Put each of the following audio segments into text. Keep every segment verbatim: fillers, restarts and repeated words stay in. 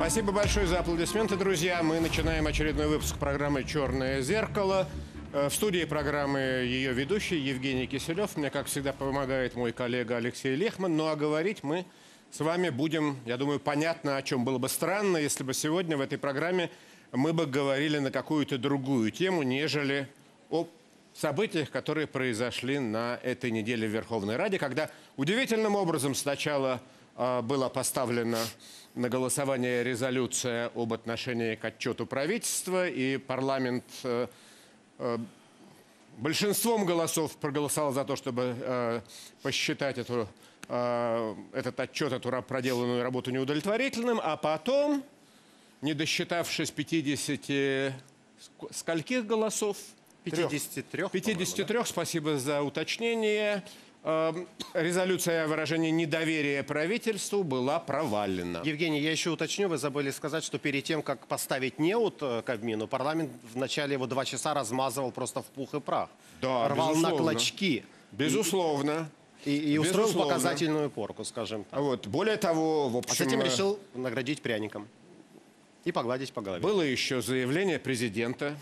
Спасибо большое за аплодисменты, друзья. Мы начинаем очередной выпуск программы «Черное зеркало». В студии программы ее ведущий Евгений Киселев. Мне, как всегда, помогает мой коллега Алексей Лехман. Ну а говорить мы с вами будем, я думаю, понятно, о чем. Было бы странно, если бы сегодня в этой программе мы бы говорили на какую-то другую тему, нежели о событиях, которые произошли на этой неделе в Верховной Раде, когда удивительным образом сначала э, была поставлена на голосование резолюция об отношении к отчету правительства, и парламент э, э, большинством голосов проголосовал за то, чтобы э, посчитать эту, э, этот отчет, эту проделанную работу неудовлетворительным, а потом, не досчитавшись пятидесяти скольких голосов, пятидесяти трёх, пятидесяти трёх, спасибо за уточнение, резолюция о выражении недоверия правительству была провалена. Евгений, я еще уточню, вы забыли сказать, что перед тем, как поставить неуд Кабмину, парламент вначале его два часа размазывал просто в пух и прах. Да, рвал безусловно. на клочки. Безусловно. И, и устроил Безусловно. показательную порку, скажем так. Вот. Более того, в общем... А затем решил наградить пряником и погладить по голове. Было еще заявление президента,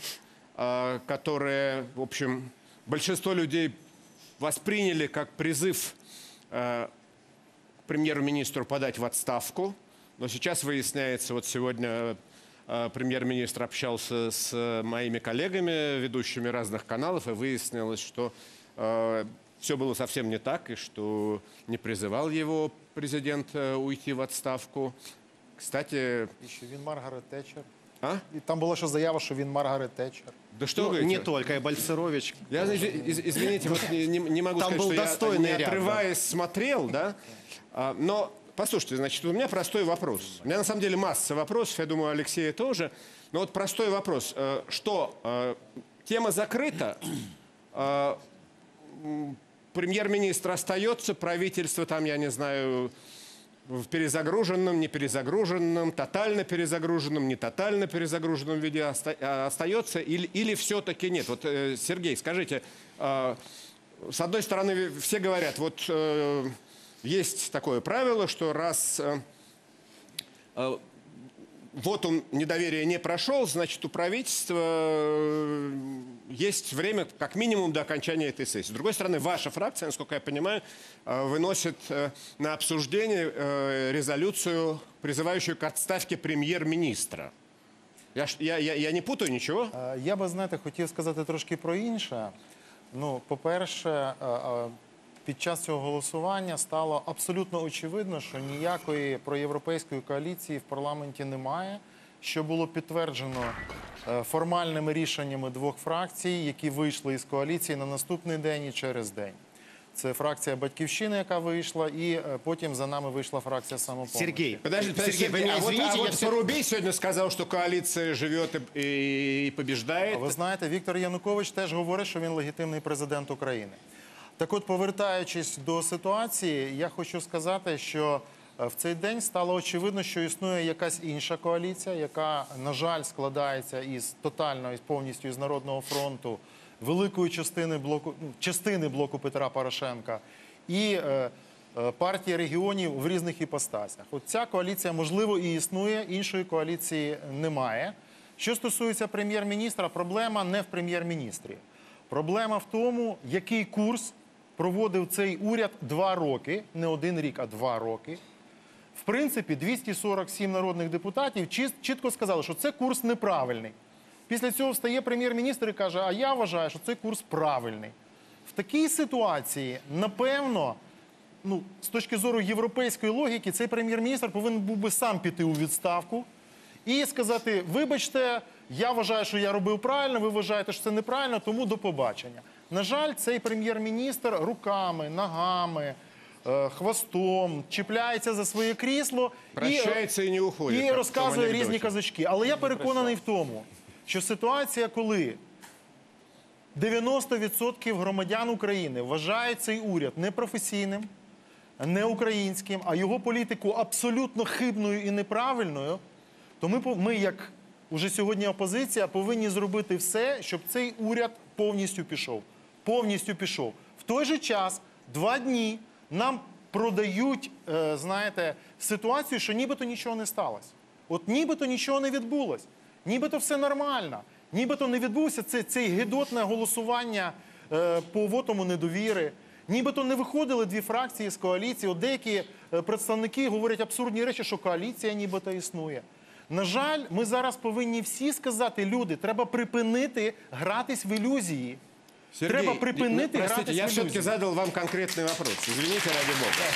которое, в общем, большинство людей восприняли как призыв э, к премьер-министру подать в отставку. Но сейчас выясняется, вот сегодня э, премьер-министр общался с моими коллегами, ведущими разных каналов, и выяснилось, что э, все было совсем не так, и что не призывал его президент э, уйти в отставку. Кстати... Еще він Маргарет Тетчер. А? И там была еще заява, что він Маргарет Тетчер. Да что Ну, вы говорите? не только, и Бальцерович. Я, из, извините, вот не, не могу Там сказать, был что достойный я, не ряд, отрываясь, смотрел, да? А, но, послушайте, значит, у меня простой вопрос. У меня, на самом деле, масса вопросов, я думаю, Алексея тоже. Но вот простой вопрос. Что, тема закрыта? Премьер-министр остается, правительство там, я не знаю... в перезагруженном, не перезагруженном, тотально перезагруженном, не тотально перезагруженном виде оста остается или, или все-таки нет? Вот, э, Сергей, скажите, э, с одной стороны, все говорят, вот э, есть такое правило, что раз э, э, вот он недоверие не прошел, значит, у правительства э, есть время как минимум до окончания этой сессии. С другой стороны, ваша фракция, насколько я понимаю, э, выносит э, на обсуждение э, резолюцию, призывающую к отставке прем'єр-міністра. Я, я, я, я не путаю нічого? Я би, знаєте, хотів сказати трошки про інше. Ну, по-перше, під час цього голосування стало абсолютно очевидно, що ніякої проєвропейської коаліції в парламенті немає, що було підтверджено формальними рішеннями двох фракцій, які вийшли із коаліції на наступний день і через день. Це фракція «Батьківщина», яка вийшла, і потім за нами вийшла фракція «Самопомочі». Сергей, Подождите, подождите, Сергей, вы меня а вот, извините, а я вот все... Порубей сегодня сказал, что коалиция живет и, и, и побеждает. Ви знаєте, Віктор Янукович теж говорить, що він легітимний президент України. Так от, повертаючись до ситуації, я хочу сказати, що в цей день стало очевидно, що існує якась інша коаліція, яка, на жаль, складається із тотально, із повністю із Народного фронту, великої частини блоку, частини блоку Петра Порошенка і е, е, партії регіонів в різних іпостасях. От ця коаліція, можливо, і існує, іншої коаліції немає. Що стосується прем'єр-міністра, проблема не в прем'єр-міністрі. Проблема в тому, який курс проводив цей уряд два роки, не один рік, а два роки. В принципі, двісті сорок сім народних депутатів чітко сказали, що це курс неправильний. Після цього встає прем'єр-міністр і каже, а я вважаю, що цей курс правильний. В такій ситуації, напевно, ну, з точки зору європейської логіки, цей прем'єр-міністр повинен був би сам піти у відставку і сказати, вибачте, я вважаю, що я робив правильно, ви вважаєте, що це неправильно, тому до побачення. На жаль, цей прем'єр-міністр руками, ногами, хвостом чіпляється за своє крісло Прощається і, і не уходить, і розказує різні казочки. Але я переконаний в тому, що ситуація, коли дев'яносто відсотків громадян України вважають цей уряд непрофесійним, не українським, а його політику абсолютно хибною і неправильною, то ми, ми як уже сьогодні опозиція, повинні зробити все, щоб цей уряд повністю пішов. Повністю пішов. В той же час, два дні, нам продають, знаєте, ситуацію, що нібито нічого не сталося. От нібито нічого не відбулось, нібито все нормально, нібито не відбувся цей, цей гидотне голосування е, по вотому недовіри, нібито не виходили дві фракції з коаліції. От деякі е, представники говорять абсурдні речі, що коаліція нібито існує. На жаль, ми зараз повинні всі сказати, люди, треба припинити гратись в ілюзії. Сергей, Треба припинити ну, простите, гратись я в все-таки ілюзії. задал вам конкретный вопрос. Извините, ради бога.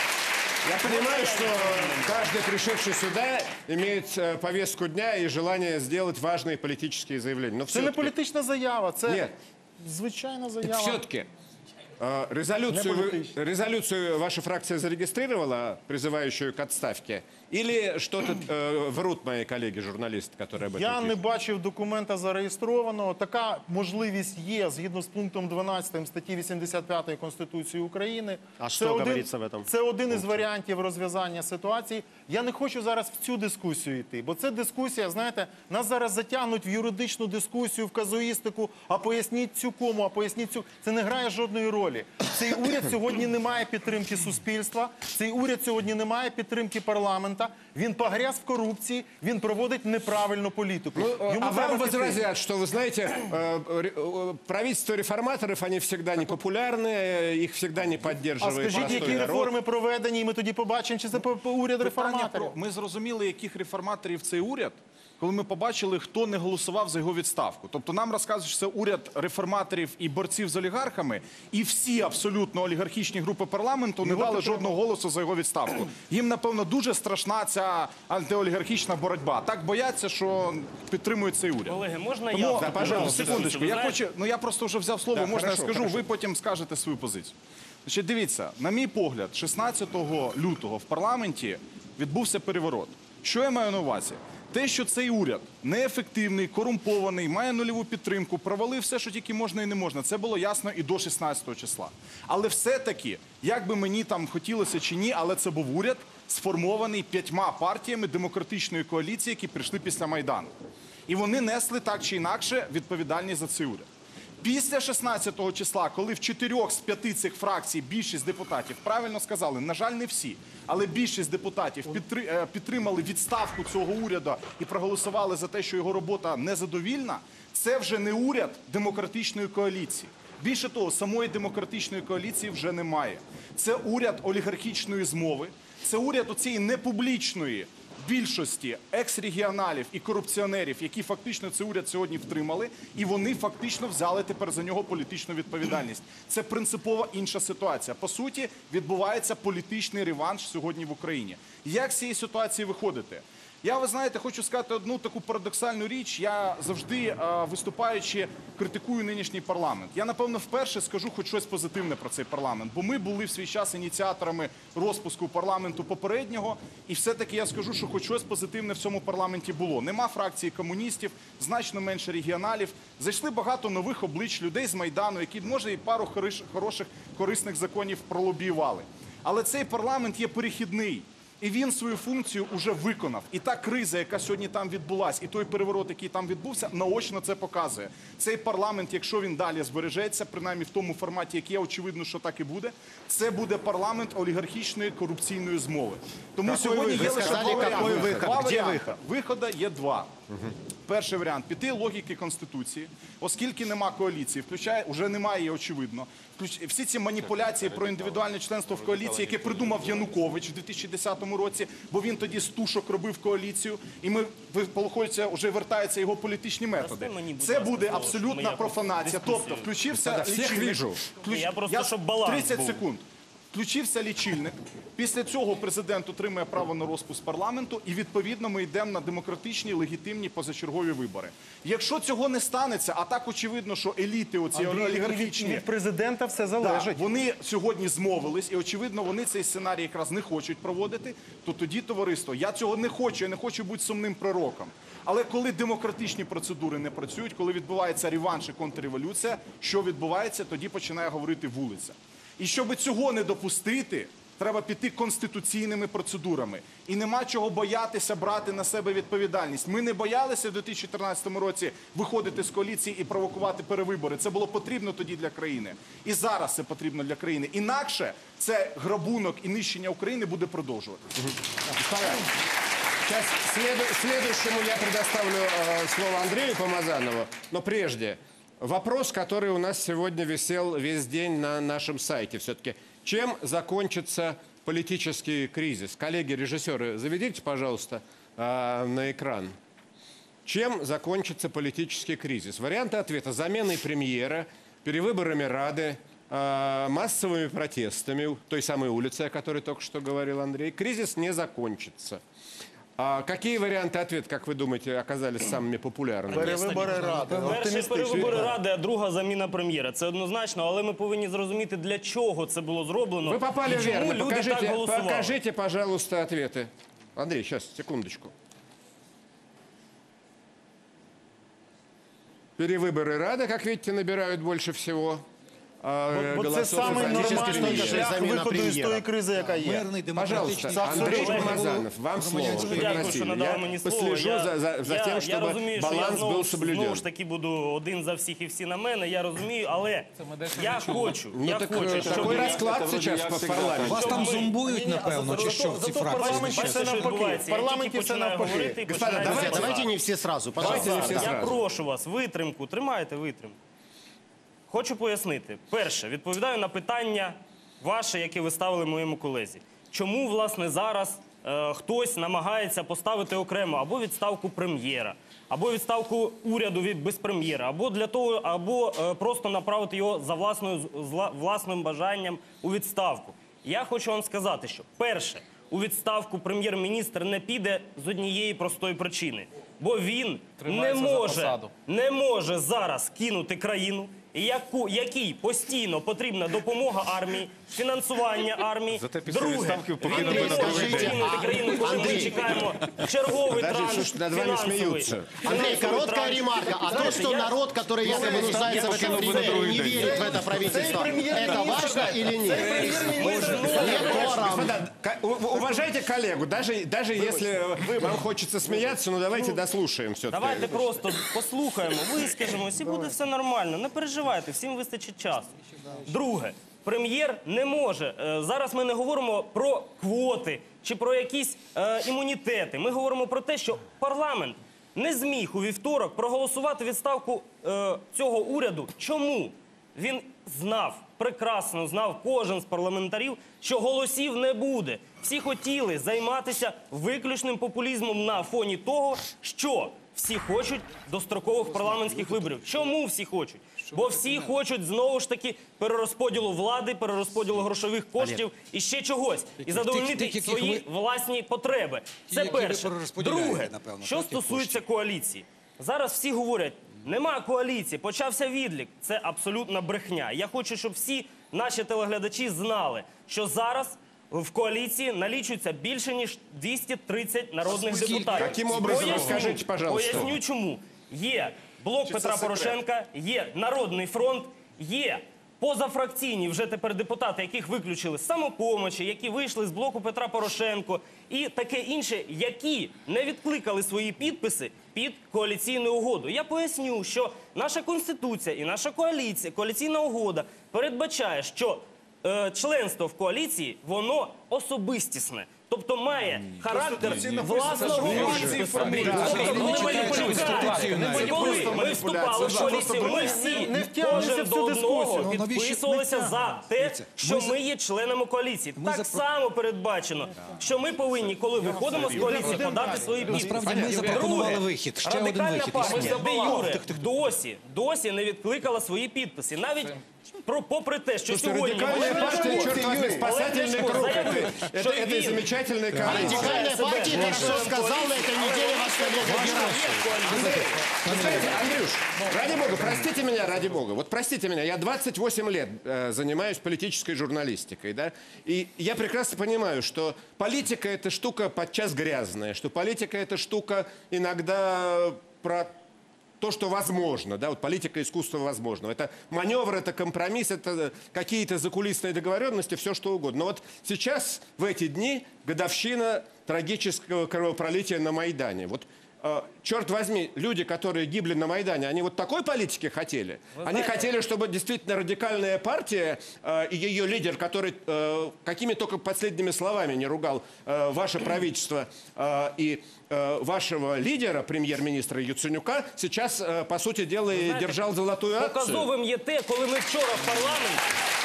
Я понимаю, что каждый, пришедший сюда, имеет э, повестку дня и желание сделать важные политические заявления. Но Це не все-таки, політична заява, це Нет. звичайна заява. все-таки э, резолюцию, Не вы- политично. резолюцию ваша фракция зарегистрировала, призывающую к отставке? Или что-то э, врут мои коллеги-журналисты, которые об этом Я не пишут? бачив документа зареєстрованого. Така можливість є згідно з пунктом дванадцятим статті вісімдесят п'ятої Конституції України. А Це що один- говориться в этом Це один із варіантів розв'язання ситуації. Я не хочу зараз в цю дискусію йти, бо це дискусія, знаєте, нас зараз затягнуть в юридичну дискусію, в казуїстику, а поясніть цю кому, а поясніть цю. Це не грає жодної ролі. Цей уряд сьогодні не має підтримки суспільства, цей уряд сьогодні не має підтримки парламенту. Він погряз в корупції, він проводить неправильну політику. Ну, э, Йому а треба вам піти. возразят, что, вы знаете, э, ре- э, правительство реформаторов, они всегда непопулярны, их всегда не А поддерживает скажіть, простой які народ. реформи проведені, і ми тоді побачимо, чи це по- по уряд Питання реформаторів. про- Ми зрозуміли, яких реформаторів цей уряд, коли ми побачили, хто не голосував за його відставку. Тобто нам розказують, що це уряд реформаторів і борців з олігархами, і всі абсолютно олігархічні групи парламенту не дали жодного голосу за його відставку. Їм, напевно, дуже страшна ця антиолігархічна боротьба. Так бояться, що підтримують цей уряд. Колеги, можна Тому, я? Да, пожалуйста, секундочку, Ви я знаєте- хочу, ну я просто вже взяв слово, Да, можна хорошо, я скажу, хорошо. ви потім скажете свою позицію. Значить, дивіться, на мій погляд, шістнадцятого лютого в парламенті відбувся переворот. Що я маю на увазі? Те, що цей уряд неефективний, корумпований, має нульову підтримку, провалив все, що тільки можна і не можна. Це було ясно і до шістнадцятого числа. Але все-таки, як би мені там хотілося чи ні, але це був уряд, сформований п'ятьма партіями демократичної коаліції, які прийшли після Майдану. І вони несли так чи інакше відповідальність за цей уряд. Після шістнадцятого числа, коли в чотирьох з п'яти цих фракцій більшість депутатів, правильно сказали, на жаль, не всі, але більшість депутатів підтри- е, підтримали відставку цього уряду і проголосували за те, що його робота незадовільна, це вже не уряд демократичної коаліції. Більше того, самої демократичної коаліції вже немає. Це уряд олігархічної змови, це уряд оцієї непублічної більшості екс-регіоналів і корупціонерів, які фактично цей уряд сьогодні втримали, і вони фактично взяли тепер за нього політичну відповідальність. Це принципово інша ситуація. По суті, відбувається політичний реванш сьогодні в Україні. Як з цієї ситуації виходити? Я, ви знаєте, хочу сказати одну таку парадоксальну річ. Я завжди, е, виступаючи, критикую нинішній парламент. Я, напевно, вперше скажу хоч щось позитивне про цей парламент, бо ми були в свій час ініціаторами розпуску парламенту попереднього, і все-таки я скажу, що хоч щось позитивне в цьому парламенті було. Нема фракції комуністів, значно менше регіоналів, зайшли багато нових облич, людей з Майдану, які, може, і пару хориш- хороших, корисних законів пролобіювали. Але цей парламент є перехідний. І він свою функцію вже виконав. І та криза, яка сьогодні там відбулась, і той переворот, який там відбувся, наочно це показує. Цей парламент, якщо він далі збережеться, принаймні в тому форматі, який я очевидно, що так і буде, це буде парламент олігархічної корупційної змови. Тому Какой сьогодні выход? є Вы лише сказали, два какой варіанти. выход? Два Где варіанти. выход? Виходу є два. Перший варіант – піти логіки Конституції, оскільки нема коаліції, включає, вже немає її, очевидно. Включ- Всі ці маніпуляції про індивідуальне членство в коаліції, яке придумав Янукович в дві тисячі десятому році, бо він тоді з тушок робив коаліцію, і ми, виходить, вже вертаються його політичні методи. Прости мені, будь Це ласка, буде слово, щоб абсолютна я профанація. дискусію. Тобто, включився Та-да, всіх лічильник. вижу. Включ- Я просто, щоб баланс тридцять був. секунд. Включився лічильник. Після цього президент отримує право на розпуск парламенту, і відповідно ми йдемо на демократичні, легітимні позачергові вибори. Якщо цього не станеться, а так очевидно, що еліти оці Андрій, і від- і олігархічні, від президента все да, залежить. вони сьогодні змовились, і очевидно, вони цей сценарій якраз не хочуть проводити, то тоді, товариство, я цього не хочу, я не хочу бути сумним пророком. Але коли демократичні процедури не працюють, коли відбувається реванш і контрреволюція, що відбувається, тоді починає говорити вулиця. І щоб цього не допустити, треба піти конституційними процедурами. І нема чого боятися брати на себе відповідальність. Ми не боялися в дві тисячі чотирнадцятому році виходити з коаліції і провокувати перевибори. Це було потрібно тоді для країни. І зараз це потрібно для країни. Інакше це грабунок і нищення України буде продовжувати. Сейчас следу- следующему я предоставлю э, слово Андрею Помазанову. Но прежде, вопрос, который у нас сегодня висел весь день на нашем сайте. Все-таки, чем закончится политический кризис? Коллеги, режиссеры, заведите, пожалуйста, э, на экран. Чем закончится политический кризис? Варианты ответа: заменой премьера, перевыборами Рады, э, массовыми протестами, той самой улицы, о которой только что говорил Андрей. Кризис не закончится. А какие варіанти ответа, як ви думаєте, оказались самими популярними? Перевибори Ради. Перші Оптимістично. перевибори Ради, а друга заміна прем'єра. Це однозначно, але ми повинні зрозуміти, для чого це було зроблено. Вы попали і чому верно. люди так Покажите, голосували. покажите, пожалуйста, ответы. Андрей, сейчас, секундочку. Перевыборы Рады, как видите, набирают больше всего э, Бо це голосов. самий Фактично, нормальний це шлях заміна виходу із прем'єра. тої кризи, яка є. Мирний, Пожалуйста, демократичний. Андрей Абсолютно. Помазанов, вам слово. Дуже Вы дякую, що просили. надали Я мені слово. послежу Я, за, за, за я, тем, я чтобы розумію, що я баланс знову, был соблюден. знову ж таки буду один за всіх і всі на мене. Я розумію, але я хочу, Ну я так хочу, э, щоб такой ми- расклад сейчас по парламенту. Вас там Щоб ми- зомбують, напевно, чи що в цій Зато в фракції? парламенті Бачите, все що навпаки. відбувається? В Я парламенті тільки все починаю навпаки. говорити і Господа, починаю давайте- працювати. Давайте не все сразу, пожалуйста. Давайте не все Я сразу. прошу вас, витримку, тримайте витримку. Хочу пояснити. Перше, відповідаю на питання ваше, яке ви ставили моєму колезі. Чому, власне, зараз е, хтось намагається поставити окремо або відставку прем'єра, або відставку уряду від без прем'єра, або для того, або е, просто направити його за власною зла- власним бажанням у відставку. Я хочу вам сказати, що перше, у відставку прем'єр-міністр не піде з однієї простої причини. Бо він не може, не може зараз кинути країну, яку, якій постійно потрібна допомога армії, фінансування армії. Зате після Друге, відставки він покинув не би на може другий день. кинути країну, коли ми Андрій. чекаємо черговий Даже транш слушайте, над вами фінансовий. смеются. Андрей, Фінансовий короткая транш. ремарка. А то, Знаєте, что я- народ, который якобы нуждается в этом премьере, не верит в это правительство, это важно или нет? Господа, ко- у- уважайте коллегу, даже, даже если э, вам хочется смеяться, но давайте дослушаем все-таки. Давайте просто послухаємо, вискажемось, і буде все нормально. Не переживайте, всім вистачить часу. Друге, прем'єр не може. е, Зараз ми не говоримо про квоти чи про якісь е, імунітети. Ми говоримо про те, що парламент не зміг у вівторок проголосувати відставку е, цього уряду. Чому? Він знав, прекрасно знав кожен з парламентарів, що голосів не буде. Всі хотіли займатися виключним популізмом на фоні того, що всі хочуть дострокових парламентських виборів. Чому всі хочуть? Бо всі хочуть знову ж таки перерозподілу влади, перерозподілу грошових коштів і ще чогось. І тих, задовольнити яких свої ви- власні потреби. Це які ви перше. перерозподіляєте, Друге, напевно, що так, їх стосується коаліції. Зараз всі говорять, нема коаліції, почався відлік. Це абсолютна брехня. Я хочу, щоб всі наші телеглядачі знали, що зараз в коаліції налічується більше, ніж двісті тридцять народних Скільки? депутатів. Яким образом? Розкажіть, пожалуйста. Поясню, чому. Є блок Петра Порошенка, є Народний фронт, є позафракційні вже тепер депутати, яких виключили з «Самопомочі», які вийшли з блоку Петра Порошенко і таке інше, які не відкликали свої підписи під коаліційну угоду. Я поясню, що наша Конституція і наша коаліція, коаліційна угода передбачає, що е, членство в коаліції, воно особистісне. Тобто має характер власного підпису. Тобто, коли ми Конституцію коли ми вступали в коаліцію, ми всі, не втягуємося кожен в до цю одного дискусію. Ну, навіщо- підписувалися за те, Дивіться, що ми за- ми є членами коаліції. Ми Так за- само передбачено, що ми повинні, коли виходимо з коаліції, подати свої підписи. Насправді ми запропонували вихід, ще один Радикальна вихід партія існує. де Юре досі, досі не відкликала свої підписи. Навіть про, попри те, що Слушайте, сьогодні радикальная Олег партия, Ляшко- черт возьми, спасательный Олег круг. Ляшко Это, заявив, это, що этой він замечательной коалиции. Радикальная себя. партия хорошо сказал на этой неделе ваш коллега Герасимов. Вы знаете, Андрюш, ради бога, простите меня, ради бога. Вот простите меня, я двадцать восемь лет э, занимаюсь политической журналистикой, да, и я прекрасно понимаю, что политика – это штука подчас грязная, что политика – это штука иногда про то, что возможно, да, вот политика искусства возможного. Это маневр, это компромисс, это какие-то закулисные договоренности, все что угодно. Но вот сейчас, в эти дни, годовщина трагического кровопролития на Майдане. Вот э, черт возьми, люди, которые гибли на Майдане, они вот такой политики хотели? Они хотели, чтобы действительно радикальная партия э, и ее лидер, который э, какими только последними словами не ругал э, ваше правительство э, и э, вашего лидера, премьер-министра Яценюка, сейчас, э, по сути дела, и держал золотую акцию. Показовим є те, коли ми вчора в парламенті,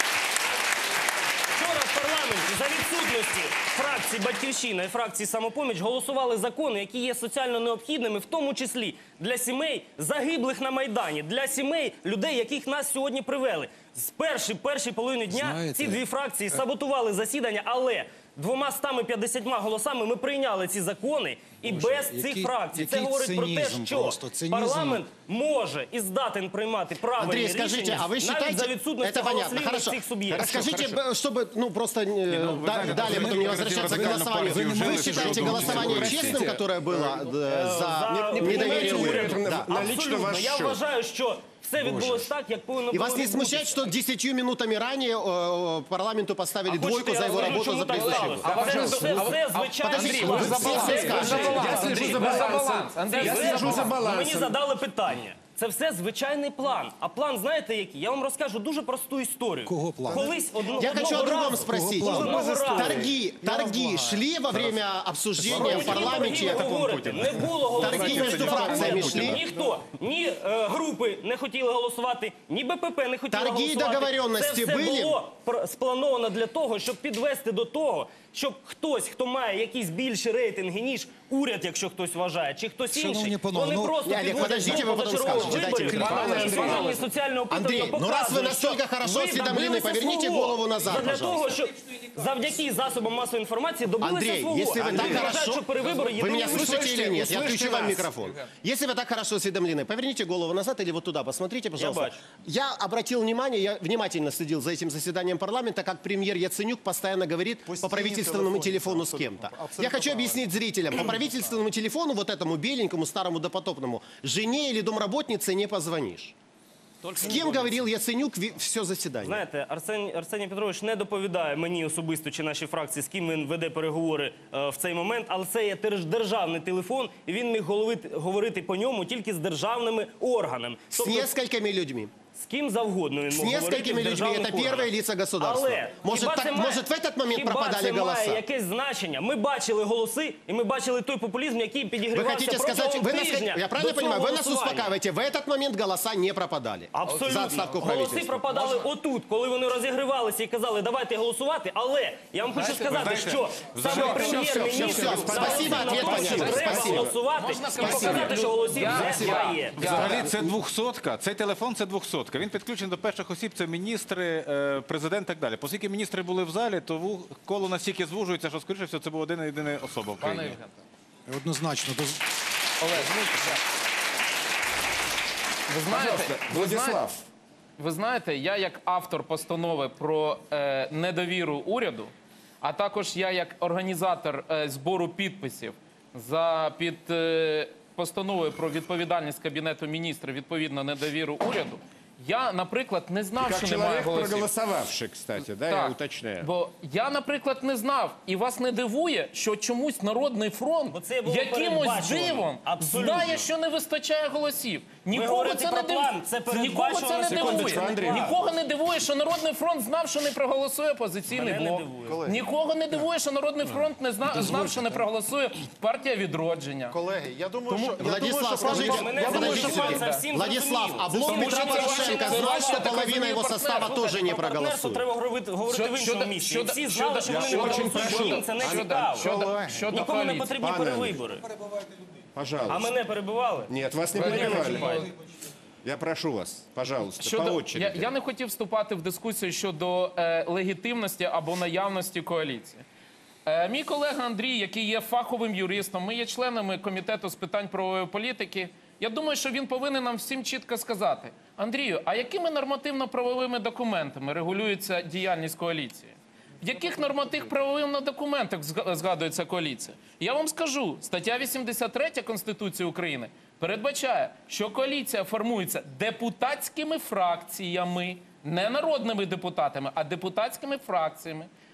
вчора в парламенті за відсутності фракції «Батьківщина» і фракції «Самопоміч» голосували закони, які є соціально необхідними, в тому числі для сімей загиблих на Майдані, для сімей людей, яких нас сьогодні привели. З першої, першої половини дня Знаєте, ці дві фракції саботували засідання, але двома п'ятдесятьма голосами ми прийняли ці закони і без цих який- фракцій. Це який говорить про те, цинізм що просто, цинізм. парламент може і здатен приймати правильні Андрей, скажите, рішення а вы навіть считаете... за відсутності Это понятно, голослівних хорошо. цих суб'єктів. Расскажите, б- чтобы, ну, просто э, вы да- знаете, далее мы потом не как возвращаться к радикальную голосованию. партию Вы, жили, считаете что голосование Простите. честным, которое было э, за не недоверие принимайте уряду? уряд Да. на лично Абсолютно. ваш Я счет. вважаю, що все відбулось так, як повинно И було вас не смущает, відбутися. что десятью минутами ранее э, парламенту поставили А двойку хочете, за я его розкажу, работу чому за так предыдущий сталося? год? Це все, все звичайно. Подождите, Андрій, вы за все баланс. скажете. Я слежу за балансом. Це Я все- слежу за Мені балансом. задали питання. Це все звичайний план. А план, знаєте який? Я вам розкажу дуже просту історію. Кого план? Колись одно, Я хочу о одного другом разу- спросить. Одного разу. Торги, торги шли во время обсуждения в парламенте? Ви говорите, не було Торги голосування. между фракциями шли? Ніхто, ні е, групи не хотіли голосувати, ні БПП не хотіли Торги і голосувати. договоренності Це все були? було пр- сплановано для того, щоб підвести до того, щоб хтось, хто має якісь більші рейтинги, ніж уряд, якщо хтось вважає, чи хтось Шановні інший, панове, вони ну, просто Олег, підводять подождите, до ви потім позачергових скажете, дайте виборів. мені. І сьогодні соціальне опитування Андрій, ну раз ви показує, настільки що хорошо ви осведомлены, добилися поверніть свого. голову назад, Задля пожалуйста. того, що завдяки засобам масової інформації добилися Андрей, свого. если вы Вони так вважають, хорошо... що перевибори Вы єдині меня слышите слышите? или нет? Я Слышите включу вам нас? микрофон. Если вы так хорошо осведомлены, поверните голову назад или вот туда, посмотрите, пожалуйста. бачу. Я обратил внимание, я внимательно следил за этим заседанием парламента, как премьер Яценюк постоянно говорит по Пустые правительственному телефоны, телефону да, с кем-то. абсолютно Я хочу правильно. объяснить зрителям. По правительственному телефону, вот этому беленькому, старому допотопному, жене или домработнице не позвонишь. С кем говорил Яценюк ви- все заседание? Знаєте, Арсеній, Арсеній Петрович не доповідає мені особисто чи нашій фракції, з ким він веде переговори е, в цей момент, але це є терж- державний телефон, і він міг головити- говорити по ньому тільки з державними органами. С Тобто несколькими людьми. з ким завгодно він С мог говорити несколькими з людьми. державних Это первые органів. лица государства. Але Может, хіба так- це має- может, в этот момент хіба пропадали це голоса? має якесь значення? Ми бачили голоси, і ми бачили той популізм, який Вы підігрівався хотите сказать, протягом вы нас, тижня я правильно до цього понимаю, вы нас голосування. успокаиваете, в этот момент голоса не пропадали за Абсолютно. отставку Голоси правительства. пропадали отут, коли вони розігрівалися і казали, давайте голосувати. Але я вам хочу сказати, що саме прем'єр-міністр все, дав спасибо, на ответ те, що понятен, треба спасибо. голосувати і показати, що голосів вже немає. Взагалі це двохсотка, цей телефон це двохсотка. Він підключений до перших осіб, це міністри, е, президент і так далі. Оскільки міністри були в залі, то ву- коло настільки звужується, що, скоріше всього, це була одна єдина особа в країні. Однозначно. доз- Ви знаєте, ви знаєте, Владислав. ви знаєте, я як автор постанови про е, недовіру уряду, а також я як організатор е, збору підписів за під е, постановою про відповідальність Кабінету міністрів відповідно недовіру уряду, я, наприклад, не знав, Как що немає человек, голосів. проголосовавший, кстати, да, я Так, уточняю. бо я, наприклад, не знав, і вас не дивує, що чомусь Народний фронт Бо це було якимось передбачувано. дивом Абсолютно. знає, що не вистачає голосів. Нікого говорите це про не план, дивує. це Нікого передбачувано. це не Секундочку, дивує. Андрій. Нікого не дивує, що Народний фронт знав, що не проголосує опозиційний Мене не блок. дивує. Нікого не дивує, що Народний фронт не зна- знав, що не проголосує партія Відродження. Колеги, я думаю, що... я думаю, Владислав, що скажите, пан- Мене я думаю, подождите, що пан- це всім Владислав, зрозуміло. а блок Тому Петра що це Порошенка ваше- знал, це что ваше половина его партнерство. состава тоже не Про партнерство проголосует. треба говорити, говорити в Щодо- іншому місці. щодо- Всі щодо- знали, що вони не щодо- голосують, бо їм це не щодо- цікаво. щодо- щодо Нікому не коаліції. потрібні Пане перевибори. А Пожалуйста. мене перебивали? Нет, вас не Ви мене перебивали. чіпаєте. Я прошу вас, пожалуйста, по Щодо, я, очереди. я не хотів вступати в дискусію щодо е, легітимності або наявності коаліції. Е, мій колега Андрій, який є фаховим юристом, ми є членами комітету з питань правової політики. Я думаю, що він повинен нам всім чітко сказати: Андрію, а якими нормативно-правовими документами регулюється діяльність коаліції? В яких нормативно-правових документах зга- згадується коаліція? Я вам скажу, стаття вісімдесят три Конституції України передбачає, що коаліція формується депутатськими фракціями, не народними депутатами, а депутатськими фракціями,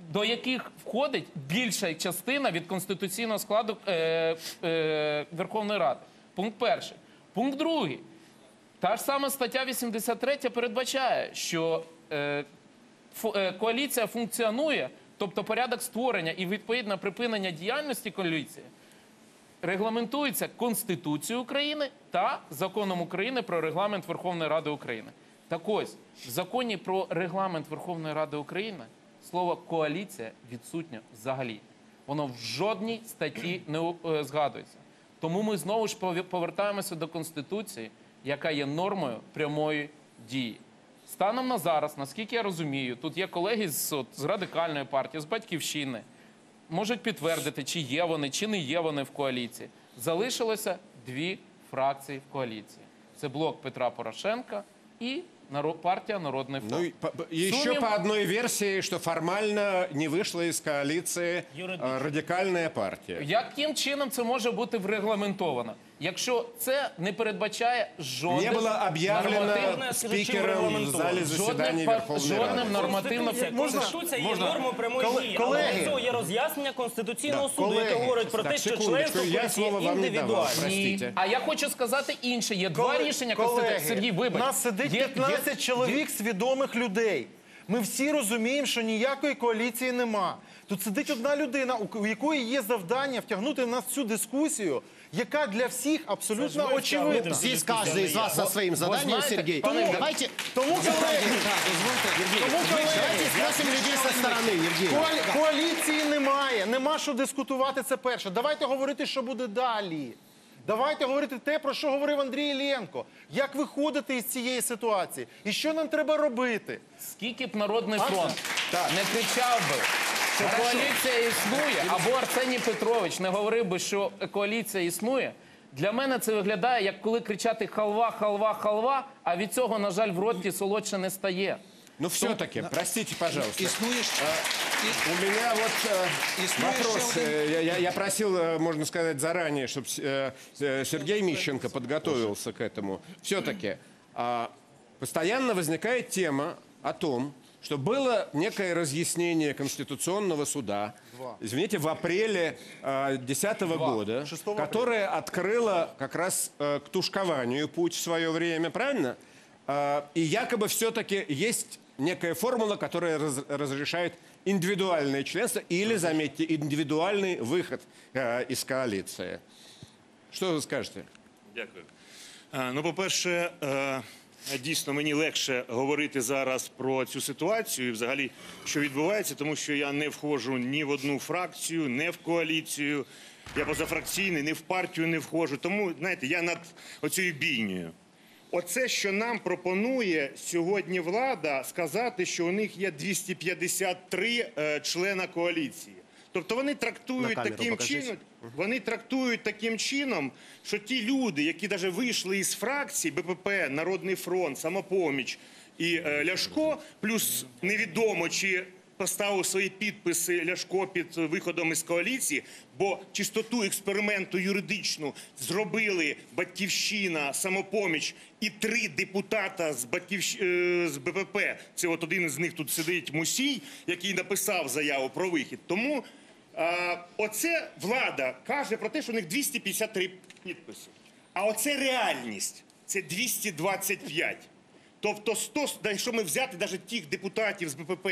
до яких входить більша частина від конституційного складу е, е, Верховної Ради. Пункт перший. Пункт другий. Та ж сама стаття вісімдесят три передбачає, що е, фу, е, коаліція функціонує, тобто порядок створення і відповідне припинення діяльності коаліції регламентується Конституцією України та Законом України про регламент Верховної Ради України. Так ось, в Законі про регламент Верховної Ради України слово «коаліція» відсутнє взагалі. Воно в жодній статті не е, згадується. Тому ми знову ж повертаємося до Конституції, яка є нормою прямої дії. Станом на зараз, наскільки я розумію, тут є колеги з, от, з Радикальної партії, з Батьківщини, можуть підтвердити, чи є вони, чи не є вони в коаліції. Залишилося дві фракції в коаліції. Це блок Петра Порошенка і партия «Народный фронт». Ну, и, по, и еще Сумим... по одной версии, что формально не вышла из коалиции э, радикальная партия. Яким чином це може бути врегламентовано? Якщо це не передбачає жодних Не было объявлено спикером в зале заседания Верховной Рады. Жодним нормативно... Конституція є нормою прямої дії, але колеги. для цього є роз'яснення Конституційного Да, суду, яке колеги. говорить про Так, те, що секундочку, членство я слово є вам не давав. індивідуальне. Простите. А я хочу сказати інше. Є два рішення Конституції. Сергій, вибач. У нас сидить Є- п'ятнадцять є- чоловік свідомих людей. Ми всі розуміємо, що ніякої коаліції нема. Тут сидить одна людина, у у якої є завдання втягнути нас в цю дискусію, яка для всіх абсолютно ви очевидна. втягнете. Здесь каждый из вас со своим заданием, знаете, Сергей. пане Игорь, Давайте, Тому, колеги, тому, колеги, давайте спросим людей со стороны, Евгений. коалі- коаліції немає, нема що дискутувати, це перше. Давайте говорити, що буде далі. Давайте говорити те, про що говорив Андрій Іллєнко. Як виходити із цієї ситуації? І що нам треба робити? Скільки б Народний фронт не кричав би, що коаліція існує, або Арсеній Петрович не говорив би, що коаліція існує, для мене це виглядає, як коли кричати «халва, халва, халва», а від цього, на жаль, в роті солодше не стає. Ну, все-таки, простите, пожалуйста. Існуєш... У меня вот э, Існує ще вопрос. один- Э, Я, я просил, э, можно сказать, заранее, чтобы Сергей Мищенко подготовился к этому. Все-таки а, постоянно возникает тема о том, что было некое разъяснение Конституционного суда, извините, в апреле две тысячи десятого года, которое открыло как раз э, к тушкованию путь в свое время, правильно? А, и якобы все-таки есть некая формула, которая раз- разрешает индивидуальное членство или, заметьте, индивидуальный выход э, из коалиции. Что вы скажете? Дякую. Е, Ну, по-перше, е, дійсно мені легше говорити зараз про цю ситуацію і взагалі, що відбувається, тому що я не входжу ні в одну фракцію, не в коаліцію. Я позафракційний, ні в партію не входжу. Тому, знаєте, я над оцією бійнею. Оце, що нам пропонує сьогодні влада, сказати, що у них є двісті п'ятдесят три е, члена коаліції. Тобто вони трактують На камеру таким покажіть. чином, вони трактують таким чином, що ті люди, які навіть вийшли із фракцій БПП, Народний фронт, Самопоміч і е, Ляшко, плюс невідомо, чи поставив свої підписи Ляшко під виходом із коаліції, бо чистоту експерименту юридичну зробили Батьківщина, Самопоміч і три депутата з, Батьківщ... е, з БПП. Це от один із них тут сидить Мусій, який написав заяву про вихід. Тому е, оце влада каже про те, що у них двісті п'ятдесят три підписи. А оце реальність. Це двісті двадцять п'ять. Тобто, сто, якщо ми взяти навіть тих депутатів з БПП,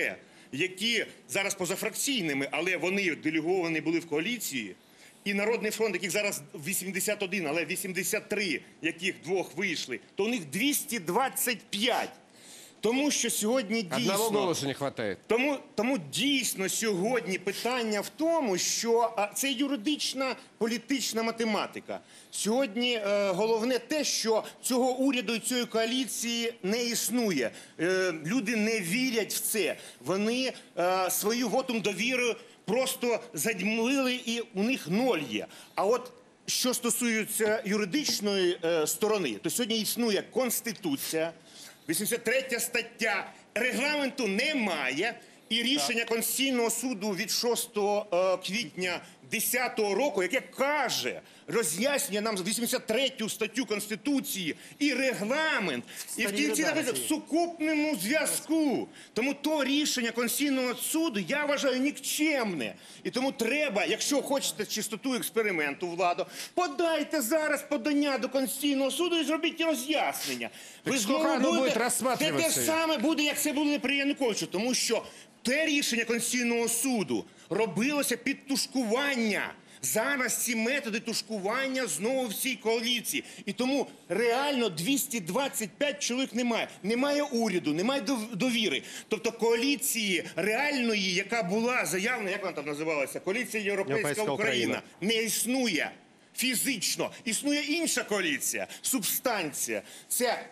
які зараз позафракційними, але вони делеговані були в коаліції, і Народний фронт, яких зараз вісімдесят один, але вісімдесят три, яких двох вийшли, то у них двісті двадцять п'ять. Тому що сьогодні дійсно... Одного голоса не хватает. Тому, тому дійсно сьогодні питання в тому, що а, це юридична політична математика. Сьогодні е, головне те, що цього уряду і цієї коаліції не існує. Е, люди не вірять в це. Вони е, свою вотум довіри просто задьмлили і у них ноль є. А от що стосується юридичної е, сторони, то сьогодні існує Конституція, вісімдесят третя стаття, регламенту немає, і рішення Конституційного суду від шостого квітня дві тисячі десятого року, яке каже, роз'яснення нам вісімдесят третю статтю Конституції і регламент, і в кінці написано в сукупному зв'язку. Тому то рішення Конституційного суду, я вважаю, нікчемне. І тому треба, якщо хочете чистоту експерименту, владу, подайте зараз подання до Конституційного суду і зробіть роз'яснення. Ви скільки воно буде розглядатися? Те саме буде, як це буде при Януковичу, тому що те рішення Конституційного суду робилося під тушкування. Зараз ці методи тушкування знову в цій коаліції. І тому реально двісті двадцять п'ять чоловік немає. Немає уряду, немає довіри. Тобто коаліції реальної, яка була заявлена, як вона там називалася? Коаліція Європейська, Європейська Україна. Не існує фізично. Існує інша коаліція, субстанція. Це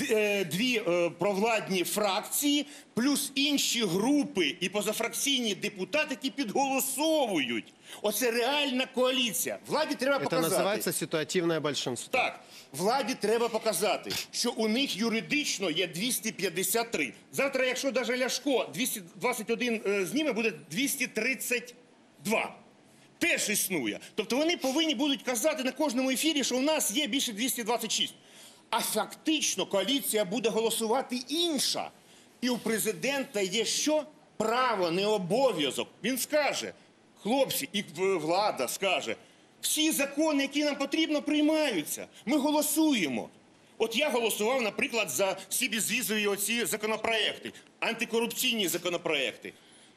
дві е, провладні фракції, плюс інші групи і позафракційні депутати, які підголосовують. Оце реальна коаліція. Владі треба Это показати. называется ситуативное большинство. Так, владі треба показати, що у них юридично є двісті п'ятдесят три. Завтра, якщо навіть Ляшко двісті двадцять один е, зніме, буде двісті тридцять два. Теж існує. Тобто вони повинні будуть казати на кожному ефірі, що у нас є більше двісті двадцять шість. А фактично коаліція буде голосувати інша. І у президента є що? Право, не обов'язок. Він скаже, хлопці, і влада скаже, всі закони, які нам потрібно, приймаються. Ми голосуємо. От я голосував, наприклад, за всі безвізові оці законопроекти, антикорупційні законопроекти.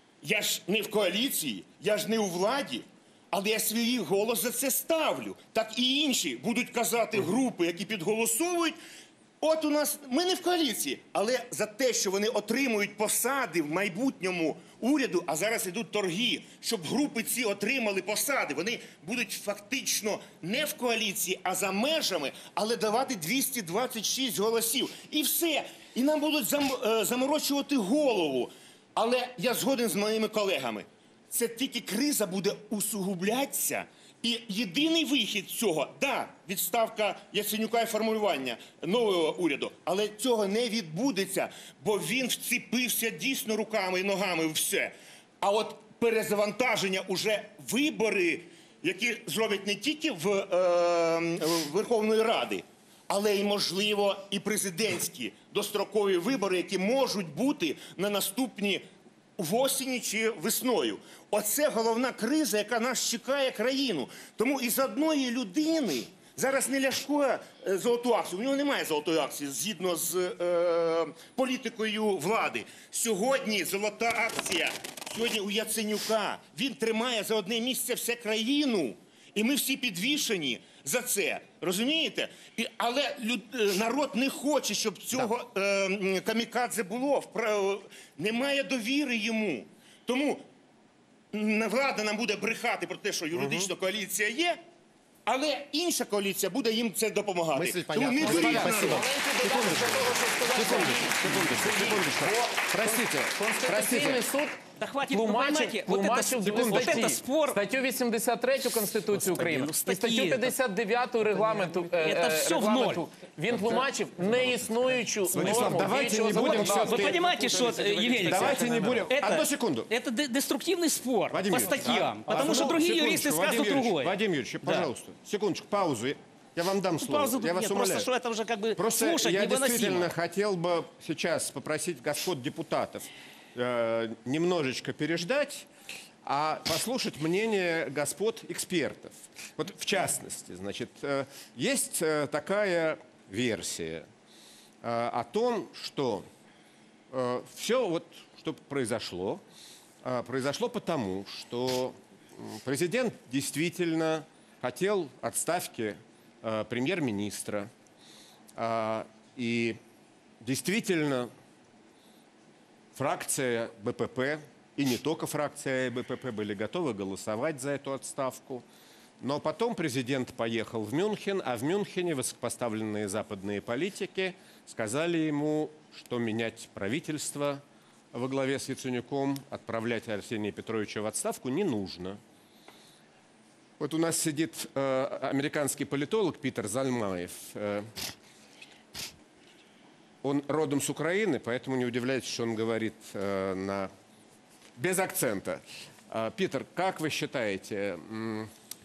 Я ж не в коаліції, я ж не у владі. Але я свій голос за це ставлю. Так і інші будуть казати групи, які підголосовують. От у нас, ми не в коаліції, але за те, що вони отримують посади в майбутньому уряду, а зараз йдуть торги, щоб групи ці отримали посади, вони будуть фактично не в коаліції, а за межами, але давати двісті двадцять шість голосів. І все. І нам будуть зам, заморочувати голову. Але я згоден з моїми колегами. Це тільки криза буде усугублятися. І єдиний вихід цього, да, відставка Яценюка і формулювання нового уряду, але цього не відбудеться, бо він вціпився дійсно руками і ногами в все. А от перезавантаження уже вибори, які зроблять не тільки в е, Верховної Ради, але й, можливо, і президентські дострокові вибори, які можуть бути на наступні в осені чи весною. Оце головна криза, яка нас чекає країну. Тому із одної людини, зараз не Ляшко золоту акцію, у нього немає золотої акції, згідно з е, політикою влади. Сьогодні золота акція, сьогодні у Яценюка. Він тримає за одне місце всю країну. І ми всі підвішені за це. Розумієте? І, але люд, народ не хоче, щоб цього е, камікадзе було. Вправ, немає довіри йому. Тому влада нам буде брехати про те, що юридично угу. коаліція є, але інша коаліція буде їм це допомагати. Мисль Тому не беріть народ. Простите, Конституційний суд Да хватит, тлумачив, понимаете, вот тлумачив это, дві вот статті. это спор. Статтю вісімдесят третю Конституції України ну, і статті статтю это- п'ятдесят дев'яту регламенту, е, Это е, все в регламенту. ноль. Він тлумачив неіснуючу норму давайте діючого не будем законодавства. Вы понимаете, что, э, Евгений Давайте не будем. это, Одну секунду. это де- деструктивный спор Вадим по Юрьевич, статьям, а- потому а, что ну, другие секундочку, юристы Вадим скажут Юрьевич, другое. Вадим Юрьевич, пожалуйста, секундочку, паузу. Я вам дам слово. Паузу Я вас нет, умоляю. просто что это уже как бы Просто слушать я невыносимо. действительно хотел бы сейчас попросить господ депутатов э, немножечко переждать, а послушать мнение господ экспертов. Вот в частности, значит, э, есть э, такая версия э, о том, что э, все вот, что произошло, э, произошло потому, что м, президент действительно хотел отставки э, премьер-министра, э, и действительно фракция БПП, и не только фракция БПП, были готовы голосовать за эту отставку. Но потом президент поехал в Мюнхен, а в Мюнхене высокопоставленные западные политики сказали ему, что менять правительство во главе с Яценюком, отправлять Арсения Петровича в отставку не нужно. Вот у нас сидит э, американский политолог Питер Зальмаев. Э, он родом с Украины, поэтому не удивляйтесь, что он говорит э, на... без акцента. Э, Питер, как вы считаете, м,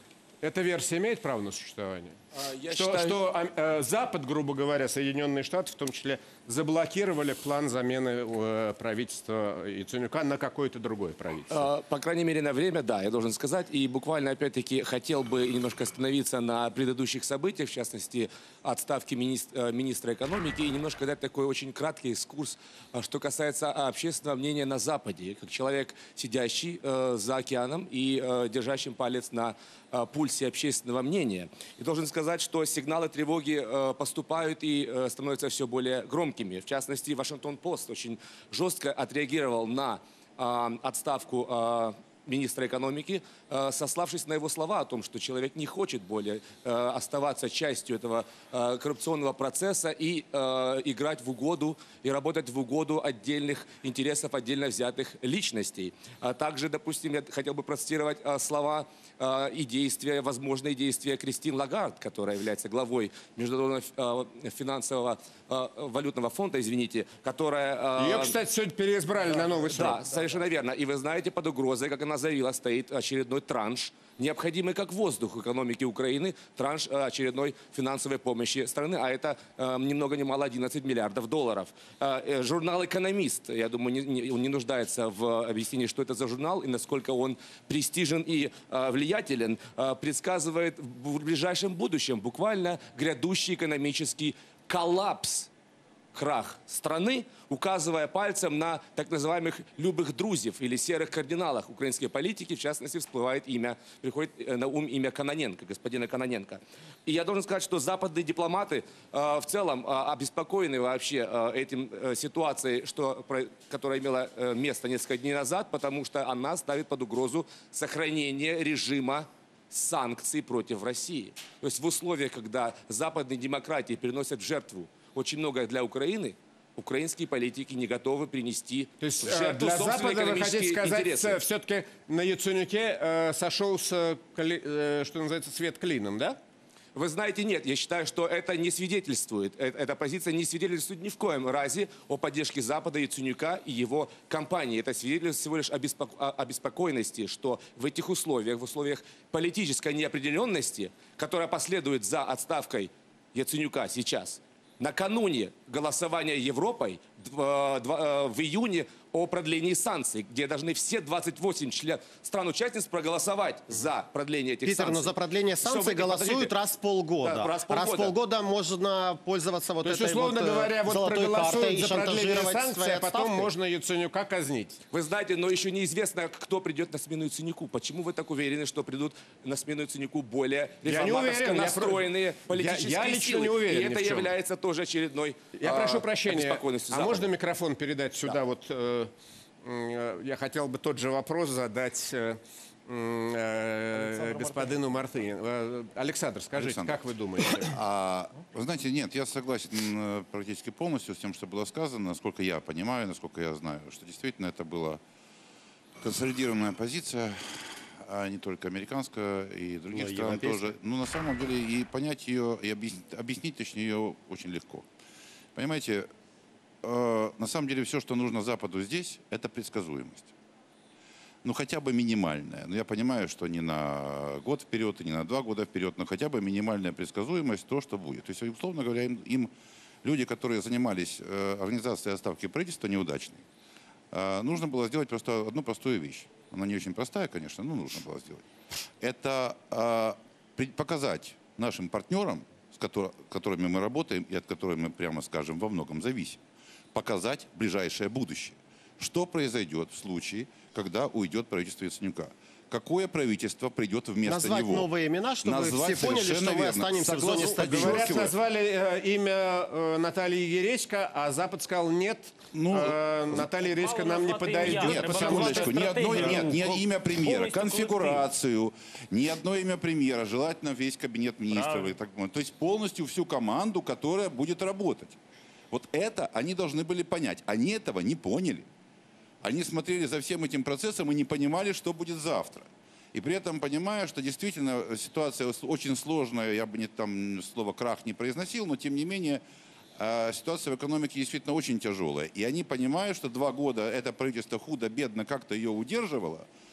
Эта версия имеет право на существование? Я Что, считаю- что а, э, Запад, грубо говоря, Соединенные Штаты в том числе, заблокировали план замены э, правительства Яценюка на какое-то другое правительство. Э, По крайней мере, на время, да, я должен сказать. И буквально, опять-таки, хотел бы немножко остановиться на предыдущих событиях, в частности, отставки министра, министра экономики, и немножко дать такой очень краткий экскурс, э, что касается общественного мнения на Западе. Как человек, сидящий э, за океаном и э, держащим палец на э, пульсе общественного мнения. И должен сказать, что сигналы тревоги э, поступают и э, становятся все более громкими. В частности, Вашингтон-Пост очень жестко отреагировал на э, отставку э, министра экономики, э, сославшись на его слова о том, что человек не хочет более э, оставаться частью этого э, коррупционного процесса и э, играть в угоду и работать в угоду отдельных интересов отдельно взятых личностей. А также, допустим, я хотел бы процитировать э, слова э, и действия, возможные действия Кристин Лагард, которая является главой Международного э, финансового э, валютного фонда, извините, которая... э, Ее, кстати, сегодня переизбрали на новый срок. Да, совершенно верно. И вы знаете, под угрозой, как она заявила, стоит очередной транш, необходимый как воздух экономики Украины, транш э, очередной финансовой помощи страны, а это э, ни много ни мало одиннадцать миллиардов долларов. Э, э, журнал «Экономист», я думаю, не, не, он не нуждается в объяснении, что это за журнал и насколько он престижен и э, влиятелен, э, предсказывает в ближайшем будущем буквально грядущий экономический коллапс, крах страны, указывая пальцем на так называемых любых друзів или серых кардиналах украинской политики. В частности, всплывает имя, приходит на ум имя Кононенко, господина Кононенко. И я должен сказать, что западные дипломаты э, в целом э, обеспокоены вообще э, этим э, ситуацией, что, про, которая имела э, место несколько дней назад, потому что она ставит под угрозу сохранение режима санкций против России. То есть в условиях, когда западные демократии переносят в жертву очень многое для Украины, украинские политики не готовы принести То есть в э, жертву для собственные Запада, вы хотите экономические сказать, интересы. все-таки на Яценюке э, сошелся, кли- э, что называется, свет клином, да? Вы знаете, нет, я считаю, что это не свидетельствует, э- эта позиция не свидетельствует ни в коем разе о поддержке Запада, Яценюка и его компании. Это свидетельствует всего лишь обеспоко- о обеспокоенности, что в этих условиях, в условиях политической неопределенности, которая последует за отставкой Яценюка сейчас, накануне голосования Европой в, в июне о продлении санкций, где должны все двадцать восемь член, стран-участниц проголосовать за продление этих Питер, санкций. но за продление санкций Чтобы- голосуют подождите. раз в полгода. Да, раз в Раз в полгода. полгода можно пользоваться вот То есть, этой условно вот, э, говоря, вот золотой картой проголосуют и за продление шантажировать санкций, своей а потом отставкой. можно Яценюка казнить. Вы знаете, но еще неизвестно, кто придет на смену Яценюку. Почему вы так уверены, что придут на смену Яценюку более Я не реформаторско уверен, я настроенные про- политические я- я лично силы? не уверен И ни это в чем. является тоже очередной Я а, прошу прощения, обеспокоенностью а Запада. можно микрофон передать сюда? Вот э, э, я хотел бы тот же вопрос задать э, э, господину Мартынину. Э, Александр, скажите, Александр. как вы думаете? А, вы знаете, нет, я согласен э, практически полностью с тем, что было сказано, насколько я понимаю, насколько я знаю, что действительно это была консолидированная позиция, а не только американская, и других Но стран европейская. тоже. Ну, на самом деле, и понять ее, и объяснить, объяснить точнее ее очень легко. Понимаете, э, на самом деле все, что нужно Западу здесь, это предсказуемость. Ну, хотя бы минимальная. Ну, я понимаю, что не на год вперед и не на два года вперед, но хотя бы минимальная предсказуемость, то, что будет. То есть, условно говоря, им, им люди, которые занимались э, организацией отставки правительства неудачной, э, нужно было сделать просто одну простую вещь. Она не очень простая, конечно, но нужно было сделать. Это э, при- показать нашим партнерам, с котор- которыми мы работаем и от которых мы, прямо скажем, во многом зависим, показать ближайшее будущее. Что произойдет в случае, когда уйдет правительство Яценюка? Какое правительство придет вместо Назвать него? новые имена, чтобы Назвать все поняли, совершенно что мы верно. останемся в Согласно- зоне стабильности. Говорят, Подчеркиваю. назвали э, имя э, Натальи Ересько, а Запад сказал нет, Ну, э, Наталья Ересько мало нам не назвать подойдет. имя. Нет, Треба секундочку, ни назвать одно, стратегию. нет, ни имя премьера, Полностью конфигурацию, ни одно имя премьера, желательно весь кабинет министров. Правильно. И так, далее. То есть полностью всю команду, которая будет работать. Вот это они должны были понять. Они этого не поняли. Они смотрели за всем этим процессом и не понимали, что будет завтра. И при этом понимая, что действительно ситуация очень сложная, я бы не, там слово «крах» не произносил, но тем не менее э, ситуация в экономике действительно очень тяжелая. И они понимают, что два года это правительство худо-бедно как-то ее удерживало,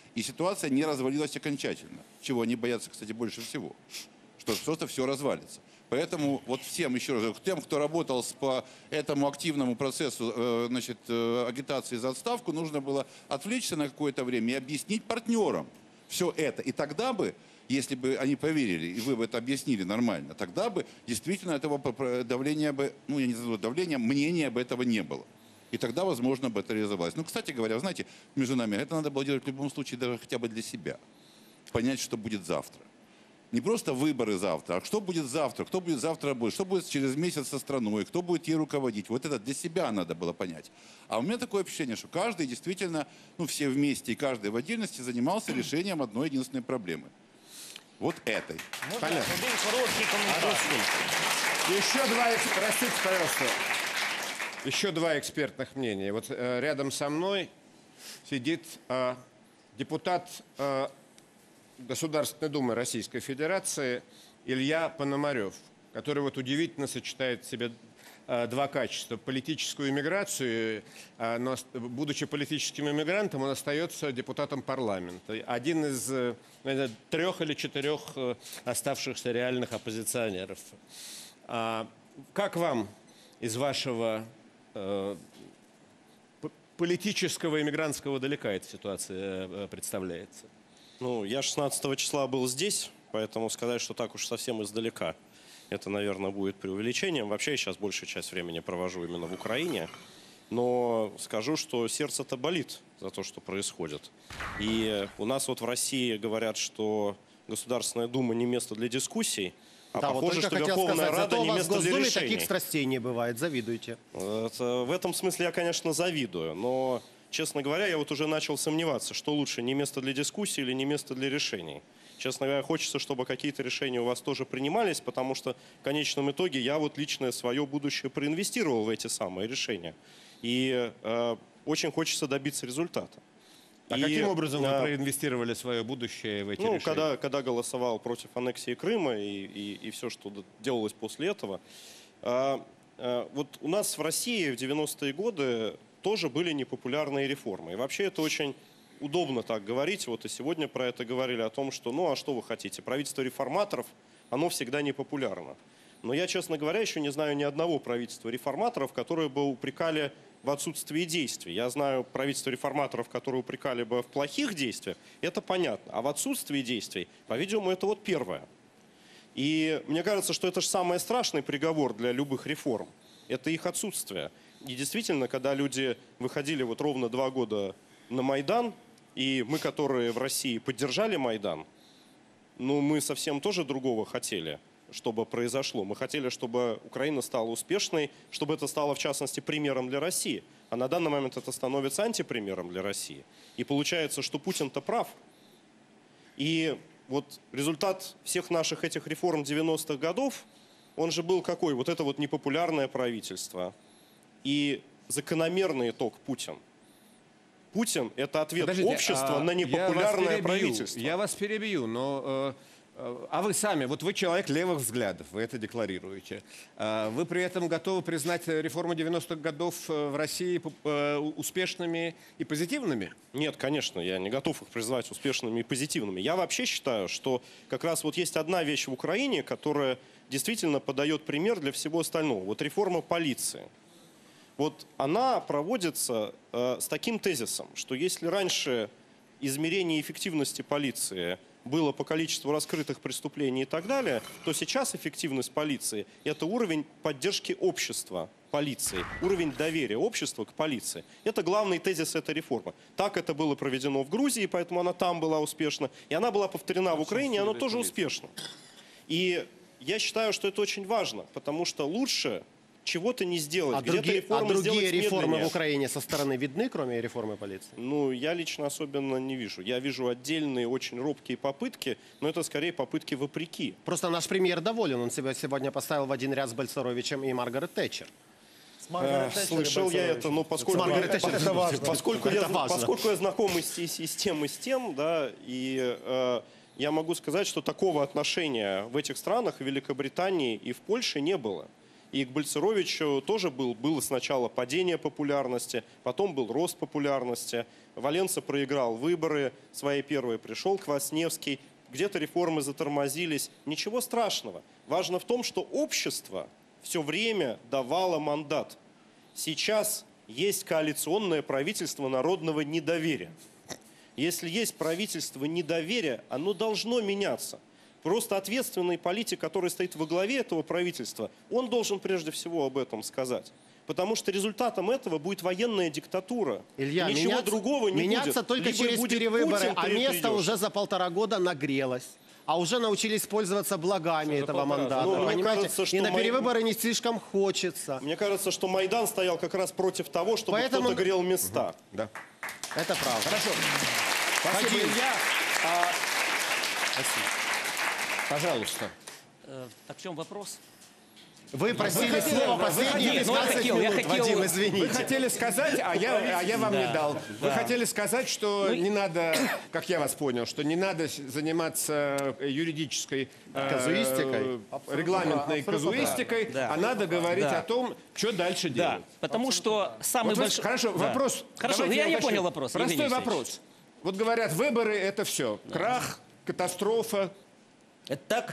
И ситуация не развалилась окончательно, чего они боятся, кстати, больше всего, что просто все развалится. Поэтому вот всем, еще раз, тем, кто работал по этому активному процессу э, значит, э, агитации за отставку, нужно было отвлечься на какое-то время и объяснить партнерам все это. И тогда бы, если бы они поверили, и вы бы это объяснили нормально, тогда бы действительно этого давления бы, ну я не знаю, давления, мнения об этого не было. И тогда, возможно, бы это реализовалось. Ну, кстати говоря, вы знаете, между нами, это надо было делать в любом случае даже хотя бы для себя. Понять, что будет завтра. Не просто выборы завтра, а что будет завтра, кто будет завтра работать, что будет через месяц со страной, кто будет ей руководить. Вот это для себя надо было понять. А у меня такое ощущение, что каждый действительно, ну все вместе и каждый в отдельности занимался решением одной единственной проблемы. Вот этой. Можна один короткий коментар? Еще два, экс- простите, пожалуйста, еще два экспертных мнения. Вот э, рядом со мной сидит э, депутат э, Государственной Думы Российской Федерации Илья Пономарев, который вот удивительно сочетает в себе э, два качества. Политическую иммиграцию, э, но будучи политическим иммигрантом, он остается депутатом парламента. Один из э, наверное, трех или четырех э, оставшихся реальных оппозиционеров. А как вам из вашего э, политического иммигрантского далека эта ситуация э, представляется? Ну, я шестнадцатого числа был здесь, поэтому сказать, что так уж совсем издалека, это, наверное, будет преувеличением. Вообще, я сейчас большую часть времени провожу именно в Украине. Но скажу, что сердце-то болит за то, что происходит. И у нас вот в России говорят, что Государственная Дума не место для дискуссий, а да, похоже, вот что хотел Верховная сказать, Рада зато не у вас место в для Госдуме решений. таких страстей не бывает, завидуйте. Это, в этом смысле я, конечно, завидую, но, честно говоря, я вот уже начал сомневаться, что лучше, не место для дискуссий или не место для решений. Честно говоря, хочется, чтобы какие-то решения у вас тоже принимались, потому что в конечном итоге я вот личное свое будущее проинвестировал в эти самые решения. И э, очень хочется добиться результата. А И, каким образом э, вы проинвестировали свое будущее в эти ну, решения? когда, когда голосовал против аннексии Крыма и, и, и все, что делалось после этого. А, а, вот у нас в России в девяностые годы тоже были непопулярные реформы. И вообще это очень удобно так говорить. Вот и сегодня про это говорили, о том, что, ну а что вы хотите, правительство реформаторов, оно всегда непопулярно. Но я, честно говоря, еще не знаю ни одного правительства реформаторов, которые бы упрекали в отсутствии действий. Я знаю правительство реформаторов, которые упрекали бы в плохих действиях, это понятно. А в отсутствии действий, по-видимому, это вот первое. И мне кажется, что это же самый страшный приговор для любых реформ. Это их отсутствие. И действительно, когда люди выходили вот ровно два года на Майдан, и мы, которые в России поддержали Майдан, ну, мы совсем тоже другого хотели, чтобы произошло. Мы хотели, чтобы Украина стала успешной, чтобы это стало, в частности, примером для России. А на данный момент это становится антипримером для России. И получается, что Путин-то прав. И вот результат всех наших этих реформ девяностых годов, он же был какой? Вот это вот непопулярное правительство. И закономерный итог Путин. Путин – это ответ Подождите, общества а на я вас непопулярное перебью, правительство. Я вас перебью, но... э, э, А вы сами, вот вы человек левых взглядов, вы это декларируете. А Вы при этом готовы признать реформы девяностых годов в России э, успешными и позитивными? Нет, конечно, я не готов их признать успешными и позитивными. Я вообще считаю, что как раз вот есть одна вещь в Украине, которая действительно подает пример для всего остального. Вот реформа полиции. Вот она проводится э, с таким тезисом, что если раньше измерение эффективности полиции было по количеству раскрытых преступлений и так далее, то сейчас эффективность полиции – это уровень поддержки общества полиции, уровень доверия общества к полиции. Это главный тезис этой реформы. Так это было проведено в Грузии, поэтому она там была успешна, и она была повторена в Украине, и она тоже успешна. И я считаю, что это очень важно, потому что лучше чего-то не сделать. А Где-то другие, а реформы другие сделать реформы медленнее. в Украине со стороны видны, кроме реформы полиции? Ну, я лично особенно не вижу. Я вижу отдельные, очень робкие попытки, но это скорее попытки вопреки. Просто наш премьер доволен. Он себя сегодня поставил в один ряд с Бальцаровичем и Маргарет Тэтчер. Э, Слышал я это, но поскольку, Это важно. поскольку, я, Это важно. поскольку я знаком и с, и с- и с тем, и с тем, да, и э, я могу сказать, что такого отношения в этих странах, в Великобритании и в Польше не было. И к Бальцаровичу тоже был, было сначала падение популярности, потом был рост популярности. Валенса проиграл выборы свои первые, пришел Квасневский, где-то реформы затормозились. Ничего страшного. Важно в том, что общество все время давало мандат. Сейчас есть коалиционное правительство народного недоверия. Если есть правительство недоверия, оно должно меняться. Просто ответственный политик, который стоит во главе этого правительства, он должен прежде всего об этом сказать. Потому что результатом этого будет военная диктатура. Илья, Ничего меняться, другого не меняться будет. только Либо через будет перевыборы, Путин, а ты место придешь. уже за полтора года нагрелось. А уже научились пользоваться благами этого мандата. Ну, мне понимаете? кажется, что И на май- перевыборы не слишком хочется. Мне кажется, что Майдан стоял как раз против того, чтобы Поэтому- кто-то грел места. Да. Это правда. Хорошо. Спасибо, Вадим. Илья. А, Пожалуйста. Э, Так в чем вопрос? Вы просили хотели- слово вы последние хотели- ну, я пятнадцать хотел, я минут, хотел- Вадим, Вы извините. хотели сказать, а я, а я вам не дал. Вы хотели сказать, что не надо, как я вас понял, что не надо с- заниматься юридической э, Казуистикой? регламентной казуистикой, Да. а надо говорить Да. о том, что дальше Да, делать. потому что самый Вот вы- большой... Хорошо, Да. вопрос. Хорошо, давайте я не уточним. понял вопрос. Простой Евгений Алексеевич. вопрос. Вот говорят, выборы это все. Крах, катастрофа. Это так?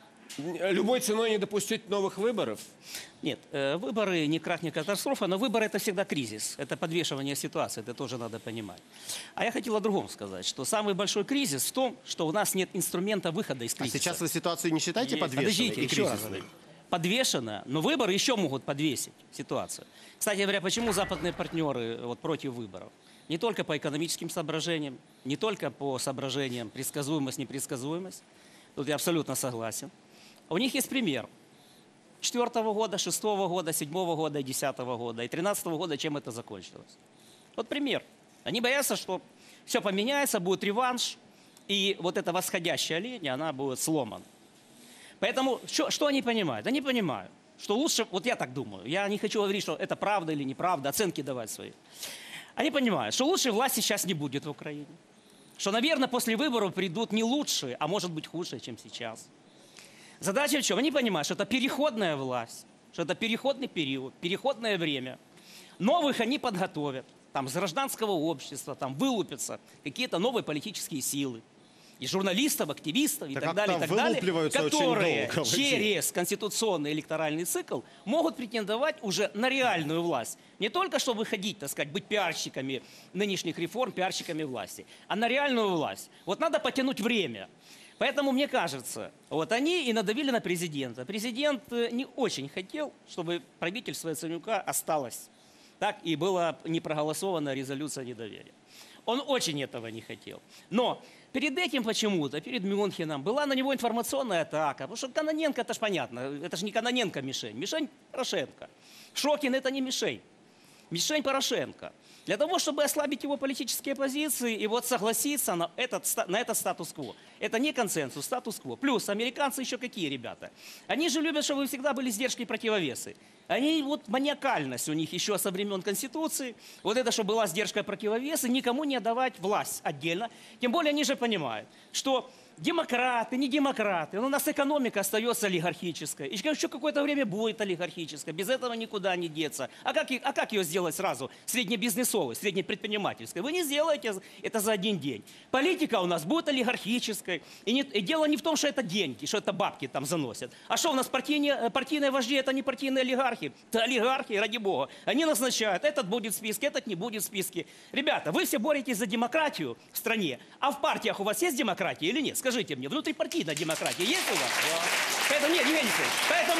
Любой ценой не допустить новых выборов. Нет, э, выборы не крах, не катастрофа, но выборы это всегда кризис. Это подвешивание ситуации, это тоже надо понимать. А я хотел о другом сказать, что самый большой кризис в том, что у нас нет инструмента выхода из А кризиса. сейчас вы ситуацию не считаете Есть. подвешенной Подождите, и еще раз кризисной? говорю. Подвешено, но выборы еще могут подвесить ситуацию. Кстати говоря, почему западные партнеры вот, против выборов? Не только по экономическим соображениям, не только по соображениям предсказуемость, непредсказуемость. Тут я абсолютно согласен. У них есть пример. Четвертого года, шестого года, седьмого года, и десятого года, и тринадцатого года, чем это закончилось. Вот пример. Они боятся, что все поменяется, будет реванш, и вот эта восходящая линия, она будет сломана. Поэтому что, что они понимают? Они понимают, что лучше, вот я так думаю, я не хочу говорить, что это правда или неправда, оценки давать свои. Они понимают, что лучшей власти сейчас не будет в Украине. Что, наверное, после выборов придут не лучшие, а может быть худшие, чем сейчас. Задача в чем? Они понимают, что это переходная власть, что это переходный период, переходное время. Новых они подготовят, там, с гражданского общества, там, вылупятся какие-то новые политические силы. И журналистов, активистов и Так так далее, и как-то так далее, вылупливаются очень которые долго, Вадим. через конституционный электоральный цикл могут претендовать уже на реальную власть. Не только чтобы выходить, так сказать, быть пиарщиками нынешних реформ, пиарщиками власти, а на реальную власть. Вот надо потянуть время. Поэтому, мне кажется, вот они и надавили на президента. Президент э, не очень хотел, чтобы правительство Яценюка осталось. Так и была не проголосована резолюция недоверия. Он очень этого не хотел. Но перед этим почему-то, перед Мюнхеном, была на него информационная атака. Потому что Кононенко, это же понятно, это же не Кононенко мишень. Мишень Порошенко. Шокин это не мишень. Мишень Порошенко. Для того, чтобы ослабить его политические позиции и вот согласиться на этот, ста- на этот статус-кво. Это не консенсус, статус-кво. Плюс американцы еще какие ребята? Они же любят, чтобы всегда были сдержки и противовесы. Они, вот маниакальность у них еще со времен Конституции. Вот это, что была сдержка и противовесы, никому не отдавать власть отдельно. Тем более они же понимают, что демократы, не демократы, но у нас экономика остается олигархической. И еще какое-то время будет олигархической. Без этого никуда не деться. А как, и- а как ее сделать сразу? Среднебизнесовой, среднепредпринимательской. Вы не сделаете это за один день. Политика у нас будет олигархической. И, не- и дело не в том, что это деньги, что это бабки там заносят. А что у нас партийные, партийные вожди, это не партийные олигархи. Это олигархи, ради бога. Они назначают, этот будет в списке, этот не будет в списке. Ребята, вы все боретесь за демократию в стране. А в партиях у вас есть демократия или нет? Скажите мне, внутрипартийная демократия есть у вас? Поэтому, нет, Евгений Алексеевич, поэтому,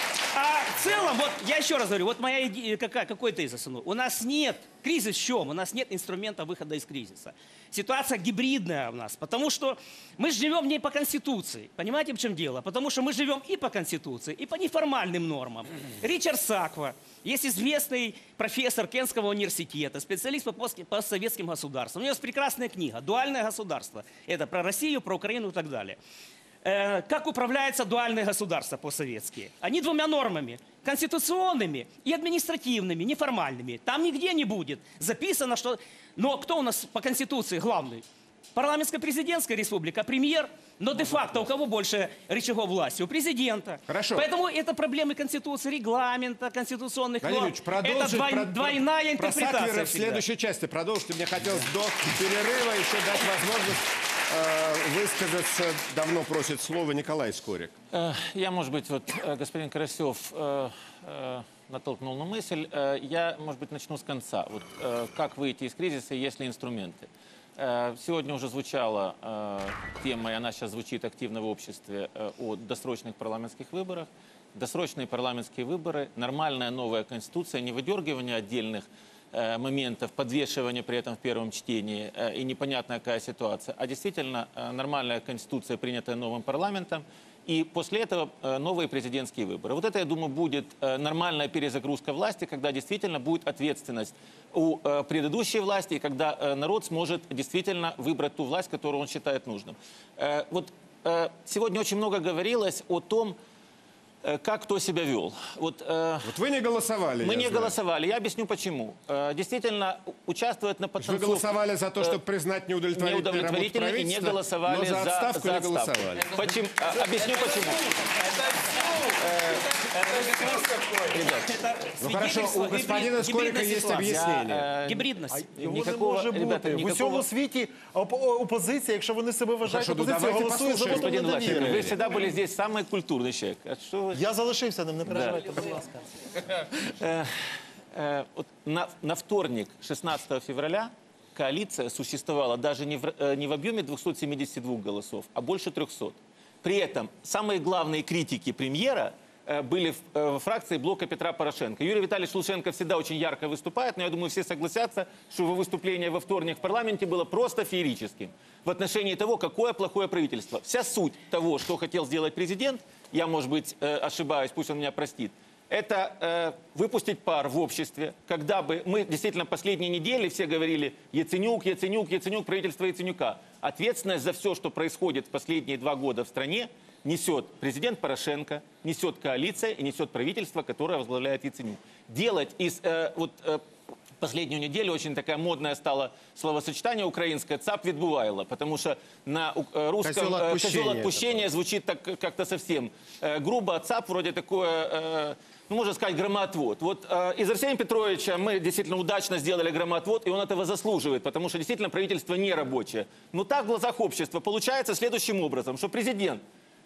а в целом, вот я еще раз говорю, вот моя идея, какая, какой тезис? Ну, у нас нет, кризис в чем? У нас нет инструмента выхода из кризиса. Ситуация гибридная у нас, потому что мы живем не по Конституции. Понимаете, в чем дело? Потому что мы живем и по Конституции, и по неформальным нормам. Ричард Саква, есть известный профессор Кентского университета, специалист по пост- постсоветским государствам. У него есть прекрасная книга «Дуальное государство». Это про Россию, про Украину и так далее. Э, как управляется дуальное государство по-советски? Они двумя нормами. Конституционными и административными, неформальными. Там нигде не будет записано, что... Но кто у нас по Конституции главный? парламентско-президентская республика, а премьер, но де-факто у кого больше рычагов власти? У президента. Хорошо. Поэтому это проблемы Конституции, регламента, конституционных норм. Владимир Ильич, Это двой- про- двойная про интерпретация. Саклера в всегда. следующей части. Продолжите. Мне хотелось до перерыва еще дать возможность э, высказаться. Давно просит слово Николай Скорик. Э, Я, может быть, вот э, господин Карасев э, э, натолкнул на мысль. Э, Я, может быть, начну с конца. Вот э, как выйти из кризиса, есть ли инструменты? Э, Сегодня уже звучала э, тема, и она сейчас звучит активно в обществе, э, о досрочных парламентских выборах. Досрочные парламентские выборы, нормальная новая конституция, не выдергивание отдельных э, моментов, подвешивание при этом в первом чтении э, и непонятная какая ситуация, а действительно э, нормальная конституция, принятая новым парламентом, и после этого э, новые президентские выборы. Вот это, я думаю, будет э, нормальная перезагрузка власти, когда действительно будет ответственность у э, предыдущей власти, и когда э, народ сможет действительно выбрать ту власть, которую он считает нужным. Э, вот э, сегодня очень много говорилось о том, э, как кто себя вел. Вот, э, Вот вы не голосовали, мы я не знаю. голосовали. Я объясню почему. Э, действительно, у- участвует на Вы подтанцовке... голосовали за то, э, чтобы признать неудовлетворительной работу неудовлетворительной и не правительства, голосовали но за отставку не отставку. голосовали. Почему? А, Объясню почему. Ребят, Ну хорошо, у господина Скорика есть объяснение. э, Гибридность. Його не Никакого, може ребята, бути. В никакого- усьому світі оп- опозиція, якщо вони себе вважають Хорошо, ну опозицією, давайте голосує за послушаем. вотом Господин Власенко, недовіри. вы всегда были здесь самый культурный человек. А что вы... Я залишився ним, не переживайте, будь ласка. Э, э, вот на, на вторник, шестнадцатого февраля, коалиция существовала даже не в, э, не в объеме двухсот семидесяти двух голосов, а больше трехсот. При этом самые главные критики премьера э, были в, э, в фракции блока Петра Порошенко. Юрий Витальевич Луценко всегда очень ярко выступает, но я думаю, все согласятся, что его выступление во вторник в парламенте было просто феерическим в отношении того, какое плохое правительство. Вся суть того, что хотел сделать президент, я, может быть, э, ошибаюсь, пусть он меня простит, это э, выпустить пар в обществе, когда бы мы действительно последние недели все говорили Яценюк, Яценюк, Яценюк, правительство Яценюка. Ответственность за все, что происходит в последние два года в стране, несет президент Порошенко, несет коалиция и несет правительство, которое возглавляет Яценюк. Делать из... Э, вот, э, последнюю неделю очень такая модная стала словосочетание украинское «цап відбувайло», потому что на э, русском Козел э, отпущения «козел отпущения» звучит так э, как-то совсем э, грубо, а «цап» вроде такое, э, ну, можно сказать, громоотвод. Вот э, из Арсения Петровича мы действительно удачно сделали громоотвод, и он этого заслуживает, потому что действительно правительство не рабочее. Но так в глазах общества получается следующим образом, что президент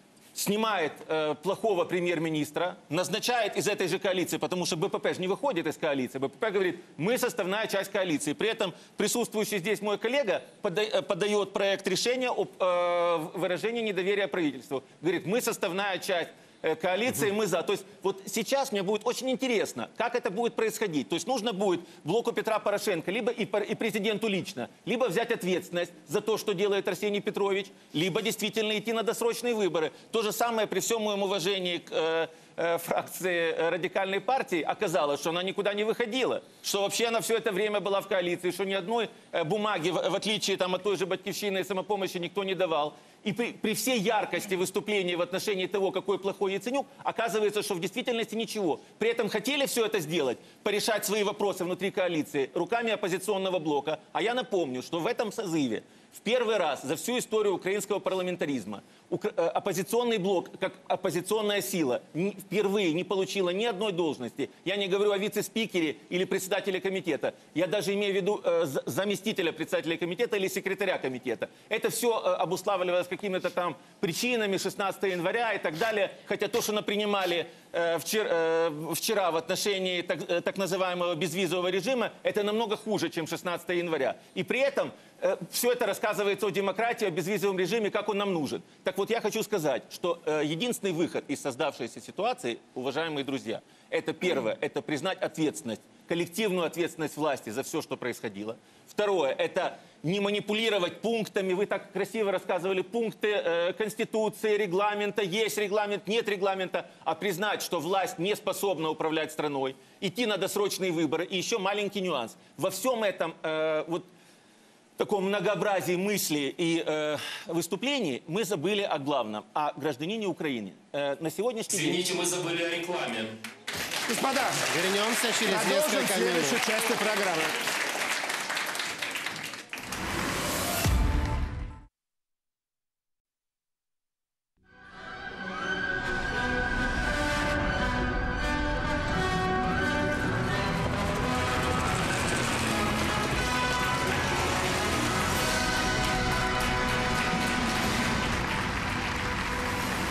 снимает э, плохого премьер-министра, назначает из этой же коалиции, потому что БПП же не выходит из коалиции. БПП говорит, мы составная часть коалиции. При этом присутствующий здесь мой коллега пода э, подает проект решения об э, выражении недоверия правительству. Говорит, мы составная часть э, коалиции, мы за. То есть вот сейчас мне будет очень интересно, как это будет происходить. То есть нужно будет блоку Петра Порошенко, либо и, пар- и президенту лично, либо взять ответственность за то, что делает Арсений Петрович, либо действительно идти на досрочные выборы. То же самое при всем моем уважении к э, э, фракции э, радикальной партии оказалось, что она никуда не выходила, что вообще она все это время была в коалиции, что ни одной э, бумаги, в, в отличие там, от той же «Батькивщины» и «Самопомощи», никто не давал. И при, при всей яркости выступлений в отношении того, какой плохой Яценюк, оказывается, что в действительности ничего. При этом хотели все это сделать, порешать свои вопросы внутри коалиции руками оппозиционного блока. А я напомню, что в этом созыве в первый раз за всю историю украинского парламентаризма укр- э, оппозиционный блок, как оппозиционная сила, ни- впервые не получила ни одной должности. Я не говорю о вице-спикере или председателе комитета. Я даже имею в виду э, за- заместителя председателя комитета или секретаря комитета. Это все э, обуславливалось какими-то там причинами шестнадцатого января и так далее. Хотя то, что напринимали э, вчер- э, вчера в отношении так, э, так называемого безвизового режима, это намного хуже, чем шестнадцатого января. И при этом э, все это рассказывается о демократии, о безвизовом режиме, как он нам нужен. Так вот, я хочу сказать, что э, единственный выход из создавшейся ситуации, уважаемые друзья, это первое, это признать ответственность, коллективную ответственность власти за все, что происходило. Второе, это не манипулировать пунктами. Вы так красиво рассказывали пункты э, Конституции, регламента, есть регламент, нет регламента, а признать, что власть не способна управлять страной, идти на досрочные выборы. И еще маленький нюанс. Во всем этом э, вот таком многообразии мыслей и э, выступлений мы забыли о главном, о гражданине Украины. Э, на сегодняшний Извините, день... мы забыли о рекламе. Господа, Вернемся через продолжим несколько минут. следующую часть программы.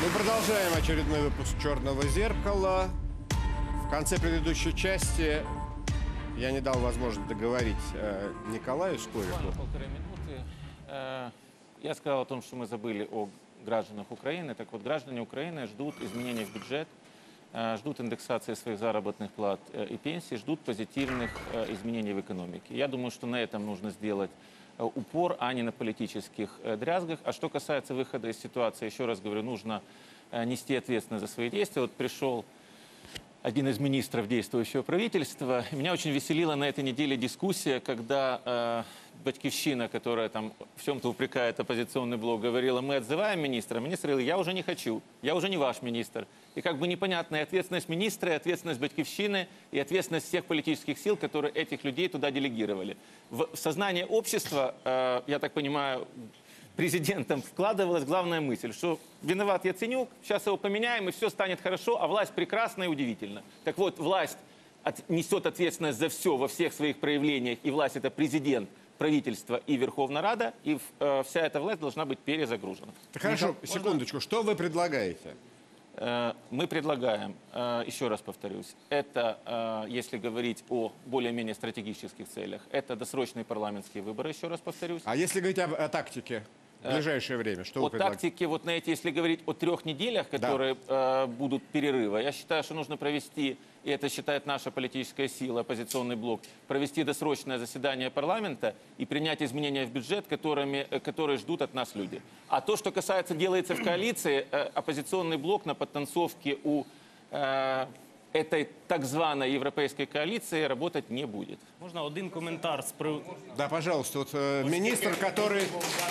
Мы продолжаем очередной выпуск «Черного зеркала». В конце предыдущей части я не дал возможность договорить э, Николаю Скорику. Буквально полторы минуты. Э, Я сказал о том, что мы забыли о гражданах Украины. Так вот, граждане Украины ждут изменений в бюджет, э, ждут индексации своих заработных плат э, и пенсий, ждут позитивных э, изменений в экономике. Я думаю, что на этом нужно сделать э, упор, а не на политических э, дрязгах. А что касается выхода из ситуации, еще раз говорю, нужно э, нести ответственность за свои действия. Вот пришел один из министров действующего правительства. Меня очень веселила на этой неделе дискуссия, когда э, Батькивщина, которая там в чем-то упрекает оппозиционный блок, говорила: мы отзываем министра. Министр говорил: я уже не хочу, я уже не ваш министр. И как бы непонятная ответственность министра, и ответственность Батькивщины, и ответственность всех политических сил, которые этих людей туда делегировали. В сознание общества, э, я так понимаю, президентом вкладывалась главная мысль, что виноват Яценюк, сейчас его поменяем, и все станет хорошо, а власть прекрасна и удивительна. Так вот, власть от, несет ответственность за все во всех своих проявлениях, и власть — это президент, правительство и Верховная Рада, и э, вся эта власть должна быть перезагружена. Хорошо, секундочку, что вы предлагаете? Э, Мы предлагаем, э, еще раз повторюсь, это, э, если говорить о более-менее стратегических целях, это досрочные парламентские выборы, еще раз повторюсь. А если говорить об, о тактике в ближайшее время, что О вы предлагаете? тактике, вот на эти, если говорить о трех неделях, которые э, будут перерыва, я считаю, что нужно провести, и это считает наша политическая сила, оппозиционный блок, провести досрочное заседание парламента и принять изменения в бюджет, которыми, э, которые ждут от нас люди. А то, что касается, делается в коалиции, э, оппозиционный блок на подтанцовке у э, этой так званой европейской коалиции работать не будет. Можна один коментар з приводу... Да, пожалуйста, вот э, министр, который...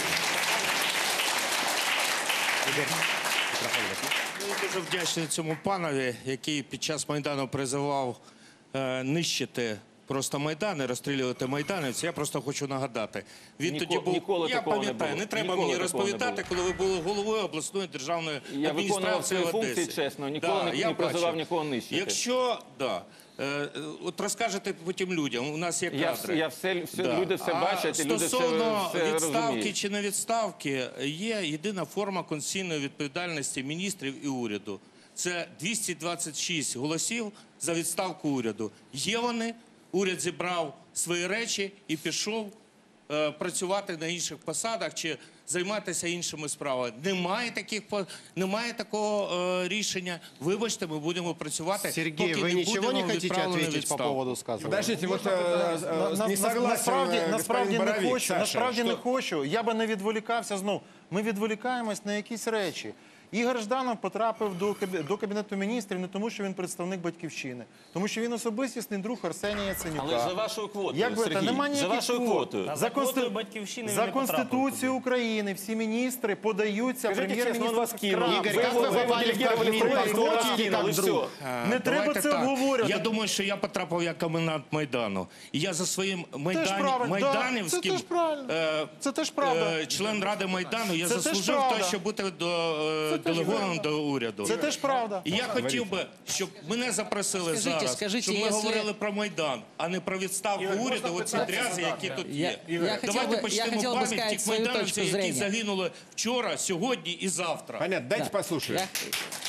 Я дуже вдячний цьому панові, який під час Майдану призивав е, нищити просто Майдан і розстрілювати майданівців. Я просто хочу нагадати. Він Ніко- тоді був... ніколи Я такого не пам'ятаю, було. не треба Ніколи мені такого не розповідати, коли ви були головою обласної державної Я виконував адміністрації свої в Одесі. функції чесно, ніколи не- я не призивав бачив. нікого нищити. Якщо, да, е, е, от розкажете потім людям, у нас є Я кадри. вс- я все- все- люди все А бачать, і люди все- стосовно все відставки розуміють. чи не відставки, є єдина форма конституційної відповідальності міністрів і уряду. Це двісті двадцять шість голосів за відставку уряду. Є вони, уряд зібрав свої речі і пішов е, працювати на інших посадах чи займатися іншими справами. Немає таких по- немає такого е, рішення. Вибачте, ми будемо працювати. Сергей, поки вы не ничего будемо не хотите відправлені в ответить по відставку. поводу сказанного? Подождите, вот На- э, на- э, не на- согласен насправді, э, насправді господин не Боровик. хочу, Саша, насправді не что- хочу. Я би не відволікався знов. Ми відволікаємось на якісь речі. Ігор Жданов потрапив до, кабі- до Кабінету міністрів не тому, що він представник Батьківщини, тому що він особистісний друг Арсенія Яценюка. Але ж за вашою квотою, Як би, та Сергій, нема за ніяких вашою квот. квотою. Та За, за квотою конститу- Батьківщини за він не потрапив Конституцією України всі міністри подаються Скажите честно, он прем'єр-міністру. вас кинул. Игорь, Вы как его- вы вы его попали в делегировали Кабмин? в По правительство, он квоте вас или кинул, как и друг? все. Е, Не треба давайте це так. обговорювати. Я думаю, що я потрапив як комендант Майдану. І я за своїм майдан... правильно, да, майданівським це теж правильно. е, Це теж правда. е, член Ради Майдану, я Це теж заслужив правда. те, щоб бути до, е, Це теж делегованим правда. до уряду. Це теж правда. І я хотів би, щоб мене запросили Скажіть, зараз, скажіть, щоб ми якщо- говорили про Майдан, а не про відставку уряду, оці дрязи, які тут Я- є. я хотів Давайте би- я почнемо хотів би пам'ять сказати тих свою майданівців, точку які зрення. загинули вчора, сьогодні і завтра. Понятно, дайте Да. послушаем. Я-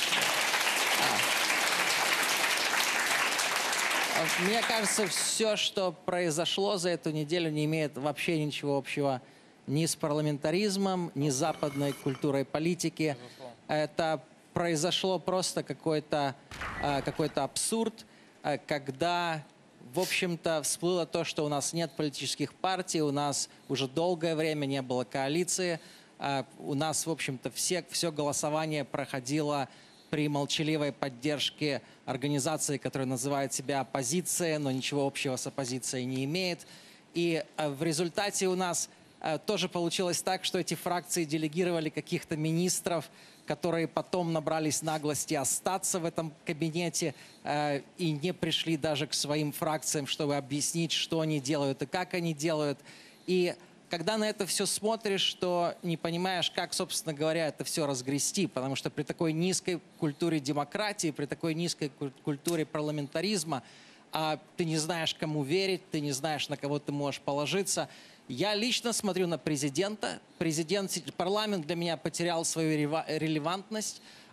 А, Мне кажется, все, что произошло за эту неделю, не имеет вообще ничего общего ни с парламентаризмом, ни с западной культурой политики. Это произошло просто какой-то э, какой-то абсурд, э, когда, в общем-то, всплыло то, что у нас нет политических партий, у нас уже долгое время не было коалиции, э, у нас, в общем-то, все, все голосование проходило при молчаливой поддержке организации, которая называет себя оппозицией, но ничего общего с оппозицией не имеет. И э, в результате у нас э, тоже получилось так, что эти фракции делегировали каких-то министров, которые потом набрались наглости остаться в этом кабинете э, и не пришли даже к своим фракциям, чтобы объяснить, что они делают и как они делают. И когда на это все смотришь, то не понимаешь, как, собственно говоря, это все разгрести, потому что при такой низкой культуре демократии, при такой низкой куль- культуре парламентаризма, а, ты не знаешь, кому верить, ты не знаешь, на кого ты можешь положиться. Я лично смотрю на президента. Президент, парламент для меня потерял свою рева- релевантность.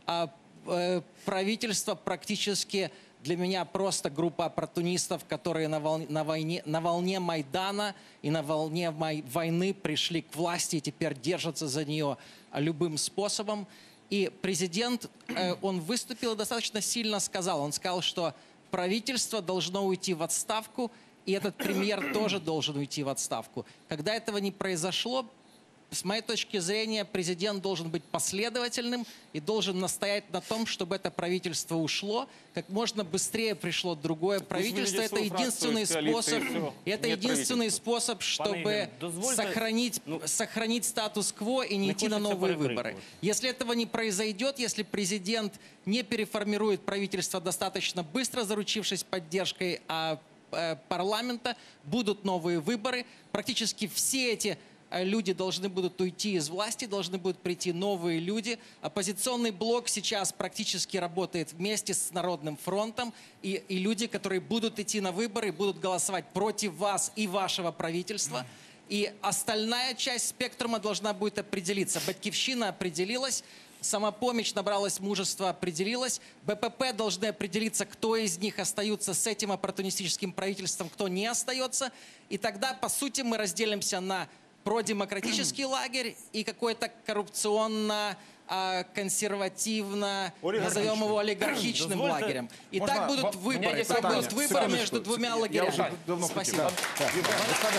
а, э, правительство практически для меня просто группа оппортунистов, которые на волне, на, войне, на волне Майдана и на волне май, войны пришли к власти и теперь держатся за нее любым способом. И президент, э, он выступил и достаточно сильно сказал, он сказал, что правительство должно уйти в отставку, и этот премьер тоже должен уйти в отставку. Когда этого не произошло, с моей точки зрения, президент должен быть последовательным и должен настоять на том, чтобы это правительство ушло, как можно быстрее пришло другое правительство. Это единственный способ, это единственный способ, чтобы сохранить, сохранить статус-кво и не идти на новые выборы. Если этого не произойдет, если президент не переформирует правительство достаточно быстро, заручившись поддержкой а, а, парламента, будут новые выборы. Практически все эти люди должны будут уйти из власти, должны будут прийти новые люди. Оппозиционный блок сейчас практически работает вместе с Народным фронтом. И, и люди, которые будут идти на выборы, будут голосовать против вас и вашего правительства. И остальная часть спектрума должна будет определиться. Батькивщина определилась, Самопомощь набралась мужества, определилась. БПП должны определиться, кто из них остаются с этим оппортунистическим правительством, кто не остается. И тогда, по сути, мы разделимся на продемократический лагерь и какой-то коррупционно, консервативно, назовем его олигархичным лагерем. И Можно так будут в- выборы, у меня так есть будут питание. выборы Секундочку. между двумя Я лагерями. вже давно Спасибо. хотів. Господа,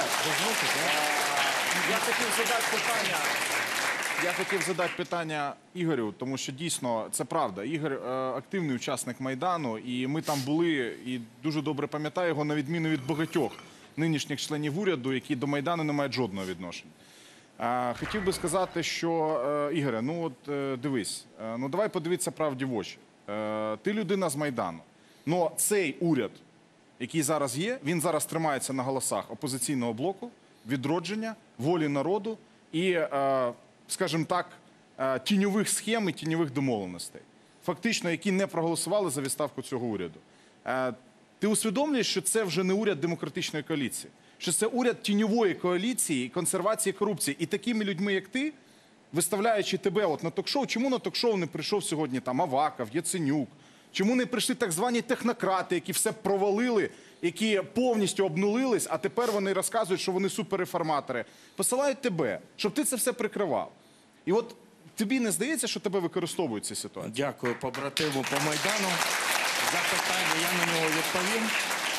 я хотів задати питання. Я хотів задати питання Ігорю, тому що дійсно це правда. Ігор е, активний учасник Майдану, і ми там були, і дуже добре пам'ятаю його, на відміну від багатьох нинішніх членів уряду, які до Майдану не мають жодного відношення. Е, хотів би сказати, що, е, Ігоре, ну от е, дивись, е, ну давай подивитися правді в очі. Е, ти людина з Майдану, но цей уряд, який зараз є, він зараз тримається на голосах опозиційного блоку, відродження, волі народу і, е, скажімо так, е, тіньових схем і тіньових домовленостей, фактично, які не проголосували за відставку цього уряду. Е, Ти усвідомлюєш, що це вже не уряд демократичної коаліції, що це уряд тіньової коаліції, консервації корупції. І такими людьми, як ти, виставляючи тебе от на ток-шоу, чому на ток-шоу не прийшов сьогодні там Аваков, Яценюк? Чому не прийшли так звані технократи, які все провалили, які повністю обнулились, а тепер вони розказують, що вони суперреформатори? Посилають тебе, щоб ти це все прикривав. І от тобі не здається, що тебе використовують ці ситуації? Дякую побратиму по Майдану за питання, я на нього відповім.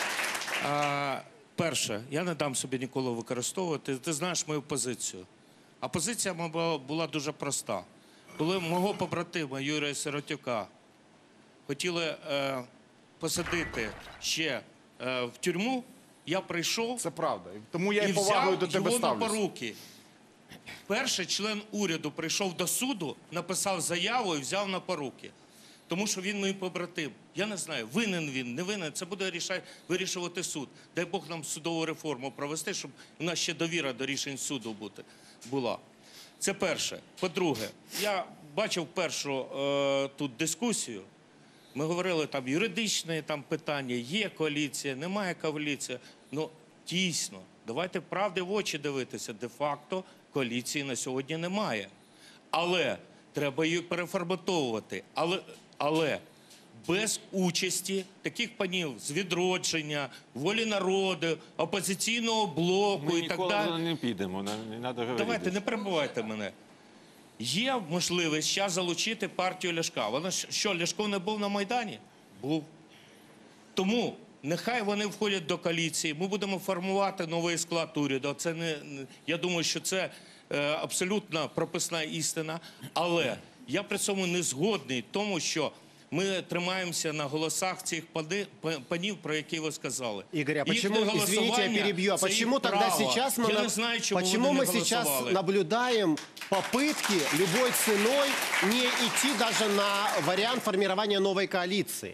А, перше, я не дам собі ніколи використовувати. Ти знаєш мою позицію. А позиція моя була дуже проста. Коли мого побратима Юрія Сиротюка хотіли е, посадити ще е, в тюрму, я прийшов. Це правда. Тому я і і повагою взяв до тебе його на ставлюсь. поруки. Перший член уряду прийшов до суду, написав заяву і взяв на поруки. Тому що він мій побратим. Я не знаю, винен він, не винен. Це буде рішати, вирішувати суд. Дай Бог нам судову реформу провести, щоб у нас ще довіра до рішень суду бути, була. Це перше. По-друге, я бачив першу е, тут дискусію. Ми говорили, там юридичні там, питання, є коаліція, немає коаліції. Ну, дійсно, давайте правди в очі дивитися. Де-факто коаліції на сьогодні немає. Але треба її переформатовувати. Але, але без участі таких панів з «Відродження», «Волі народу», «Опозиційного блоку» Ми і так ніколи далі. не підемо, не, не треба говорити. Давайте, не перебивайте мене. Є можливість зараз залучити партію Ляшка. Вона ж- що, Ляшко не був на Майдані? Був. Тому нехай вони входять до коаліції, ми будемо формувати новий склад уряду. Це не, не- я думаю, що це е, абсолютно прописна істина. Але я при цьому не згодний тому, що ми тримаємося на голосах цих пани- па- панів, про які ви сказали. Игорь, а Їхнє почему, извините, я голосування перебью, а – це почему їх тогда право. сейчас мы, Я на- не знаю, чому почему вони мы не сейчас голосували. наблюдаем попытки любой ценой не идти даже на вариант формирования новой коалиции?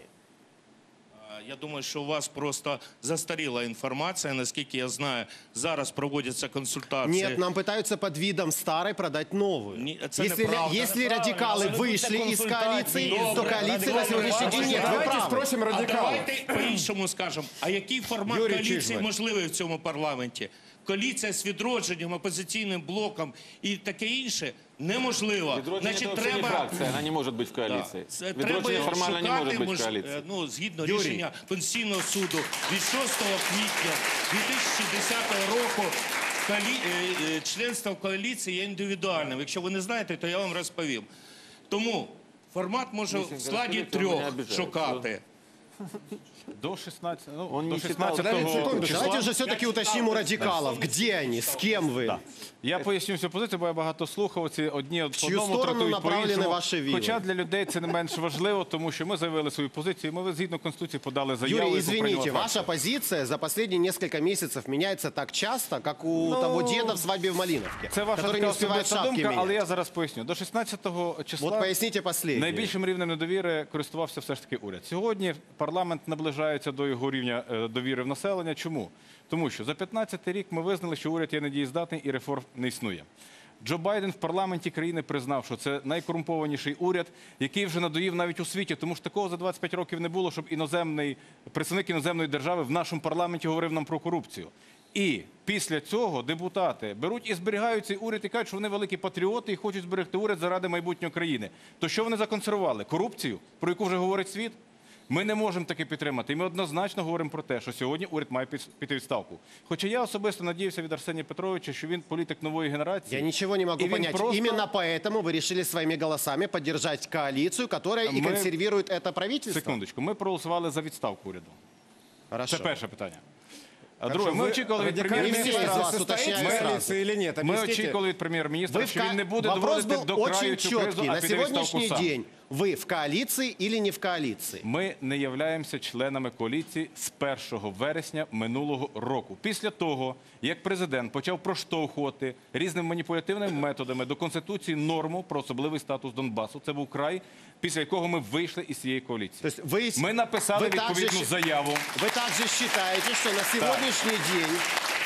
Я думаю, що у вас просто застаріла інформація. Наскільки я знаю, зараз проводяться консультації. Нет, нам пытаются под видом старой продать новую. Ні, це Если, неправда. если радикалы вышли из коалиции, то Добре, коалиции на радикали сегодняшний день нет. Вы Давайте правы. спросим А радикалов. давайте по-іншому скажемо. А який формат Юрій коаліції Чижмарь. можливий в цьому парламенті? коаліція з Відродженням, опозиційним блоком і таке інше неможливо. Відродження – це взагалі не фракція, вона не може бути в коаліції. Це Відродження треба формально не може шукати, бути в мож- коаліції. е, ну, згідно Юрій. рішення Конституційного суду від шостого квітня дві тисячі десятого року коалі... е, е, членство в коаліції є індивідуальним. Якщо ви не знаєте, то я вам розповім. Тому формат може в складі трьох шукати. До шістнадцятого, ну, Он до не читал. шістнадцятого Давайте числа. же все-таки уточним у радикалов, где они, с кем вы. Я поясню цю позицію, бо я багато слухав. Ці одні по чию одному сторону трактують направлені по-іншому. ваші віли? Хоча для людей це не менш важливо, тому що ми заявили свою позицію. Ми згідно Конституції подали заяву. Юрий, яку извините, прийняла ваша позиция за последние несколько месяцев меняется так часто, как у того деда в свадьбе в Малиновке, Це ваша который така не успевает особиста шапки думка, але менять. я зараз поясню. До шістнадцятого числа Вот поясните последнее. найбільшим рівнем недовіри користувався все ж таки уряд. Сьогодні парламент наближається до його рівня е, довіри в населення. Чому? Тому що за п'ятнадцятий рік ми визнали, що уряд є недієздатний і реформ не існує. Джо Байден в парламенті країни признав, що це найкорумпованіший уряд, який вже надоїв навіть у світі. Тому що такого за двадцять п'ять років не було, щоб іноземний, представник іноземної держави в нашому парламенті говорив нам про корупцію. І після цього депутати беруть і зберігають цей уряд і кажуть, що вони великі патріоти і хочуть зберегти уряд заради майбутнього країни. То що вони законсервували? Корупцію, про яку вже говорить світ? Ми не можемо таки підтримати. І ми однозначно говоримо про те, що сьогодні уряд має піс- піти у відставку. Хоча я особисто надіявся від Арсенія Петровича, що він політик нової генерації. Я ничего не могу И він понять. просто- Именно поэтому вы решили своими голосами поддержать коалицию, которая и Мы- консервирует это правительство? Секундочку, ми проголосували за відставку уряду. Хорошо. Це перше питання. А Хорошо, друге, ми ви очікували від радикальні прем'єр-міністра. всі з вас состоїть уточняють в сразу. коаліції или нет? Ми Объясните. очікували від прем'єр-міністра, Вы в що ка- він не буде Вопрос доводити был до краю очень цю кризу, четкий. а На піде у відставку сегодняшний сам. день вы в коалиции или не в коалиции? Ми не являємося членами коаліції з першого вересня минулого року. Після того, як президент почав проштовхувати різними маніпулятивними методами до Конституції норму про особливий статус Донбасу. Це був край, після якого ми вийшли із цієї коаліції. То есть вы, Ми написали вы также відповідну щи- заяву. Вы также считаете, что на сегодняшний день...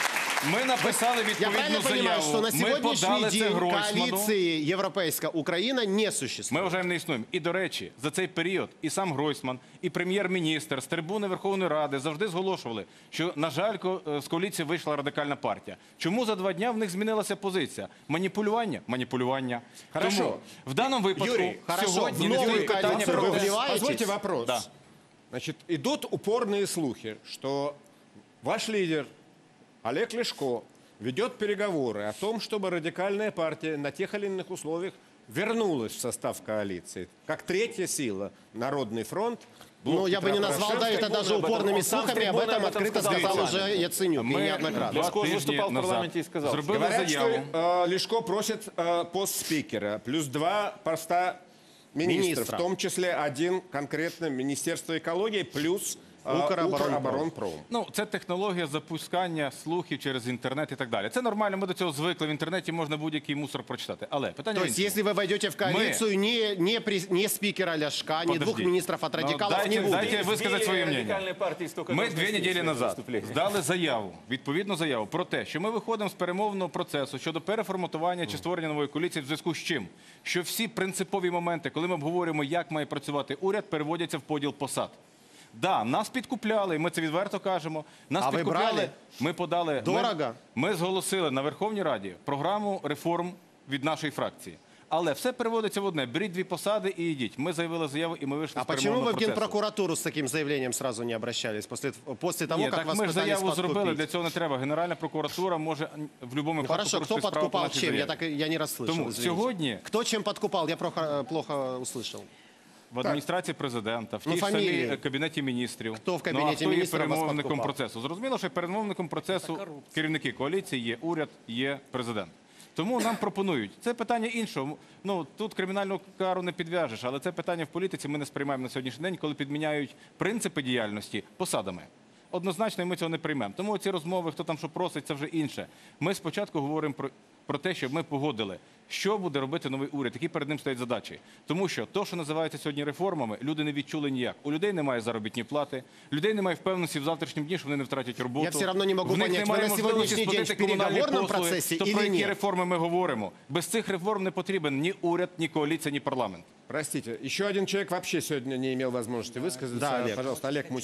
Ми написали Я відповідну правильно понимаю, заяву. что на Ми сегодняшний подали це день Гройсману. коалиции Европейская Украина не существует? Ми вважаємо, не існуємо. І, до речі, за цей період і сам Гройсман, і прем'єр-міністр з трибуни Верховної Ради завжди зголошували, що, на жаль, ко- з коаліції вийшла радикальна партія. Чому за два дня в них змінилася позиція? Маніпулювання? Маніпулювання. Хорошо. Тому в даному випадку Юрий, хорошо, сьогодні в не новій стоїть питання коаліції про ви те, вливаєтесь? Позвольте вопрос. Да. Значит, идут упорные слухи, что ваш лидер Олег Ляшко ведет переговоры о том, чтобы радикальная партия на тех или иных условиях вернулась в состав коалиции. Как третья сила, Народный фронт. блок Ну, я бы Петра не назвал, да, Порошенко. это даже об этом- упорными он сам слухами, об трибуны этом об этом открыто сказал. сказал Дивіться. уже Яценюк, и Ми неоднократно. два Ляшко ж тижні виступав в назад парламенті і сказав, що зробили Говорят, заяву. что э, Лешко просит э, пост спикера, плюс два поста министров, Министра. в том числе один конкретно Министерство экологии, плюс э, Укроборонпром. Укроборонпром. Ну, це технологія запускання слухів через інтернет і так далі. Це нормально, ми до цього звикли. В інтернеті можна будь-який мусор прочитати. Але питання То в есть, іншому. если вы войдете в коалицию, не, не, при- не спикера Ляшка, не Подожди. двух министров от Ну, радикалов дайте- не будет. дайте высказать свое мнение. Радикальной партии столько Ми должностей дві неділі в назад виступленні. здали заяву, відповідну заяву про те, що ми виходимо з перемовного процесу щодо переформатування чи створення нової коаліції в зв'язку з чим? Що всі принципові моменти, коли ми обговорюємо, як має працювати уряд, переводяться в поділ посад. Да, нас підкупляли, і ми це відверто кажемо. Нас А ви підкупляли, брали? ми подали. Дорого? Ми, ми зголосили на Верховній Раді програму реформ від нашої фракції. Але все переводиться в одне: беріть дві посади і йдіть. Ми заявили заяву, і ми вийшли А з почему перемовного вы в процесу. Генпрокуратуру с таким заявлением сразу не обращались после, после того, Ні, как так вас ми ж пытались заяву зробили, подкупить? для цього не треба. Генеральна прокуратура може в будь-якому Ну, випадку хорошо, кто порушити справу по подкупал нашій чем? Я, заяві. так, и- я не расслышал, Тому извините. сьогодні Кто чем подкупал? Я плохо, плохо услышал. в адміністрації президента, в Ну, тій фамілії. самій кабінеті міністрів. Хто в ну, кабінеті а хто є міністрів вас перемовником подкупав? процесу? Зрозуміло, що перемовником процесу керівники коаліції є уряд, є президент. Тому нам пропонують. Це питання іншого. Ну, тут кримінальну кару не підв'яжеш, але це питання в політиці ми не сприймаємо на сьогоднішній день, коли підміняють принципи діяльності посадами. Однозначно, і ми цього не приймемо. Тому ці розмови, хто там що просить, це вже інше. Ми спочатку говоримо про, про те, щоб ми погодили, що буде робити новий уряд, які перед ним стоять задачі. Тому що то, що називається сьогодні реформами, люди не відчули ніяк. У людей немає заробітної плати, людей немає впевненості в завтрашньому дні, що вони не втратять роботу. Я все равно не могу В них понять, немає ви на можливості сьогоднішній день сплатити в комунальні переговорному послуги. процесі То или про які ні? реформи ми говоримо? Без цих реформ не потрібен ні уряд, ні коаліція, ні парламент. Простите, еще один человек вообще сегодня не имел возможности высказаться. Да, Олег. Пожалуйста, Олег Мусей.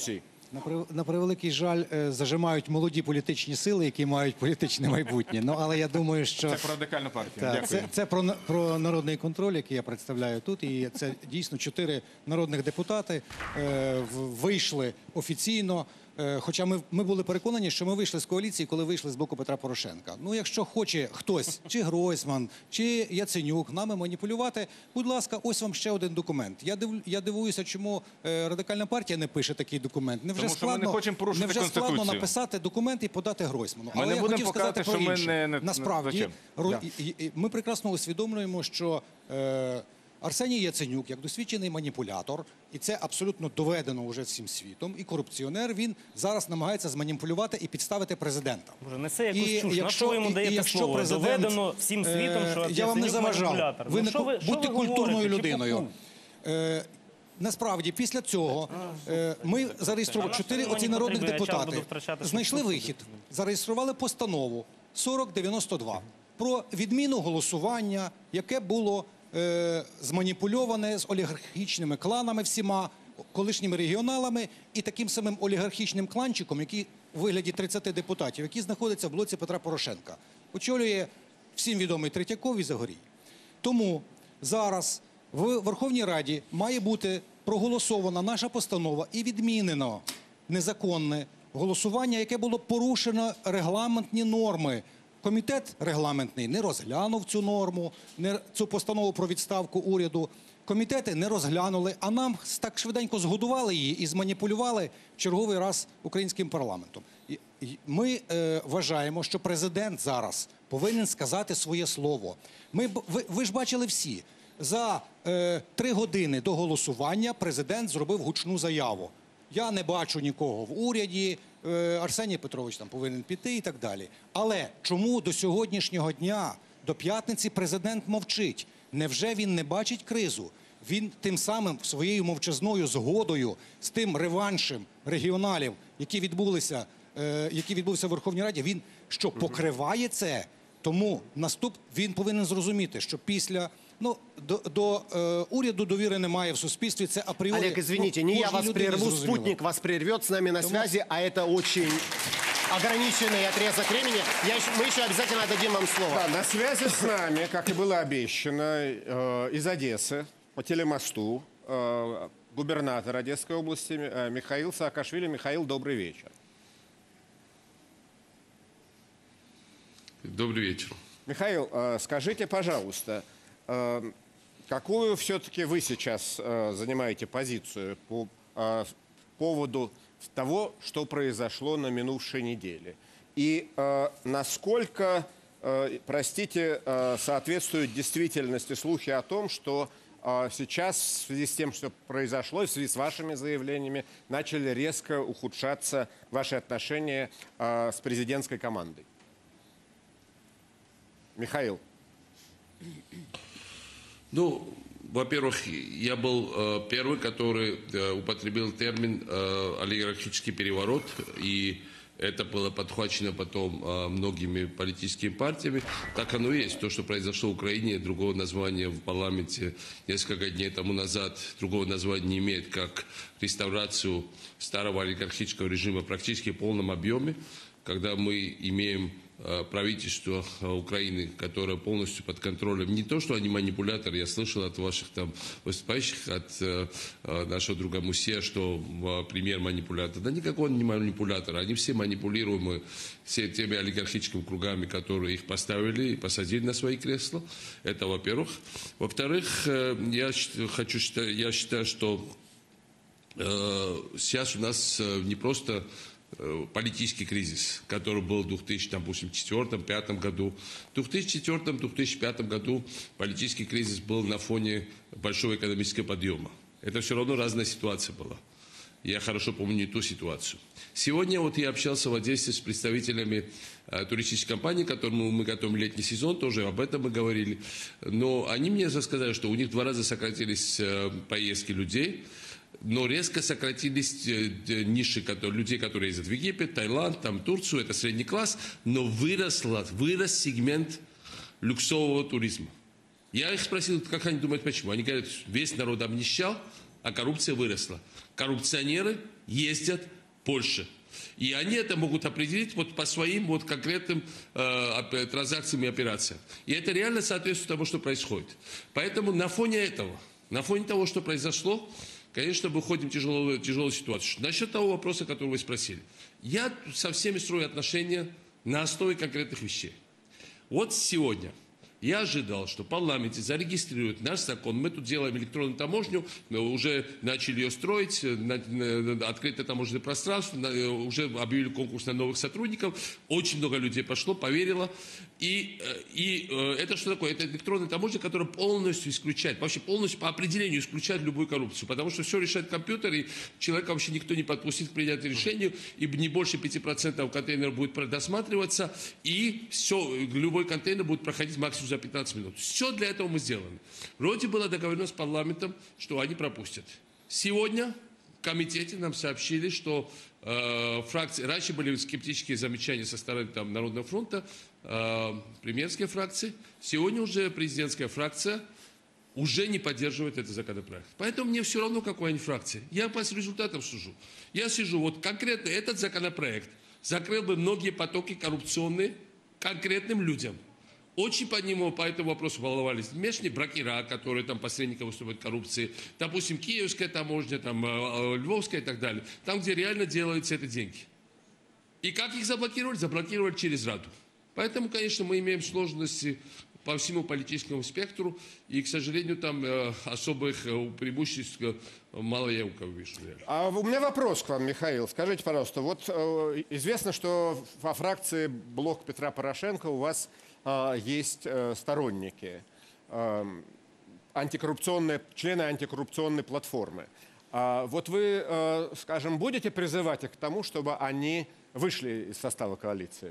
На, прев- на превеликий жаль, е, зажимають молоді політичні сили, які мають політичне майбутнє. Ну, але я думаю, що... Це про радикальну партію. Так, Дякую. це, це про, на- про народний контроль, який я представляю тут. І це дійсно чотири народних депутати е, в- вийшли офіційно. Е, хоча ми, ми були переконані, що ми вийшли з коаліції, коли вийшли з боку Петра Порошенка. Ну, якщо хоче хтось, чи Гройсман, чи Яценюк, нами маніпулювати, будь ласка, ось вам ще один документ. Я, див, я дивуюся, чому е, Радикальна партія не пише такий документ. Невже Тому що ми не складно, хочемо порушити невже складно Конституцію. написати документ і подати Гройсману? Ми Але не я будемо хотів сказати показувати, про що ми інше. не- не- Насправді, зачем? ро- Да. і- і- ми прекрасно усвідомлюємо, що е, Арсеній Яценюк, як досвідчений маніпулятор, і це абсолютно доведено вже всім світом, і корупціонер, він зараз намагається зманіпулювати і підставити президента. Боже, несе якусь чуш. На що ви йому даєте слово? Доведено всім світом, що е, я вам не Яценюк заважав. маніпулятор. Ви Ну, не що ви- що будьте ви культурною говорите? людиною. Чепуху. Е, Насправді, після цього е, ми зареєстрували А чотири нам оці не народних потрібно, я час депутати, буду втрачати, щоб знайшли слухати. вихід, зареєстрували постанову сорок дев'яносто два про відміну голосування, яке було е, зманіпульоване з олігархічними кланами всіма, колишніми регіоналами і таким самим олігархічним кланчиком, який у вигляді тридцяти депутатів, який знаходиться в блоці Петра Порошенка. Очолює всім відомий Третьяков і Загорій. Тому зараз в Верховній Раді має бути проголосована наша постанова і відмінено незаконне голосування, яке було порушено регламентні норми. Комітет регламентний не розглянув цю норму, не, цю постанову про відставку уряду. Комітети не розглянули, а нам так швиденько згодували її і зманіпулювали в черговий раз українським парламентом. І- і Ми е, вважаємо, що президент зараз повинен сказати своє слово. Ми, б- ви, ви ж бачили всі, за е, три години до голосування президент зробив гучну заяву. Я не бачу нікого в уряді, е, Арсеній Петрович там повинен піти і так далі. Але чому до сьогоднішнього дня, до п'ятниці, президент мовчить? Невже він не бачить кризу? Він тим самим своєю мовчазною згодою з тим реваншем регіоналів, які відбулися, е, які відбулися в Верховній Раді, він що, покриває це? Тому наступ він повинен зрозуміти, що після ну до, до е, уряду довіри немає в суспільстві. Це апріорі. Олег, извините, ну, не я кожній вас людині прерву, зрозуміло. спутник вас прервет с нами на связи, а это очень ограниченный отрезок времени. Я еще, мы еще обязательно дадим вам слово. Да, на связи с нами, как и было обещано, э, из Одессы по телемосту э, губернатор Одесской области э, Михаил Саакашвили. Михаил, добрый вечер. Добрый вечер. Михаил, э, скажите, пожалуйста, э, какую все-таки вы сейчас э, занимаете позицию по э, поводу того, что произошло на минувшей неделе? И э, насколько, э, простите, э, соответствуют действительности слухи о том, что э, сейчас в связи с тем, что произошло, и в связи с вашими заявлениями, начали резко ухудшаться ваши отношения э, с президентской командой? Михаил. Ну, во-первых, я был э, первый, который э, употребил термин э, олигархический переворот, и это было подхвачено потом э, многими политическими партиями. Так оно и есть. То, что произошло в Украине, другого названия в парламенте несколько дней тому назад, другого названия не имеет, как реставрацию старого олигархического режима практически в полном объеме, когда мы имеем правительство Украины, которое полностью под контролем. Не то, что они манипуляторы, я слышал от ваших там выступающих, от э, нашего друга Мусея, что э, премьер манипулятор. Да никакой он не манипулятор, они все манипулируемы все теми олигархическими кругами, которые их поставили и посадили на свои кресла. Это во-первых. Во-вторых, э, я хочу считать, я считаю, что э, сейчас у нас э, не просто политический кризис, который был в две тысячи четвёртом — две тысячи пятом году. В две тысячи четвёртом — две тысячи пятом году политический кризис был на фоне большого экономического подъема. Это все равно разная ситуация была. Я хорошо помню ту ситуацию. Сегодня вот я общался в Одессе с представителями э, туристической компании, которому мы готовим летний сезон, тоже об этом мы говорили. Но они мне сказали, что у них в два раза сократились э, поездки людей, но резко сократились ниши которые, людей, которые ездят в Египет, Таиланд, там, Турцию, это средний класс, но выросла, вырос сегмент люксового туризма. Я их спросил, как они думают, почему. Они говорят, весь народ обнищал, а коррупция выросла. Коррупционеры ездят Польша. И они это могут определить вот по своим вот конкретным э, транзакциям и операциям. И это реально соответствует тому, что происходит. Поэтому на фоне этого, на фоне того, что произошло, конечно, выходим в тяжелую, тяжелую ситуацию. Насчет того вопроса, который вы спросили. Я со всеми строю отношения на основе конкретных вещей. Вот сегодня я ожидал, что в парламенте зарегистрируют наш закон. Мы тут делаем электронную таможню, уже начали ее строить, открытое таможенное пространство, уже объявили конкурс на новых сотрудников. Очень много людей пошло, поверило. И, и это что такое? Это электронная таможня, которая полностью исключает, вообще полностью по определению исключает любую коррупцию. Потому что все решает компьютер, и человека вообще никто не подпустит к принятию решению, и не больше пяти процентов контейнеров будет досматриваться, и все, любой контейнер будет проходить максимум за пятнадцать минут. Все для этого мы сделали. Вроде было договорено с парламентом, что они пропустят. Сегодня в комитете нам сообщили, что э, фракции, раньше были скептические замечания со стороны там, Народного фронта, э, премьерской фракции, сегодня уже президентская фракция уже не поддерживает этот законопроект. Поэтому мне все равно, какой они фракции. Я по результатам сужу. Я сижу, вот конкретно этот законопроект закрыл бы многие потоки коррупционные конкретным людям. Очень по нему, по этому вопросу волновались внешние брокера, которые там посредника выступают в коррупции, допустим, киевская таможня, там, львовская и так далее, там, где реально делаются эти деньги. И как их заблокировать? Заблокировать через Раду. Поэтому, конечно, мы имеем сложности по всему политическому спектру, и, к сожалению, там э, особых э, преимуществ э, мало я у кого вижу. А у меня вопрос к вам, Михаил. Скажите, пожалуйста, вот э, известно, что во фракции Блок Петра Порошенко у вас э, есть э, сторонники, э, антикоррупционные, члены антикоррупционной платформы. А вот вы, э, скажем, будете призывать их к тому, чтобы они вышли из состава коалиции?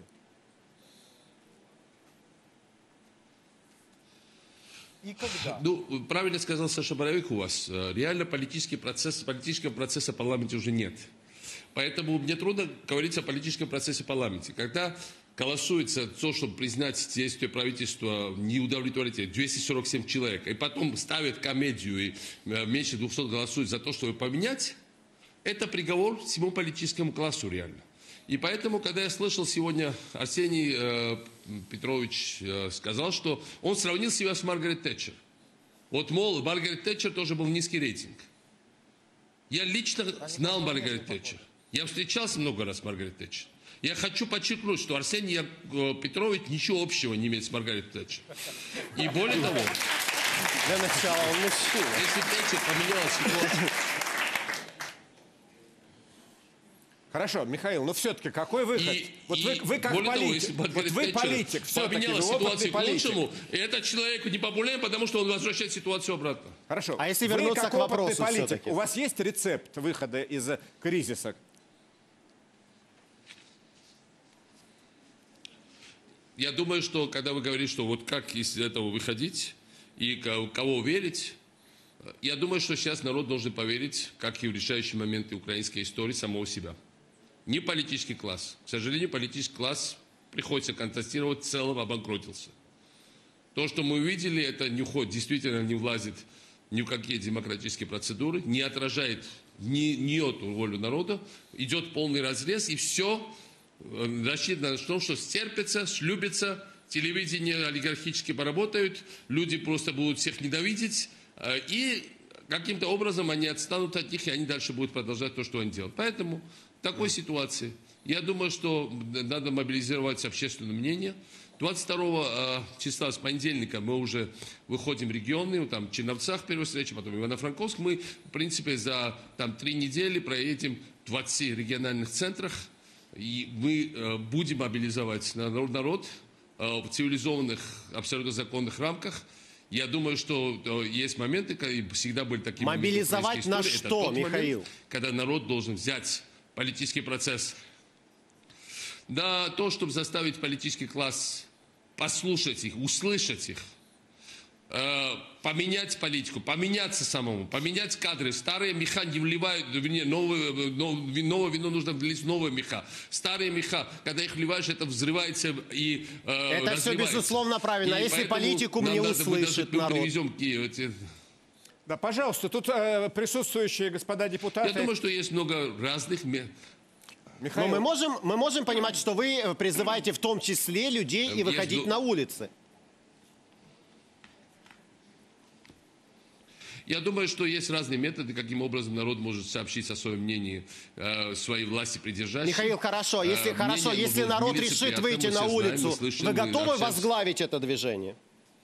И когда? Ну, правильно сказал Саша Боровик у вас. Реально политический процесс, политического процесса в парламенте уже нет. Поэтому мне трудно говорить о политическом процессе в парламенте. Когда голосуется то, чтобы признать действие правительства неудовлетворительным, двести сорок семь человек, и потом ставят комедию и меньше двухсот голосуют за то, чтобы поменять, это приговор всему политическому классу реально. И поэтому, когда я слышал сегодня, Арсений э, Петрович э, сказал, что он сравнил себя с Маргарет Тэтчер. Вот, мол, Маргарет Тэтчер тоже был низкий рейтинг. Я лично знал Маргарет Тэтчер. Я встречался много раз с Маргарет Тэтчер. Я хочу подчеркнуть, что Арсений э, Петрович ничего общего не имеет с Маргарет Тэтчер. И более того, для начала он мужчина. Если Тэтчер поменяла ситуацию... Хорошо, Михаил, но все-таки какой выход? И, вот и вы, вы как политик, того, вот вы политик, все-таки поменяла вы ситуацию к политик. лучшему, и этот человек не популярен, потому что он возвращает ситуацию обратно. Хорошо. А если вы вернуться как к вопросу политик, все-таки? у вас есть рецепт выхода из кризиса? Я думаю, что когда вы говорите, что вот как из этого выходить и кого верить, я думаю, что сейчас народ должен поверить, как и в решающие моменты украинской истории, самого себя. Не политический класс. К сожалению, политический класс, приходится констатировать, в целом обанкротился. То, что мы увидели, это не входит, действительно не влазит ни в какие демократические процедуры, не отражает ни, ни эту волю народа, идет полный разрез, и все рассчитано на то, что стерпится, слюбится, телевидение олигархически поработают, люди просто будут всех ненавидеть, и каким-то образом они отстанут от них, и они дальше будут продолжать то, что они делают. Поэтому в такой ситуации я думаю, что надо мобилизировать общественное мнение. двадцать второго числа, с понедельника, мы уже выходим в регионы, там в Черновцах первая встреча, потом в Ивано-Франковск. Мы, в принципе, за там, три недели проедем в двадцати региональных центрах, и мы будем мобилизовать народ в цивилизованных, абсолютно законных рамках. Я думаю, что есть моменты, когда всегда были такие моменты. Мобилизовать на что, Михаил? Момент, когда народ должен взять политический процесс на то, чтобы заставить политический класс послушать их, услышать их, э, поменять политику, поменяться самому, поменять кадры. Старые меха не вливают, вернее, новое, новое, новое вино нужно влить в новые меха. Старые меха, когда их вливаешь, это взрывается и э, это все безусловно правильно. А если политику не услышит народ? Да, пожалуйста, тут э, присутствующие господа депутаты... Я думаю, что есть много разных... Но мы можем, мы можем понимать, что вы призываете в том числе людей и выходить на улицы. Я думаю, что есть разные методы, каким образом народ может сообщить о своем мнении э, своей власти придержащей. Михаил, хорошо, если, Э, хорошо, мнение, если ну, народ нелицеприятно, решит выйти мы на все знаем, улицу, мы слышим, вы мы готовы общаемся. возглавить это движение?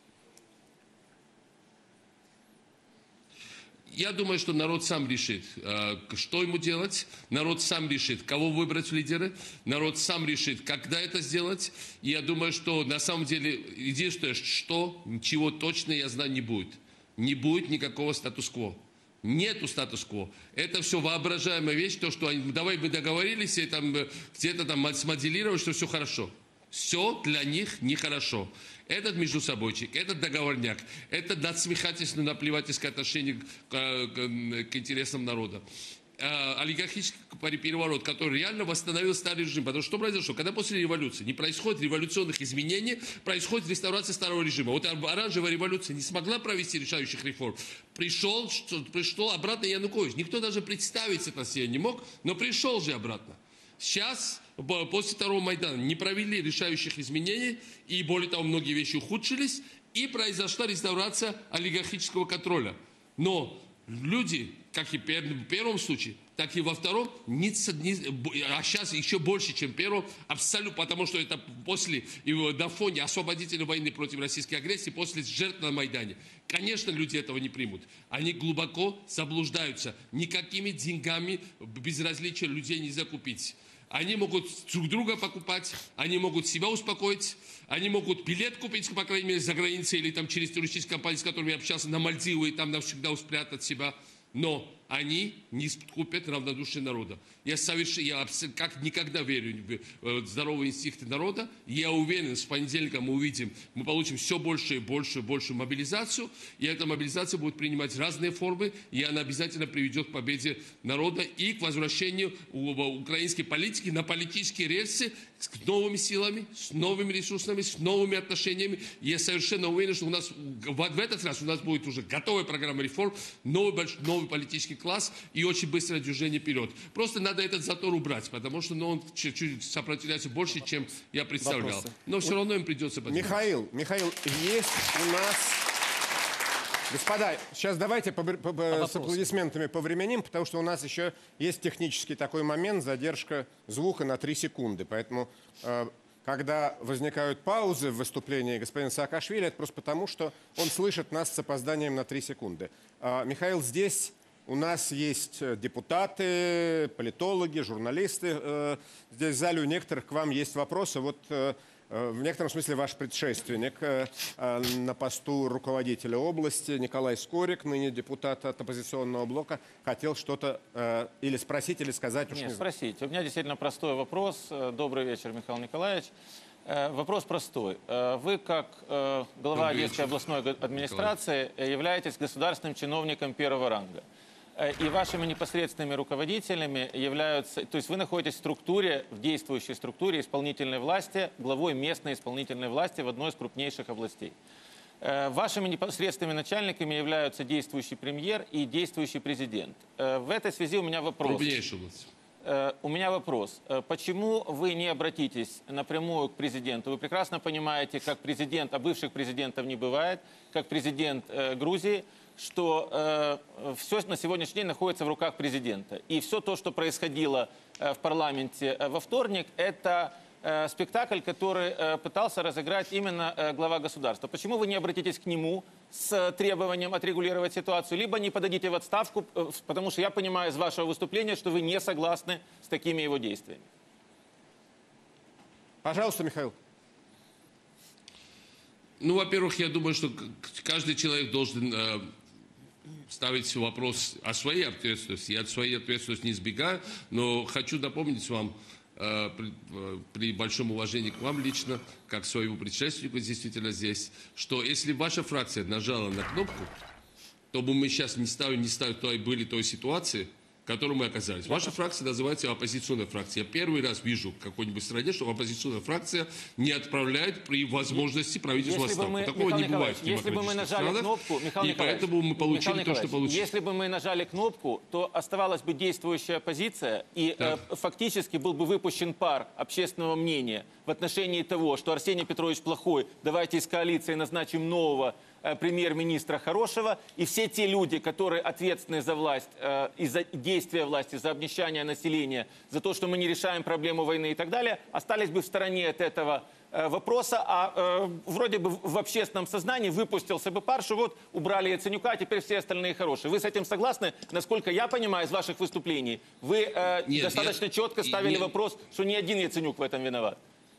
Я думаю, что народ сам решит, э, что ему делать. Народ сам решит, кого выбрать в лидеры. Народ сам решит, когда это сделать. И я думаю, что на самом деле единственное, что, чего точно я знаю, не будет. Не будет никакого статус-кво. Нету статус-кво. Это все воображаемая вещь, то, что они, давай мы договорились, и там где-то там смоделировать, что все хорошо. Все для них нехорошо. Этот междусобойчик, этот договорняк, это надсмехательство, наплевательское отношение к, к, к интересам народа. Э, олигархический переворот, который реально восстановил старый режим. Потому что что произошло? Когда после революции не происходит революционных изменений, происходит реставрация старого режима. Вот оранжевая революция не смогла провести решающих реформ. Пришел, что, пришел обратно Янукович. Никто даже представить это себе не мог, но пришел же обратно. Сейчас, после второго Майдана, не провели решающих изменений, и более того, многие вещи ухудшились, и произошла реставрация олигархического контроля. Но люди, как и в первом случае, так и во втором, не, не, а сейчас еще больше, чем в первом, абсолютно, потому что это после, на фоне освободительной войны против российской агрессии, после жертв на Майдане. Конечно, люди этого не примут. Они глубоко заблуждаются. Никакими деньгами безразличия людей нельзя купить. Они могут друг друга покупать, они могут себя успокоить, они могут билет купить, по крайней мере, за границей или там через туристические компании, с которыми я общался, на Мальдивы, и там навсегда спрятать себя. Но они не купят равнодушие народа. Я, соверш... я как никогда верю в здоровые инстинкты народа. Я уверен, с понедельника мы увидим, мы получим все больше и больше и больше мобилизацию. И эта мобилизация будет принимать разные формы. И она обязательно приведет к победе народа и к возвращению украинской политики на политические рельсы с новыми силами, с новыми ресурсами, с новыми отношениями. И я совершенно уверен, что у нас в этот раз у нас будет уже готовая программа реформ, новый, большой, новый политический класс и очень быстрое движение вперед. Просто надо этот затор убрать, потому что ну, он чуть-чуть сопротивляется больше, чем я представлял. Вопросы. Но все равно им придется поднимать. Михаил, Михаил, есть у нас... Господа, сейчас давайте по, по, по, с аплодисментами повременим, потому что у нас еще есть технический такой момент, задержка звука на три секунды. Поэтому, э, когда возникают паузы в выступлении господина Саакашвили, это просто потому, что он слышит нас с опозданием на три секунды. Э, Михаил, здесь у нас есть депутаты, политологи, журналисты. Э, здесь в зале у некоторых к вам есть вопросы. Вот... Э, В некотором смысле ваш предшественник на посту руководителя области Николай Скорик, ныне депутат от оппозиционного блока, хотел что-то или спросить, или сказать. Уж Нет, не спросить. У меня действительно простой вопрос. Добрый вечер, Михаил Николаевич. Вопрос простой. Вы, как глава Одесской областной администрации, являетесь государственным чиновником первого ранга. И вашими непосредственными руководителями являются... То есть вы находитесь в структуре, в действующей структуре исполнительной власти, главой местной исполнительной власти в одной из крупнейших областей. Вашими непосредственными начальниками являются действующий премьер и действующий президент. В этой связи у меня вопрос. Крупнейшая область. У меня вопрос. Почему вы не обратитесь напрямую к президенту? Вы прекрасно понимаете, как президент, а бывших президентов не бывает, как президент Грузии, что э, все на сегодняшний день находится в руках президента. И все то, что происходило э, в парламенте э, во вторник, это э, спектакль, который э, пытался разыграть именно э, глава государства. Почему вы не обратитесь к нему с требованием отрегулировать ситуацию, либо не подадите в отставку, э, потому что я понимаю из вашего выступления, что вы не согласны с такими его действиями? Пожалуйста, Михаил. Ну, во-первых, я думаю, что каждый человек должен э, ставить вопрос о своей ответственности. Я от своей ответственности не избегаю, но хочу напомнить вам, э, при, э, при большом уважении к вам лично, как своему предшественнику действительно здесь, что если ваша фракция нажала на кнопку, то бы мы сейчас не ставили, не ставили той, были той ситуации, в котором мы оказались. Ваша фракция называется оппозиционная фракция. Я первый раз вижу в какой-нибудь стране, что оппозиционная фракция не отправляет при возможности правительства в отставку. Такого не бывает в если бы мы нажали кнопку, Михаил и Николаевич, поэтому мы получили Михаил то, что получили. Если бы мы нажали кнопку, то оставалась бы действующая оппозиция, и э, фактически был бы выпущен пар общественного мнения в отношении того, что Арсений Петрович плохой, давайте из коалиции назначим нового э, премьер-министра хорошего, и все те люди, которые ответственны за власть, э, и за действия власти, за обнищание населения, за то, что мы не решаем проблему войны и так далее, остались бы в стороне от этого э, вопроса, а э, вроде бы в общественном сознании выпустился бы пар, что вот убрали Яценюка, а теперь все остальные хорошие. Вы с этим согласны? Насколько я понимаю из ваших выступлений, вы э, Нет, достаточно я- четко ставили нет. вопрос, что ни один Яценюк в этом виноват.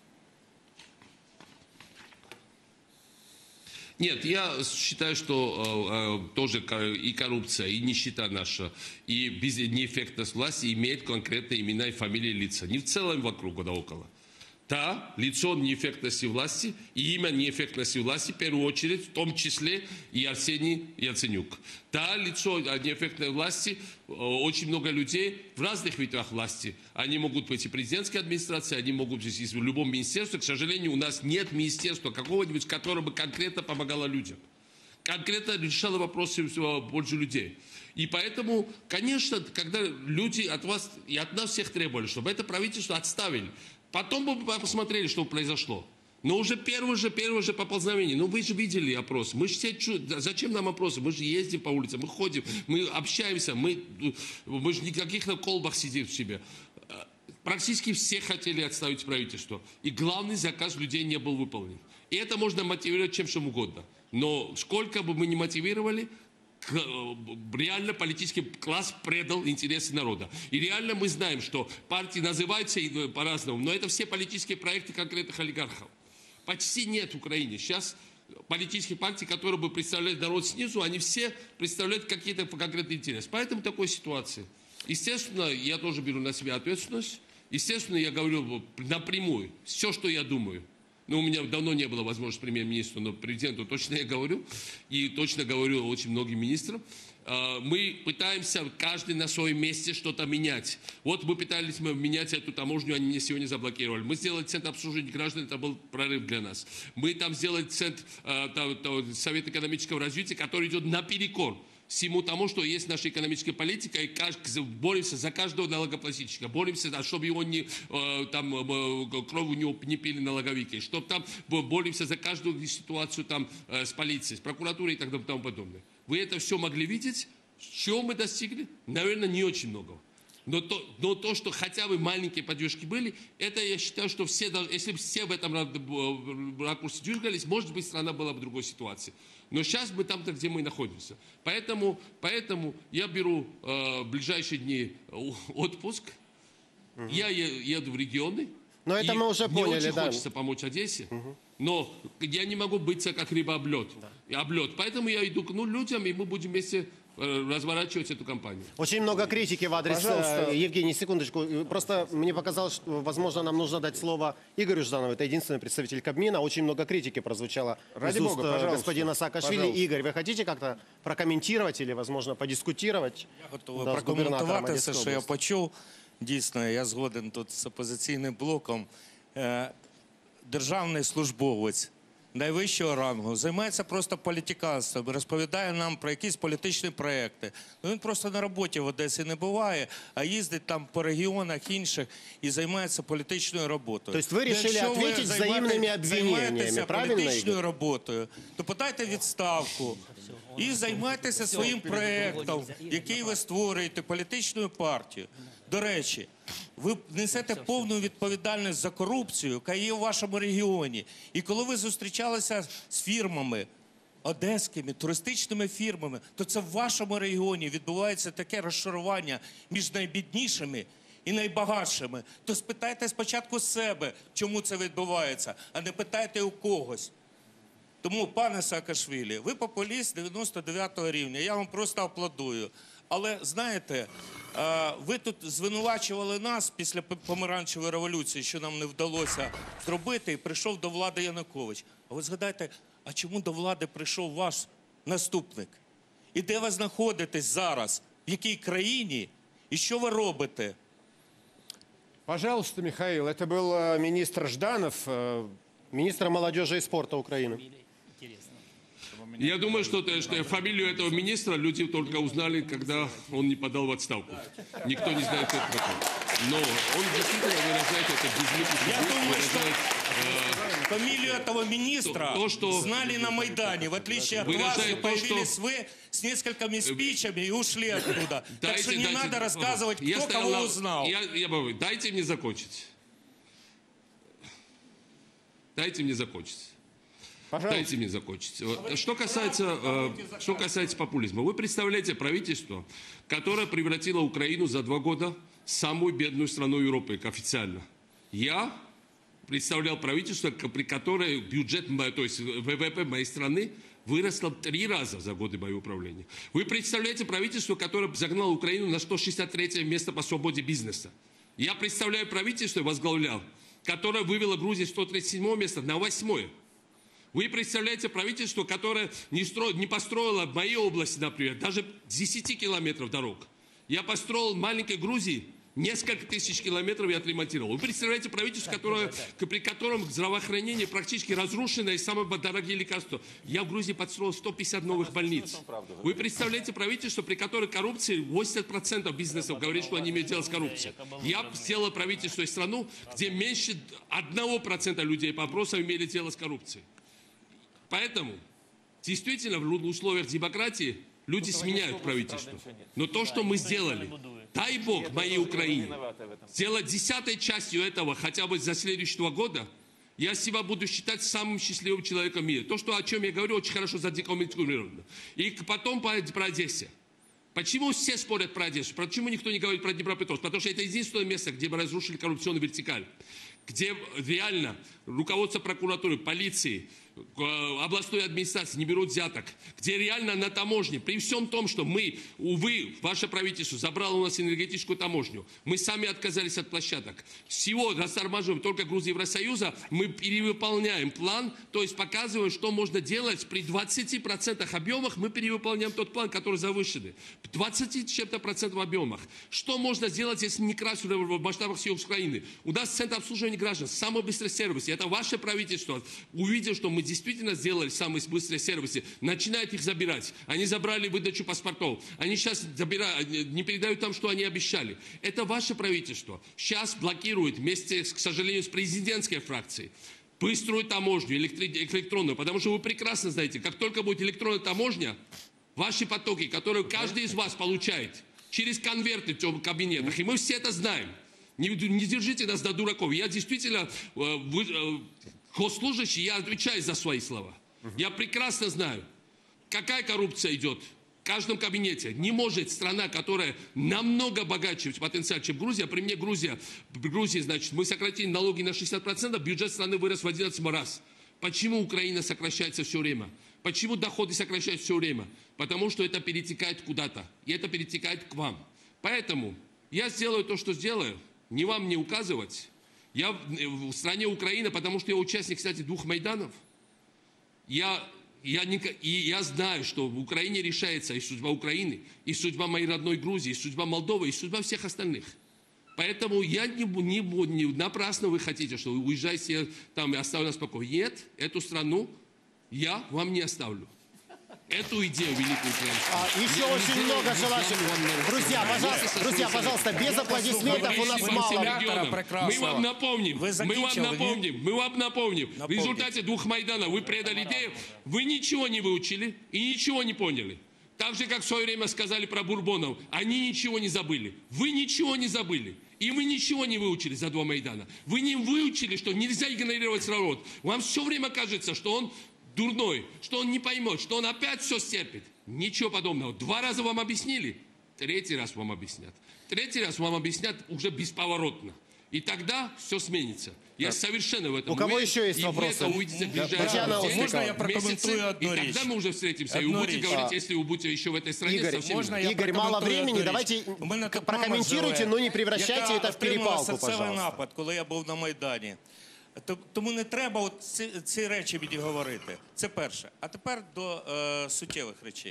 Нет, я считаю, что э, э, тоже ко- и коррупция, и нищета наша, и без- неэффективность власти имеет конкретные имена и фамилии лица. Не в целом вокруг, да около. Да, лицо неэффективности власти и имя неэффективности власти, в первую очередь, в том числе и Арсений Яценюк. Да, лицо неэффективной власти, э, очень много людей в разных ветвях власти. Они могут быть и президентской администрации, они могут быть и в любом министерстве. К сожалению, у нас нет министерства какого-нибудь, которое бы конкретно помогало людям. Конкретно решало вопросы больше людей. И поэтому, конечно, когда люди от вас и от нас всех требовали, чтобы это правительство отставили, потом бы мы посмотрели, что произошло. Но уже первое же, первое же поползновение. Ну, вы же видели опрос. Мы же все чу... Зачем нам опросы? Мы же ездим по улицам, мы ходим, мы общаемся, мы, мы же не в каких-то колбах сидим в себе. Практически все хотели отставить правительство. И главный заказ людей не был выполнен. И это можно мотивировать чем чем угодно. Но сколько бы мы ни мотивировали, реально политический класс предал интересы народа. И реально мы знаем, что партии называются по-разному, но это все политические проекты конкретных олигархов. Почти нет в Украине. Сейчас политические партии, которые бы представляли народ снизу, они все представляют какие-то конкретные интересы. Поэтому такой ситуации. Естественно, я тоже беру на себя ответственность. Естественно, я говорю напрямую все, что я думаю. Ну, у меня давно не было возможности премьер-министру, но президенту точно я говорю. И точно говорю очень многим министрам. Мы пытаемся каждый на своем месте что-то менять. Вот мы пытались мы менять эту таможню, они мне сегодня заблокировали. Мы сделали центр обслуживания граждан, это был прорыв для нас. Мы там сделали центр, Совет экономического развития, который идет наперекор всему тому, что есть наша экономическая политика, и боремся за каждого налогоплательщика, боремся, чтобы его не, там, кровь у него не пили налоговики, чтобы там боремся за каждую ситуацию там, с полицией, с прокуратурой и так далее и тому подобное. Вы это все могли видеть? Чего мы достигли? Наверное, не очень много. Но то, но то, что хотя бы маленькие поддержки были, это я считаю, что все, если бы все в этом ракурсе двигались, может быть, страна была бы в другой ситуации. Но сейчас мы там, где мы находимся. Поэтому, поэтому я беру э, в ближайшие дни отпуск, угу. я еду в регионы. Но это мы уже мне поняли, очень да. хочется помочь Одессе, угу. но я не могу быть как рыба об лед. Да. Об лед. Поэтому я иду к ну, людям, и мы будем вместе разворачивать эту кампанию. Очень много критики в адрес... Пожалуйста. Евгений, секундочку. Просто мне показалось, что, возможно, нам нужно дать слово Игорю Жданову. Это единственный представитель Кабмина. Очень много критики прозвучало Ради из уст бога, пожалуйста. господина Саакашвили. Пожалуйста. Игорь, вы хотите как-то прокомментировать или, возможно, подискутировать? Я готовий да, прокоментувати все, що я почув. Дійсно, я згоден тут з опозиційним блоком. Е, державний службовець найвищого рангу займається просто політиканством, розповідає нам про якісь політичні проекти. Ну, він просто на роботі в Одесі не буває, а їздить там по регіонах інших і займається політичною роботою. Тобто ви вирішили відповідати взаємними обвиненнями, правильно, політичною Ігор? роботою, то подайте відставку і займайтеся своїм проектом, який ви створюєте, політичною партією. До речі, ви несете повну відповідальність за корупцію, яка є в вашому регіоні. І коли ви зустрічалися з фірмами, одеськими, туристичними фірмами, то це в вашому регіоні відбувається таке розшарування між найбіднішими і найбагатшими. То спитайте спочатку себе, чому це відбувається, а не питайте у когось. Тому, пане Саакашвілі, ви популіст дев'яносто дев'ятого рівня, я вам просто аплодую. Але, знаєте, ви тут звинувачували нас після помаранчевої революції, що нам не вдалося зробити, і прийшов до влади Янукович. А ви згадайте, а чому до влади прийшов ваш наступник? І де ви знаходитесь зараз? В якій країні? І що ви робите? Пожалуйста, Михаил, это был э, министр Жданов, э, Министр молодежи и спорта Украины. Я думаю, что, что фамилию этого министра люди только узнали, когда он не подал в отставку. Никто не знает, кто это такой. Но он действительно выражает это безликий. Я думаю, что фамилию этого министра то, что знали на Майдане, в отличие от вас, вы появились вы с несколькими спичами и ушли оттуда. Так что не надо рассказывать, кто кого узнал. Я, я говорю, дайте мне закончить. Дайте мне закончить. Пожалуйста. Дайте мне закончить. Что касается, э, что касается популизма. Вы представляете правительство, которое превратило Украину за два года в самую бедную страну Европы, официально. Я представлял правительство, при которое бюджет, то есть ВВП моей страны выросло три раза за годы моего управления. Вы представляете правительство, которое загнало Украину на сто шестьдесят третье место по свободе бизнеса. Я представляю правительство, возглавлял, которое вывело Грузию с сто тридцать седьмого места на восьмое. Вы представляете правительство, которое не, стро... не построило в моей области, например, даже десять километров дорог. Я построил в маленькой Грузии несколько тысяч километров и отремонтировал. Вы представляете правительство, которое, при котором здравоохранение практически разрушено и самые дорогие лекарства. Я в Грузии построил сто пятьдесят новых больниц. Вы представляете правительство, при котором коррупции восемьдесят процентов бизнесов говорит, что они имеют дело с коррупцией. Я сделал правительство и страну, где меньше одного процента людей по опросам имели дело с коррупцией. Поэтому, действительно, в условиях демократии люди сменяют правительство. Но то, что мы сделали, дай Бог моей Украине, сделать десятой частью этого хотя бы за следующего года, я себя буду считать самым счастливым человеком в мире. То, что, о чем я говорю, очень хорошо задокументировано. И потом про Одессе. Почему все спорят про Одессу? Почему никто не говорит про Днепропетровск? Потому что это единственное место, где мы разрушили коррупционную вертикаль. Где реально руководство прокуратуры, полиции, областной администрации не берут взяток, где реально на таможне, при всем том, что мы, увы, ваше правительство забрало у нас энергетическую таможню, мы сами отказались от площадок. Всего растормаживаем только Грузия и Евросоюза, мы перевыполняем план, то есть показываем, что можно делать при двадцати процентах объемах, мы перевыполняем тот план, который завышенный. двадцати чем-то процентов объемах. Что можно сделать, если не красить в масштабах всей Украины? У нас центр обслуживания граждан, самый быстрый сервис. Это ваше правительство, увидев, что мы действительно сделали самые быстрые сервисы, начинает их забирать. Они забрали выдачу паспортов. Они сейчас забирают, не передают там, что они обещали. Это ваше правительство. Сейчас блокирует вместе, к сожалению, с президентской фракцией быструю таможню, электронную. Потому что вы прекрасно знаете, как только будет электронная таможня, ваши потоки, которые каждый из вас получает через конверты в кабинетах, и мы все это знаем. Не, не держите нас до дураков. Я действительно, э, вы, э, госслужащий, я отвечаю за свои слова. Я прекрасно знаю, какая коррупция идет в каждом кабинете. Не может страна, которая намного богаче потенциал, чем Грузия, при мне Грузия, в Грузии, значит, мы сократили налоги на шестьдесят процентов, бюджет страны вырос в одиннадцать раз. Почему Украина сокращается все время? Почему доходы сокращаются все время? Потому что это перетекает куда-то. И это перетекает к вам. Поэтому я сделаю то, что сделаю. Не вам не указывать. Я в, в стране Украина, потому что я участник, кстати, двух Майданов. Я, я, не, и я знаю, что в Украине решается и судьба Украины, и судьба моей родной Грузии, и судьба Молдовы, и судьба всех остальных. Поэтому я не, не, не напрасно вы хотите, что вы уезжаете там и оставьте нас в покое. Нет, эту страну я вам не оставлю. Эту идею великую украинскую. А, еще очень много желающих. Друзья, пожалуйста, друзья, пожалуйста, без аплодисментов у нас мало. Мы вам напомним, мы вам напомним, мы вам напомним. В результате двух Майданов вы предали идею, вы ничего не выучили и ничего не поняли. Так же, как в свое время сказали про бурбонов, они ничего не забыли. Вы ничего не забыли. И вы ничего не выучили за два Майдана. Вы не выучили, что нельзя игнорировать народ. Вам все время кажется, что он дурной, что он не поймет, что он опять все стерпит. Ничего подобного. Два раза вам объяснили, третий раз вам объяснят. Третий раз вам объяснят уже бесповоротно. И тогда все сменится. Я да. совершенно в этом У кого уверен, еще есть и вопросы? вы это увидите в ближайшие да. Можно я прокомментую одну и речь? тогда мы уже встретимся. Одну и вы будете речь. говорить, А. если вы будете еще в этой стране Игорь, совсем... Можно я Игорь, мало времени, давайте прокомментируйте, но не превращайте это в перепалку, серцевий пожалуйста. напад, коли я був на Майдані. То- Тому не треба от ці, ці речі мені говорити. Це перше. А тепер до е, суттєвих речей.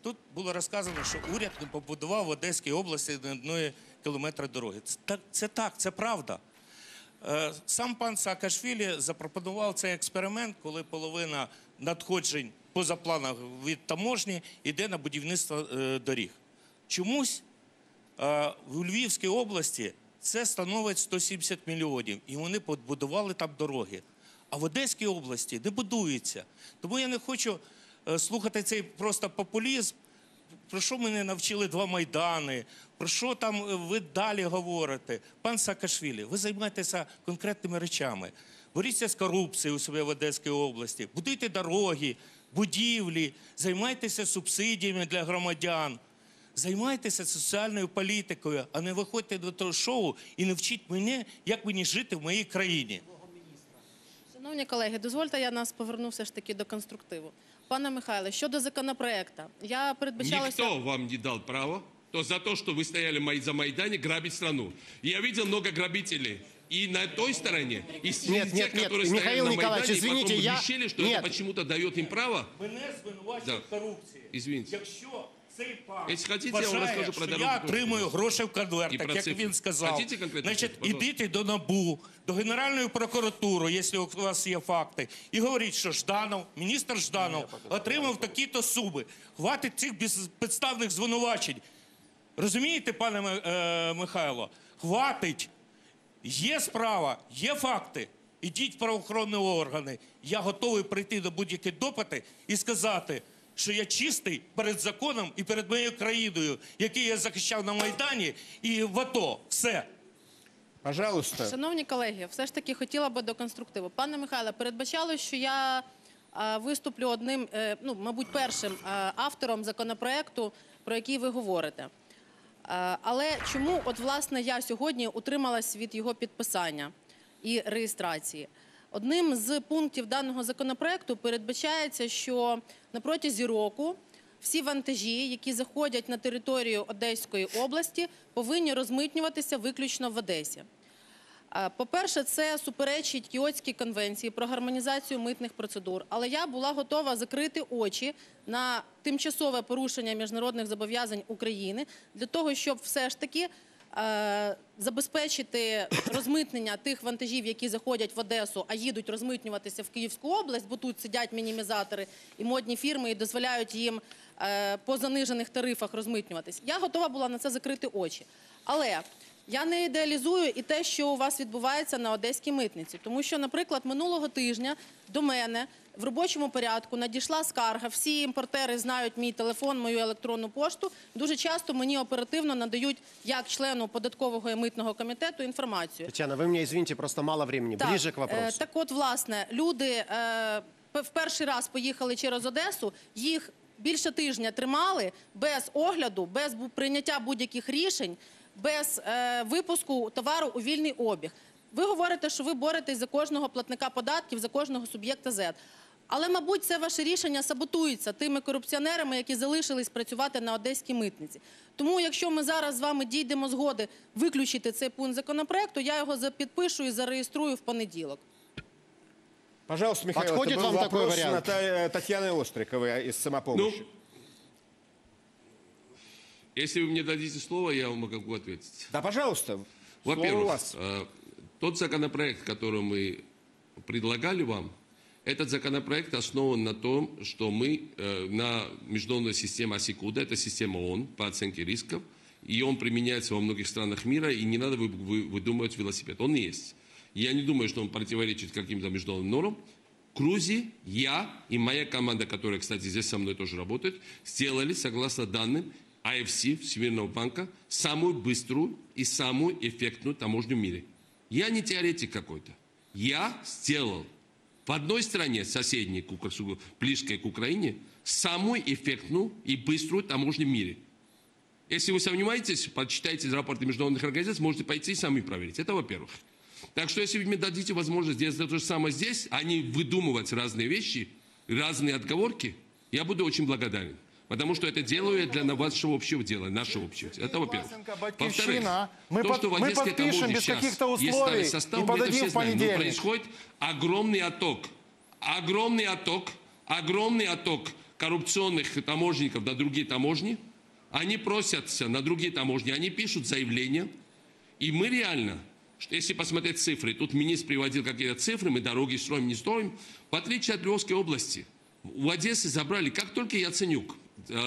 тут було розказано, що уряд не побудував в Одеській області ні одної кілометра дороги. Це так, це, так, це правда. Е, Сам пан Саакашвілі запропонував цей експеримент, коли половина надходжень поза планом від таможні йде на будівництво е, доріг. Чомусь е, в Львівській області це становить сто сімдесят мільйонів, і вони побудували там дороги. А в Одеській області не будується. Тому я не хочу е, слухати цей просто популізм. Про що мене навчили два Майдани, про що там ви далі говорите. Пан Саакашвілі, ви займаєтеся конкретними речами. Боріться з корупцією у себе в Одеській області, будуйте дороги, будівлі, займайтеся субсидіями для громадян, займайтеся соціальною політикою, а не виходьте до того шоу і не вчіть мене, як мені жити в моїй країні. Шановні колеги, дозвольте, я нас поверну все ж таки до конструктиву. Пане Михайле, щодо законопроекту, я передбачалася... Никто вам не дал право то за то, что вы стояли за Майдане, грабить страну. Я видел много грабителей. И на той стороне, и среди Нет, тех, нет, нет, которые Михаил стояли на Николаевич, Майдане, извините, и потом я... решили, что Нет. это почему-то дает им право. Мене звинувачують в корупції. Извините. Якщо цей пан Если хотите, я вам вважає, расскажу про що дорогу. я отримую гроші в конвертах, І про як цифри. він сказав, Хотите конкретно? значить, Пожалуйста. ідіть до НАБУ, до Генеральної прокуратури, якщо у вас є факти, і говоріть, що Жданов, міністр Жданов, отримав такі-то суми. Хватить цих безпідставних звинувачень. Розумієте, пане е, Михайло? Хватить. Є справа, є факти. Ідіть в правоохоронні органи. Я готовий прийти до будь-які допити і сказати, що я чистий перед законом і перед моєю країною, який я захищав на Майдані і в АТО. Все. Пожалуйста. Шановні колеги, все ж таки хотіла би до конструктиву. Пане Михайле, передбачало, що я е, виступлю одним, е, ну, мабуть, першим е, автором законопроекту, про який ви говорите. Е, але чому, от, власне, я сьогодні утрималась від його підписання і реєстрації? Одним з пунктів даного законопроекту передбачається, що на протязі року всі вантажі, які заходять на територію Одеської області, повинні розмитнюватися виключно в Одесі. По-перше, це суперечить Кіотській конвенції про гармонізацію митних процедур, але я була готова закрити очі на тимчасове порушення міжнародних зобов'язань України для того, щоб все ж таки е, забезпечити розмитнення тих вантажів, які заходять в Одесу, а їдуть розмитнюватися в Київську область, бо тут сидять мінімізатори і модні фірми і дозволяють їм е, по занижених тарифах розмитнюватись. Я готова була на це закрити очі. Але я не ідеалізую і те, що у вас відбувається на Одеській митниці. Тому що, наприклад, минулого тижня до мене в робочому порядку надійшла скарга. Всі імпортери знають мій телефон, мою електронну пошту. Дуже часто мені оперативно надають, як члену податкового і митного комітету, інформацію. Татьяна, вы мне извините, просто мало времени. Так, Ближе к е, вопросу. Так от, власне, люди е, в перший раз поїхали через Одесу, їх більше тижня тримали без огляду, без бу- прийняття будь-яких рішень, без е, випуску товару у вільний обіг. Ви говорите, що ви боретесь за кожного платника податків, за кожного суб'єкта зет. Але, мабуть, це ваше рішення саботується тими корупціонерами, які залишились працювати на Одеській митниці. Тому, якщо ми зараз з вами дійдемо згоди виключити цей пункт законопроекту, я його підпишу і зареєструю в понеділок. Пожалуйста, Михаил, Подходит это был вам такой вопрос вариант? Натальи- Татьяны Остриковой из «Самопомощи». Ну, если вы мне дадите слово, я вам могу ответить. Да, пожалуйста. Слово у Во-первых, вас. э, тот законопроект, который мы предлагали вам, этот законопроект основан на том, что мы э, на международной системе АСИКУДа, это система ООН по оценке рисков, и он применяется во многих странах мира, и не надо вы, вы, выдумывать велосипед. Он есть. Я не думаю, что он противоречит каким-то международным нормам. Крузи, я и моя команда, которая, кстати, здесь со мной тоже работает, сделали, согласно данным ай эф си, Всемирного банка, самую быструю и самую эффектную таможню в мире. Я не теоретик какой-то. Я сделал в одной стране, соседней, близкой к Украине, самую эффектную и быструю таможню в мире. Если вы сомневаетесь, почитайте рапорты международных организаций, можете пойти и сами проверить. Это во-первых. Так что если вы мне дадите возможность сделать то же самое здесь, а не выдумывать разные вещи, разные отговорки, я буду очень благодарен. Потому что это делаю для вашего общего дела, нашего общего дела. Это во-первых. Во-вторых, мы то, под- что в мы Одесской подпишем таможне без сейчас каких-то есть условий старый и состав, мы это подадим все в знаем. Но понедельник. происходит огромный отток, огромный отток, огромный отток коррупционных таможенников на другие таможни. Они просятся на другие таможни, они пишут заявления. И мы реально, что если посмотреть цифры, тут министр приводил какие-то цифры, мы дороги строим, не строим. В отличие от Львовской области, у Одессы забрали, как только Яценюк,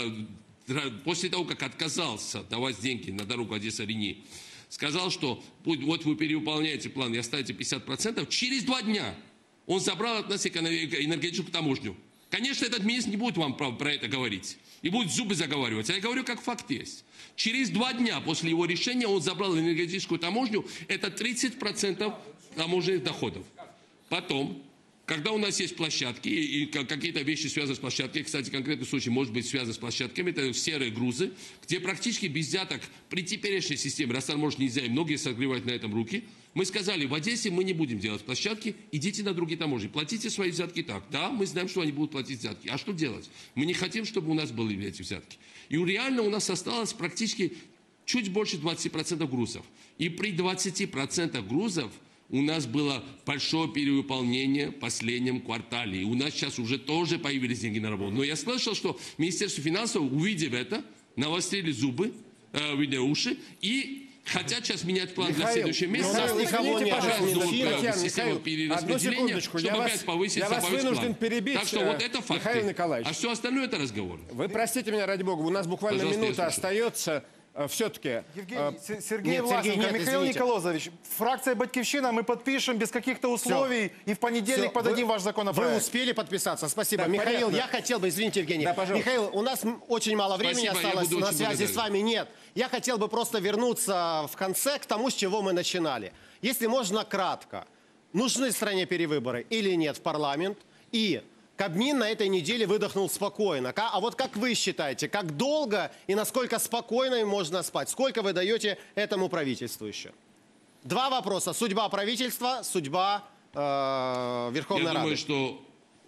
после того, как отказался давать деньги на дорогу Одесса-Рени, сказал, что вот вы перевыполняете план и оставите пятьдесят процентов, через два дня он забрал от нас энергетическую таможню. Конечно, этот министр не будет вам про это говорить и будет зубы заговаривать. Я говорю, как факт есть. Через два дня после его решения он забрал энергетическую таможню, это тридцать процентов таможенных доходов. Потом, когда у нас есть площадки и какие-то вещи связаны с площадкой, кстати, конкретный случай может быть связан с площадками, это серые грузы, где практически без взяток при теперешней системе, раз может нельзя, и многие согревают на этом руки, мы сказали, в Одессе мы не будем делать площадки, идите на другие таможни, платите свои взятки так. Да, мы знаем, что они будут платить взятки. А что делать? Мы не хотим, чтобы у нас были эти взятки. И реально у нас осталось практически чуть больше двадцати процентов грузов. И при двадцати процентах грузов у нас было большое перевыполнение в последнем квартале. И у нас сейчас уже тоже появились деньги на работу. Но я слышал, что Министерство финансов, увидев это, навострили зубы, э, видя уши и хотят сейчас менять план Михаил, для следующего месяца. у нас никого нет. Пожалуйста, Татьяна, систему Михаил, перераспределения, одну секундочку, чтобы я опять вас, повысить, я вас повысить вынужден план. перебить. Так что вот это факты. Михаил Николаевич. А все остальное это разговор. Вы простите меня, ради бога, у нас буквально Пожалуйста, минута я слушаю. остается. Все-таки... Евгений, Се- Сергей нет, Власенко, Сергей, нет, Михаил извините. Николозович, фракция «Батькивщина», мы подпишем без каких-то условий и в понедельник Всё, подадим вы- ваш законопроект. Вы успели подписаться, спасибо. Так, Михаил, понятно. я хотел бы, извините, Евгений. Да, пожалуйста. Михаил, у нас м, очень мало времени Спасибо, я осталось буду на очень связи благодарен. с вами. Нет, я хотел бы просто вернуться в конце к тому, с чего мы начинали. Если можно кратко, нужны стране перевыборы или нет в парламент? И Кабмин на этой неделе выдохнул спокойно. Ка- А вот как вы считаете, как долго и насколько спокойно им можно спать? Сколько вы даете этому правительству еще? Два вопроса. Судьба правительства, судьба э, Верховной Я Рады. думаю, что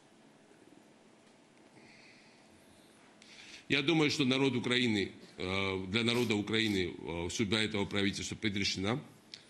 Я думаю, что народ Украины, э, для народа Украины э, судьба этого правительства предрешена.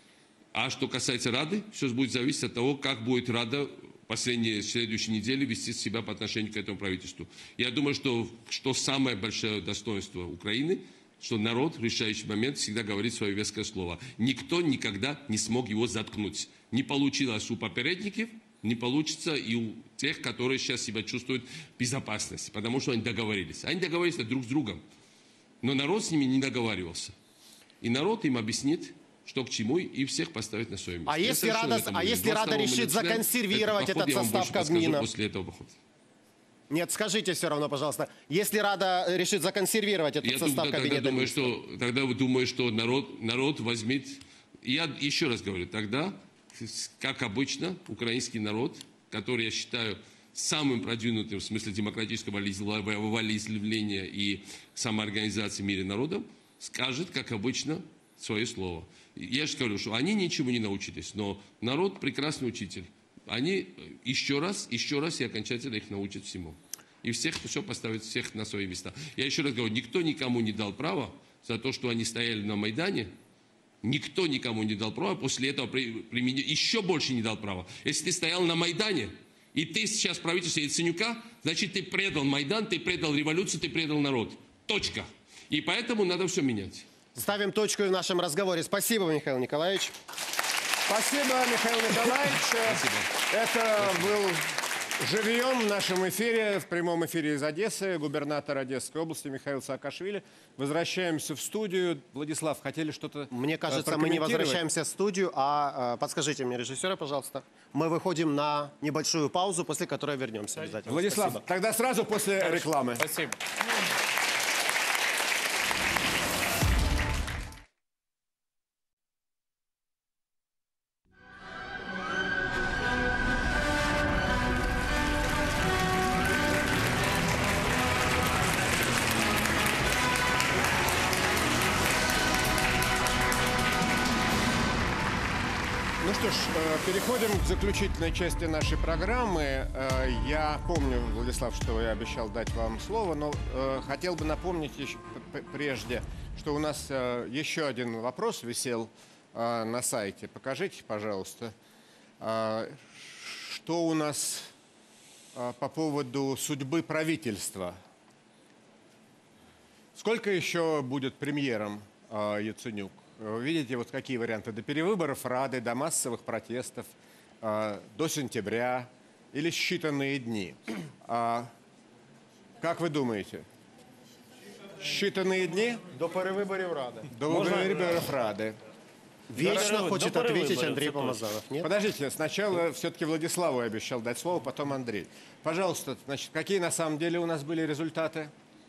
А что касается Рады, все будет зависеть от того, как будет Рада последние следующие недели вести себя по отношению к этому правительству. Я думаю, что, что самое большое достоинство Украины, что народ в решающий момент всегда говорит свое веское слово. Никто никогда не смог его заткнуть. Не получилось у попередников, не получится и у тех, которые сейчас себя чувствуют в безопасности, потому что они договорились. Они договорились друг с другом, но народ с ними не договаривался. И народ им объяснит, что к чему, и всех поставить на свое место. А Я если совершенно Рада, в этом а уверен. если Рада двадцать второго мы решит начинаем. законсервировать Этот поход этот я вам состав больше подскажу Кабмина? после этого похода. Нет, скажите все равно, пожалуйста. Если Рада решит законсервировать этот Я состав тогда, кабинета тогда думаю, министров? что, тогда думаю, что народ, народ возьмет... Я еще раз говорю, тогда, как обычно, украинский народ, который, я считаю, самым продвинутым в смысле демократического волеизъявления и самоорганизации в мире народом, скажет, как обычно, свое слово. Я же говорю, что они ничего не научились, но народ прекрасный учитель. Они еще раз, еще раз и окончательно их научат всему. И всех все поставят всех на свои места. Я еще раз говорю, никто никому не дал права за то, что они стояли на Майдане. Никто никому не дал права. После этого применить еще больше не дал права. Если ты стоял на Майдане, и ты сейчас правительство Яценюка, значит, ты предал Майдан, ты предал революцию, ты предал народ. Точка. И поэтому надо все менять. Ставим точку в нашем разговоре. Спасибо, Михаил Николаевич. Спасибо, Михаил Николаевич. Спасибо. Это был живьем в нашем эфире, в прямом эфире из Одессы, губернатор Одесской области Михаил Саакашвили. Возвращаемся в студию. Владислав, хотели что-то Мне кажется, э, мы не прокомментировать? возвращаемся в студию, а э, подскажите мне, режиссера, пожалуйста. Мы выходим на небольшую паузу, после которой вернемся обязательно. Владислав, Спасибо. тогда сразу после рекламы. Спасибо. Ну что ж, э, переходим к заключительной части нашей программы. Э, Я помню, Владислав, что я обещал дать вам слово, но э, хотел бы напомнить еще п- п- прежде, что у нас э, еще один вопрос висел э, на сайте. Покажите, пожалуйста, э, что у нас а, по поводу судьбы правительства. Сколько еще будет премьером а, Яценюк? Вы видите, вот какие варианты? До перевыборов Рады, до массовых протестов, а, до сентября или считанные дни? А, как вы думаете? Считанные дни? До перевыборов Рады. До перевыборов Рады. Вечно хочет ответить Андрей Помазанов. Нет? Подождите, сначала все-таки Владиславу я обещал дать слово, потом Андрей. Пожалуйста, значит, какие на самом деле у нас были результаты?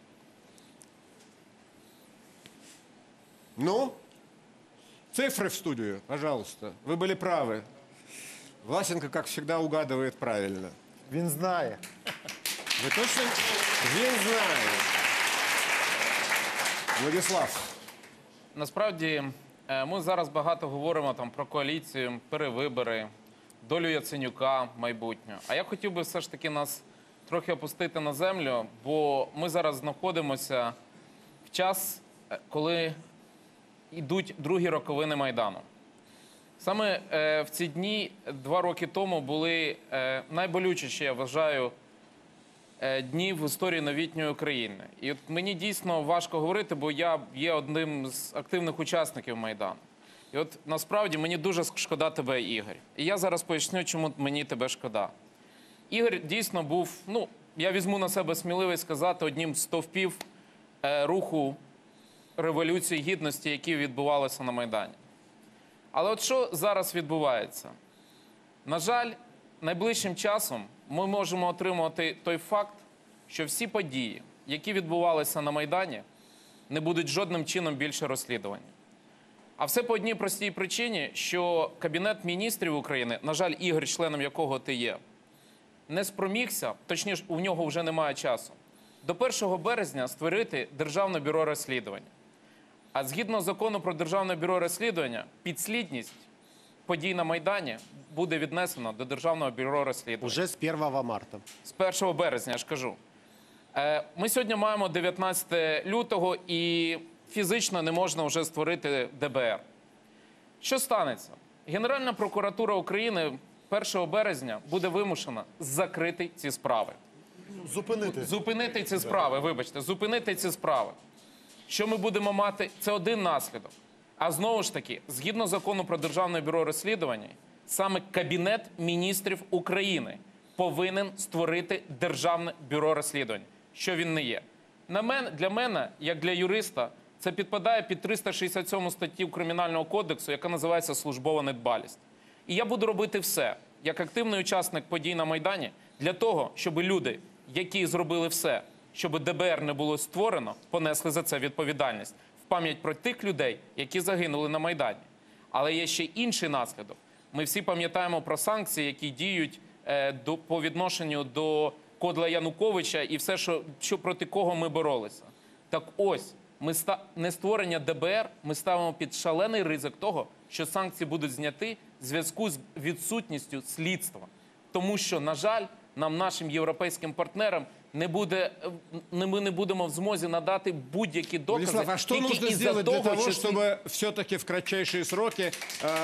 Ну? Цифры в студию, пожалуйста. Вы были правы. Власенко, как всегда, угадывает правильно. Він знає. Вы точно? Він знає. Владислав. Насправді, е, ми зараз багато говоримо там про коаліцію, перевибори, долю Яценюка майбутню. А я хотів би все ж таки нас трохи опустити на землю, бо ми зараз знаходимося в час, е, коли йдуть другі роковини Майдану. Саме е, в ці дні, два роки тому, були е, найболючіші, я вважаю, е, дні в історії новітньої України. І от мені дійсно важко говорити, бо я є одним з активних учасників Майдану. І от насправді мені дуже шкода тебе, Ігор. І я зараз поясню, чому мені тебе шкода. Ігор дійсно був, ну, я візьму на себе сміливість сказати, одним з стовпів е, руху Революції Гідності, які відбувалися на Майдані. Але от що зараз відбувається? На жаль, найближчим часом ми можемо отримати той факт, що всі події, які відбувалися на Майдані, не будуть жодним чином більше розслідувані. А все по одній простій причині, що Кабінет міністрів України, на жаль, Ігор, членом якого ти є, не спромігся, точніше, у нього вже немає часу, до першого березня створити Державне бюро розслідування. А згідно закону про Державне бюро розслідування, підслідність подій на Майдані буде віднесена до Державного бюро розслідування. Уже з першого марта. З першого березня, я ж кажу. Ми сьогодні маємо дев'ятнадцяте лютого і фізично не можна вже створити Д Б Р. Що станеться? Генеральна прокуратура України першого березня буде вимушена закрити ці справи. Зупинити. Зупинити ці справи, вибачте, зупинити ці справи. Що ми будемо мати? Це один наслідок. А знову ж таки, згідно закону про Державне бюро розслідування, саме Кабінет міністрів України повинен створити Державне бюро розслідувань, що він не є. На мене, для мене, як для юриста, це підпадає під триста шістдесят сьому статтю Кримінального кодексу, яка називається «Службова недбалість». І я буду робити все, як активний учасник подій на Майдані, для того, щоб люди, які зробили все, щоб Д Б Р не було створено, понесли за це відповідальність в пам'ять про тих людей, які загинули на Майдані. Але є ще інший наслідок. Ми всі пам'ятаємо про санкції, які діють е, до, по відношенню до Кодла Януковича і все, що, що проти кого ми боролися. Так ось, ми ста... не створення Д Б Р ми ставимо під шалений ризик того, що санкції будуть зняті в зв'язку з відсутністю слідства. Тому що, на жаль, нам, нашим європейським партнерам, не буде, не, мы не будем в змозі надати будь-які докази. Владислав, а что нужно сделать для того, чтобы все-таки в кратчайшие сроки э,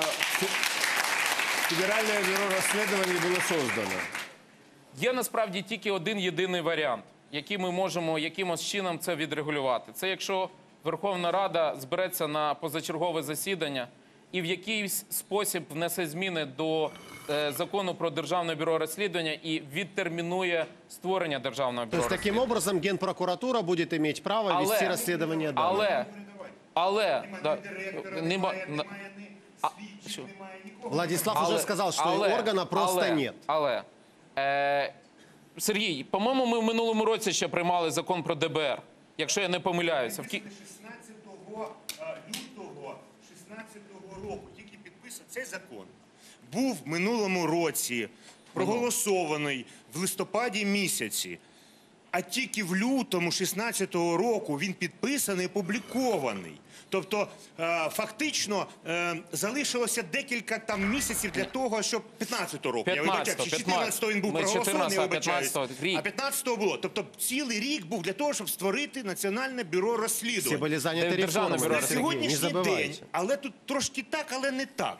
Федеральное бюро расследований было создано? Є насправді тільки один єдиний варіант, який ми можемо якимось чином це відрегулювати. Це якщо Верховна Рада збереться на позачергове засідання і в якийсь спосіб внесе зміни до е, закону про Державне бюро розслідування і відтермінує створення Державного бюро розслідування. Тобто, таким образом, Генпрокуратура буде мати право але, вести розслідування далі. Але, але, да, нема, а, Владислав але, уже сказав, що але, органа просто але, нет. Але, е, Сергій, по-моєму, ми в минулому році ще приймали закон про Д Б Р, якщо я не помиляюся. шістнадцятого лютого шістнадцятого року тільки підписав цей закон. Був в минулому році проголосований в листопаді місяці, а тільки в лютому шістнадцятого року він підписаний і опублікований. Тобто, е, фактично, е, залишилося декілька там місяців для того, щоб п'ятнадцятого року, я вибачаю, чотирнадцятого він був проголосований, я вибачаюсь, а п'ятнадцятого було. Тобто, цілий рік був для того, щоб створити Національне бюро розслідувань. Всі були зайняті реформами. На сьогоднішній день, але тут трошки так, але не так.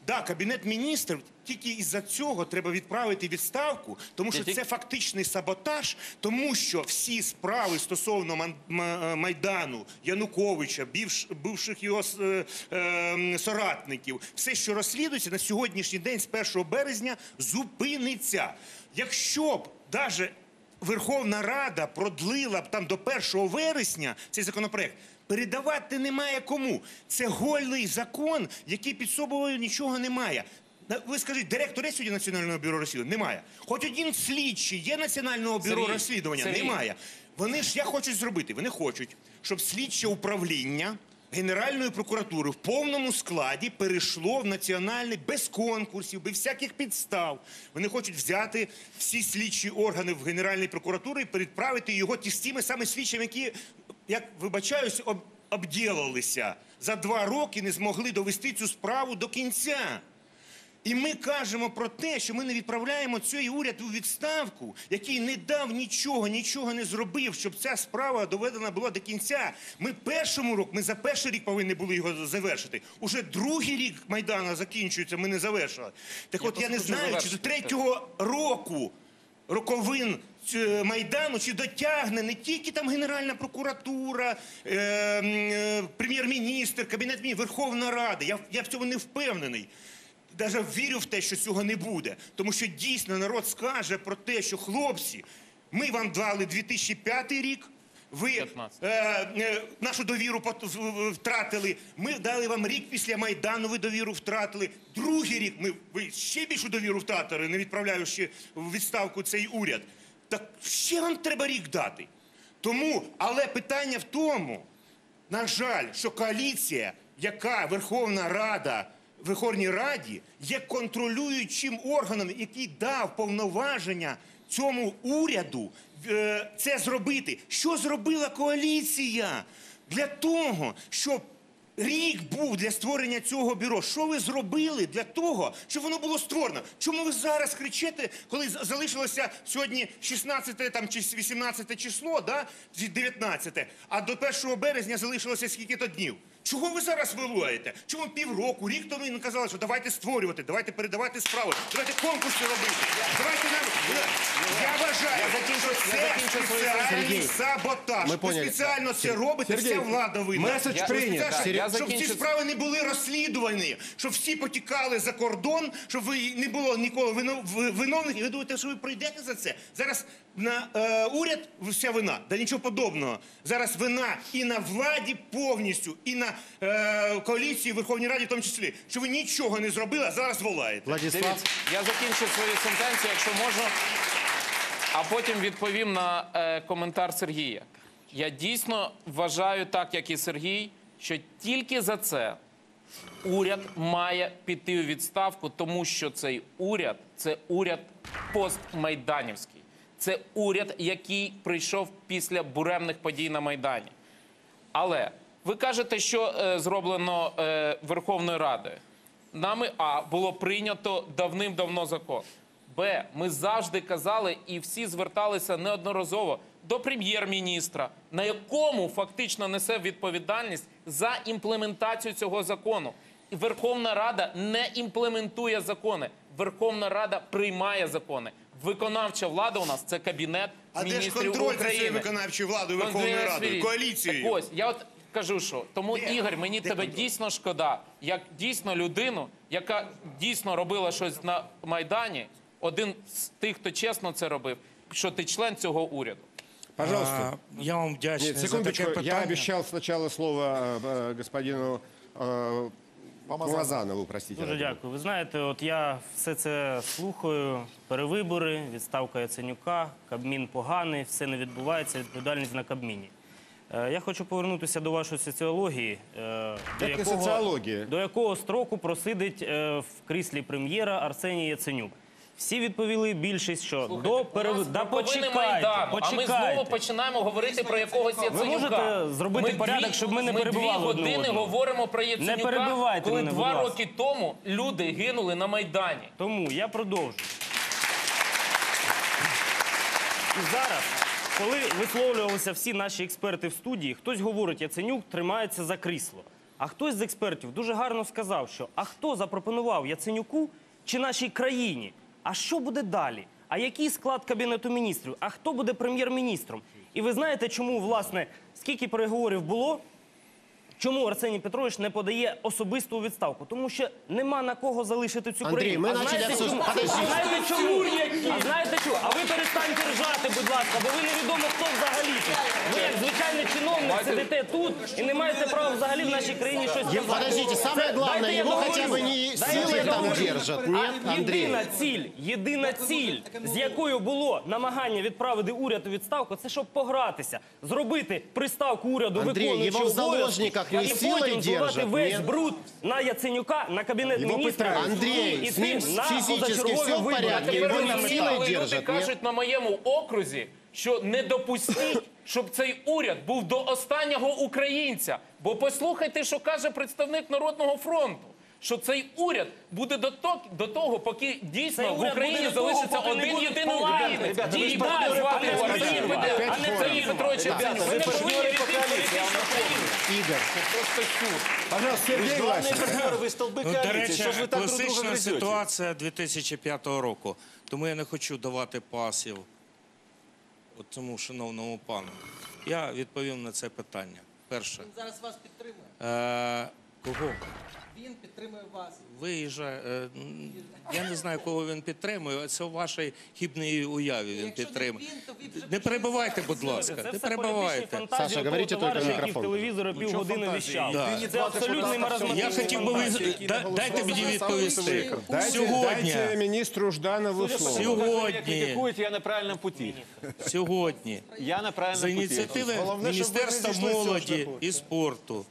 Да, Кабінет міністрів, тільки із-за цього треба відправити відставку, тому що це фактичний саботаж, тому що всі справи стосовно Ман- М- Майдану, Януковича, бівш- бивших його е, е, соратників, все, що розслідується на сьогоднішній день з першого березня, зупиниться. Якщо б навіть Верховна Рада продлила б там до першого вересня цей законопроект, передавати немає кому. Це гольний закон, який під собою нічого не має. Ви скажіть, директор є сьогодні Національного бюро розслідування? Немає. Хоч один слідчий є Національного бюро Сергій, розслідування? Сергій. Немає. Вони ж як хочуть зробити? Вони хочуть, щоб слідче управління Генеральної прокуратури в повному складі перейшло в національний, без конкурсів, без всяких підстав. Вони хочуть взяти всі слідчі органи в Генеральній прокуратурі і передправити його ті з тими саме слідчими, які, як вибачаюсь, об, обділилися. За два роки не змогли довести цю справу до кінця. І ми кажемо про те, що ми не відправляємо цей уряд у відставку, який не дав нічого, нічого не зробив, щоб ця справа доведена була до кінця. Ми першому року, ми за перший рік повинні були його завершити. Уже другий рік Майдану закінчується, ми не завершили. Так Я от я не просто хочу знаю, чи до завершити. третього року роковин е, Майдану, чи дотягне не тільки там Генеральна прокуратура, е, е, прем'єр-міністр, Кабінет міністрів, Верховна Рада. Я, я в цьому не впевнений. Даже вірю в те, що цього не буде. Тому що дійсно народ скаже про те, що хлопці, ми вам дали дві тисячі п'ятий рік, ви е, е, нашу довіру пот- в- в- втратили, ми дали вам рік після Майдану, ви довіру втратили. Другий рік ми, ви ще більшу довіру втратили, не відправляючи в відставку цей уряд. Так ще вам треба рік дати. Тому, але питання в тому, на жаль, що коаліція, яка Верховна Рада, в Верховній Раді є контролюючим органом, який дав повноваження цьому уряду е, це зробити. Що зробила коаліція? Для того, щоб рік був для створення цього бюро. Що ви зробили для того, щоб воно було створено? Чому ви зараз кричите, коли з- залишилося сьогодні шістнадцяте там, чи вісімнадцяте число, да? чи дев'ятнадцяте, а до першого березня залишилося скільки-то днів? Чого ви зараз вилуєте? Чому півроку, рік тому ви казали, що давайте створювати, давайте передавати справи, давайте конкурси робити. Давайте нам... Я вважаю, що це спеціальний саботаж. Ми Ви поняли. спеціально це Сергій, робите, Сергій, вся влада винна. меседж Ви прийнят. спеціально, Сергій, я щоб ці закінчу- справи не були розслідувані, щоб всі потікали за кордон, щоб ви не було ніколи вино- ви- виновних. І ви думаєте, що ви пройдете за це? Зараз на е, уряд вся вина. Да нічого подобного. Зараз вина і на владі повністю, і на е, коаліції в Верховній Раді в тому числі. Що ви нічого не зробили, а зараз волаєте. Владислав. Дивіться, я закінчу свою сентенцію, якщо можу, а потім відповім на е, коментар Сергія. Я дійсно вважаю, так як і Сергій, що тільки за це уряд має піти у відставку, тому що цей уряд – це уряд постмайданівський. Це уряд, який прийшов після буремних подій на Майдані. Але ви кажете, що е, зроблено е, Верховною Радою. Нами, а, було прийнято давним-давно закон. Б, ми завжди казали і всі зверталися неодноразово до прем'єр-міністра, на якому фактично несе відповідальність за імплементацію цього закону. І Верховна Рада не імплементує закони. Верховна Рада приймає закони. Виконавча влада у нас – це Кабінет А де ж міністрів контроль за України. цією виконавчою владою Верховною Контроль Радою, свій. коаліцією? Так ось, я от кажу, що тому, Де? Ігор, мені Де тебе контроль? дійсно шкода, як дійсно людину, яка дійсно робила щось на Майдані, один з тих, хто чесно це робив, що ти член цього уряду. Пожалуйста. А, я вам вдячний Нет, за секундочку. таке питання. Я обещал сначала слово э, господину э, Помазанову, простите. Дуже дякую. Ви знаєте, от я все це слухаю. Перевибори, відставка Яценюка, Кабмін поганий, все не відбувається, відповідальність на Кабміні. Е, Я хочу повернутися до вашої соціології. е, до Яка соціологія? До якого строку просидить е, в кріслі прем'єра Арсеній Яценюк? Всі відповіли більшість, що до перев... Да почекайте, Майдану, а ми почекайте. знову починаємо говорити про якогось Яценюка. Ви можете зробити Ми порядок, дві- щоб ми не Ми перебивали дві один години одного. говоримо про Яценюка, Не перебивайте коли мене, будь два ласка. роки тому люди гинули на Майдані. Тому я продовжу. І зараз, коли висловлювалися всі наші експерти в студії, хтось говорить, Яценюк тримається за крісло. А хтось з експертів дуже гарно сказав, що а хто запропонував Яценюку чи нашій країні? А що буде далі? А який склад Кабінету міністрів? А хто буде прем'єр-міністром? І ви знаєте, чому, власне, скільки переговорів було? Чому Арсеній Петрович не подає особисту відставку? Тому що нема на кого залишити цю Андрій, країну. ми А почали знаєте, чому? обсуждати. А знаєте чому? А знаєте чому? А ви перестаньте ржати, будь ласка, бо ви невідомо хто взагалі тут. Ви як звичайний чиновник сидите тут і не маєте права взагалі в нашій країні щось сказати. Подождите, самое Це- главное, дайте я его договорю. хотя бы не Дайте силой я там договорю. держат. А Нет, Андрей. Єдина ціль, єдина ціль, з якою було намагання відправити уряд у відставку, це щоб погратися, зробити приставку уряду Андрій, виконуючого його в обов'язки, заложниках не і силою потім зливати держать, весь ні? бруд на Яценюка, на Кабінет Його міністрів питають. Андрій, і з ним тим на фізично позачергові все в вибори. порядку, Тепер його ви не нам силою Але люди держать, ні? кажуть на моєму окрузі, що не допустіть, щоб цей уряд був до останнього українця. Бо послухайте, що каже представник Народного фронту. Що цей уряд буде до, то, до того, поки дійсно Цей в уряд Україні буде до того, залишиться поки не один буде єдиний поваги. українець. Ребята, ви ж Дійсно, партнери по звати коаліції. Арсеній Петрович, а не Арсеній Петрович Яценюк. Ви не повинні відійти політичну країну. Игорь. Це просто чур. Пожалуйста, Сергей Власенко. Ну, до речі, класична ситуація дві тисячі п'ятого року. Тому я не хочу давати пасів от цьому шановному пану. Я відповім на це питання. Перше. Він зараз вас підтримує. Е, кого? Він підтримує вас. Виїжджає. Е, м, я не знаю, кого він підтримує. Це в вашій хібній уяві він підтримує. Не перебивайте, будь ласка. Це Не все перебивайте. політичні фантазії Саша, того говорите только товариша, який в микрофон. телевізорі півгодини віщав. Да. Це абсолютний маразматичний Я хотів би ви... да- дайте мені відповісти. Дайте, Сьогодні, дайте министру Жданову слово. сьогодні, Критикуете, я на правильном пути. сьогодні Я на за правильном пути. ініціативи Головне, щоб ви Міністерства не зійшли з цього молоді шляху. і спорту,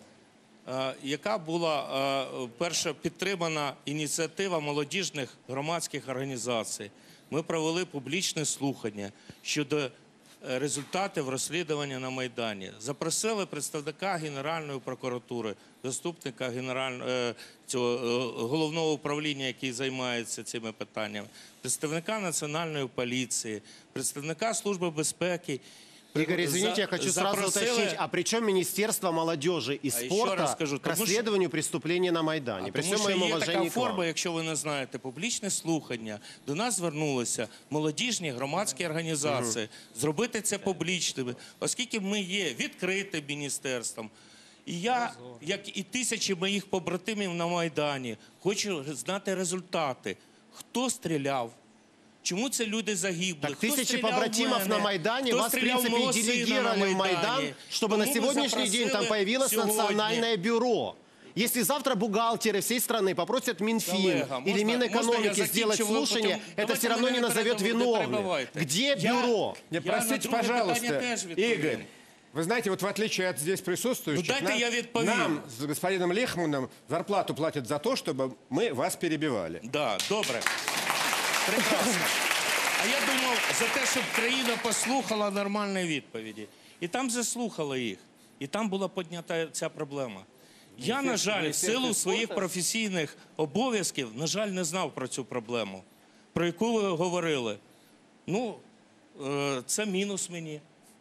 е, яка була е, перша підтримана ініціатива молодіжних громадських організацій. Ми провели публічне слухання щодо е, результатів розслідування на Майдані. Запросили представника Генеральної прокуратури, заступника генерального, е, цього, е, головного управління, який займається цими питаннями, представника Національної поліції, представника Служби безпеки. Игорь, извините, За- я хочу сразу запросили- уточнить, а при чем Министерство молодежи и А еще спорта раз скажу, к потому что- расследованию преступлений на Майдане? При Тому всем що моем є уважении така к вам. форма, якщо ви не знаєте, публічне слухання. До нас звернулися молодіжні громадські організації. Зробити це публічними, оскільки ми є відкритим міністерством. І я, як і тисячі моїх побратимів на Майдані, хочу знати результати. Хто стріляв? Чому це люди загибли? Так Хто тысячи стріляв в побратимов мене? на Майдане Хто вас, в стріляв принципе, мого и сина на делегировали в Майдан, Майдані? чтобы Тому на ми сегодняшний день там запросили появилось сьогодні. национальное бюро. Если завтра бухгалтеры всей страны попросят Минфин Коллега, или можно- Минэкономики можно я сделать закінчу? слушание, Потім- это давайте все равно мене не назовет перебив- виновных. перебивайте. Где Я- бюро? Не, Я простите, на друге пожалуйста, питання теж відповім. Игорь, вы знаете, вот в отличие от здесь присутствующих, Ну, дайте нам, я відповім. нам с господином Лехманом зарплату платят за то, чтобы мы вас перебивали. Да, добре. Прекрасно. А я думав за те, щоб країна послухала нормальні відповіді. І там заслухали їх. І там була піднята ця проблема. Я, на жаль, в силу своїх професійних обов'язків, на жаль, не знав про цю проблему, про яку ви говорили. Ну, е, це мінус мені.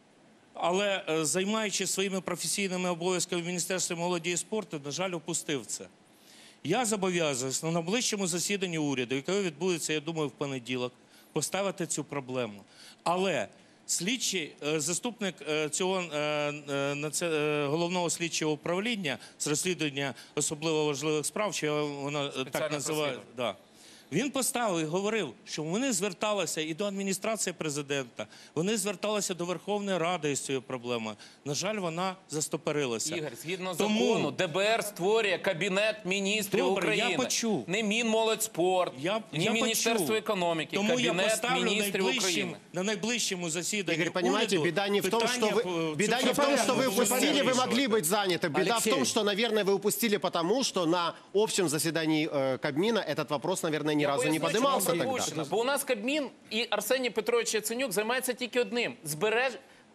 Але е, займаючись своїми професійними обов'язками в Міністерстві молоді і спорту, на жаль, опустив це. Я зобов'язуюсь на найближчому засіданні уряду, яке відбудеться, я думаю, в понеділок, поставити цю проблему. Але слідчий, е, заступник е, цього е, е, наце- е, головного слідчого управління з розслідування особливо важливих справ, що я вона е, так Спеціальне називаю, да, він поставив і говорив, що вони зверталися і до адміністрації президента, вони зверталися до Верховної Ради із цією проблемою. На жаль, вона застопорилася. Ігор, згідно Тому- закону, ДБР створює Кабінет міністрів Добре, України. я почув. Не Мінмолодьспорт, Я, ні я Міністерство почув. економіки, Тому я Кабінет поставлю міністрів найближчим, України. на найближчому засіданні Игорь, понимаете, уряду беда не в том, питання что вы, по- беда цю не в том, проблему что вы будемо упустили, вы могли вирішувати. быть заняты. Беда Алексей. в том, что, наверное, вы упустили потому, что на общем заседании э, Кабмина этот вопрос, наверное, ни Я разу не поясню, поднимался чому тогда. Бабущина. Бо у нас Кабмін і Арсеній Петрович Яценюк займаються тільки одним – збереж...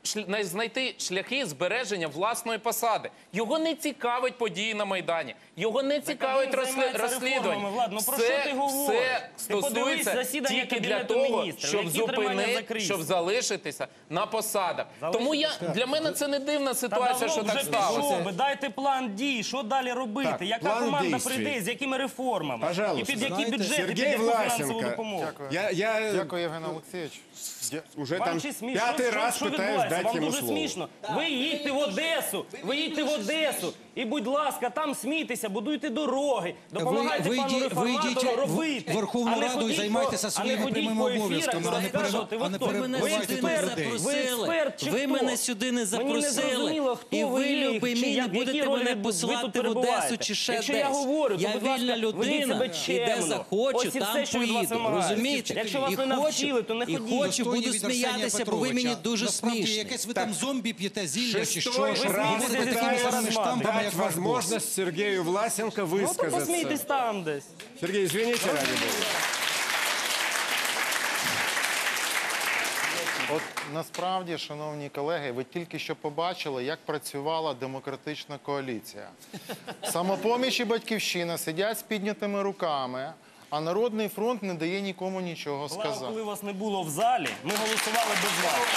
шль- знайти шляхи збереження власної посади. Його не цікавить події на Майдані. Його не цікавить він розслі- займається розслідування. реформами, Влад, ну про Все- що ти говориш? Все Ти подивись стосується засідання тільки для Кабінету того, Міністрів, щоб які тримання за зупинити, крісло. щоб залишитися на посадах. Тому я, Залишитися? для мене це не дивна Та ситуація, давно що вже так пішов сталося. би. Дайте план дій, що далі робити, Так, яка план команда действий. прийде, з якими реформами, Пожалуйста. і під які Знаєте, бюджети, під Сергій яку фінансову Власенко. допомогу. Дякую. Я, я Дякую, Євген Олексійович. уже Вам там чи смішно? пятый Що- раз що пытаюсь відбувається? дать Вам ему дуже слово. смішно. Ви їдьте в Одесу, ви їдьте в Одесу, і, будь ласка, там смійтеся, будуйте дороги, допомагайте ви пану йдіть- ви реформатору йдіть в робити. Верховну а не Раду і ходіть займайтеся по- своїми а не ходіть прямими по ефірах обов'язками, і а не пере- розказувати, а ви не хто? Ви перебивайте тут експерт, людей. ви Запросили. експерт чи Ви хто? мене сюди не Мені не запросили. зрозуміло, хто І ви, є, любий чи мій, як- не в якій будете ролі мене ви посилати тут в Одесу перебуваєте. чи ще Якщо десь. я говорю, то, Я будь ласка, вільна ведіть людина, себе і де чемно. захочу, Ось і там все, що від вас поїду. вимагається. Розумієте? Якщо вас І не навчили, то не і ходіть. хочу, буду Достойні від Арсенія сміятися, бо ви Петровича. мені дуже Насправді, смішні. якесь ви там зомбі п'єте зілля, чи що, Шестой що раз говорите такими самими пытаюсь штампами, дать як ваш босс. возможность Сергею Власенко Ну, то высказаться. посмійтесь там десь. Сергей, извините, ради бога. От насправді, шановні колеги, ви тільки що побачили, як працювала демократична коаліція. Самопоміч і Батьківщина сидять з піднятими руками, а Народний фронт не дає нікому нічого Влад, сказати. коли вас не було в залі, ми голосували без вас.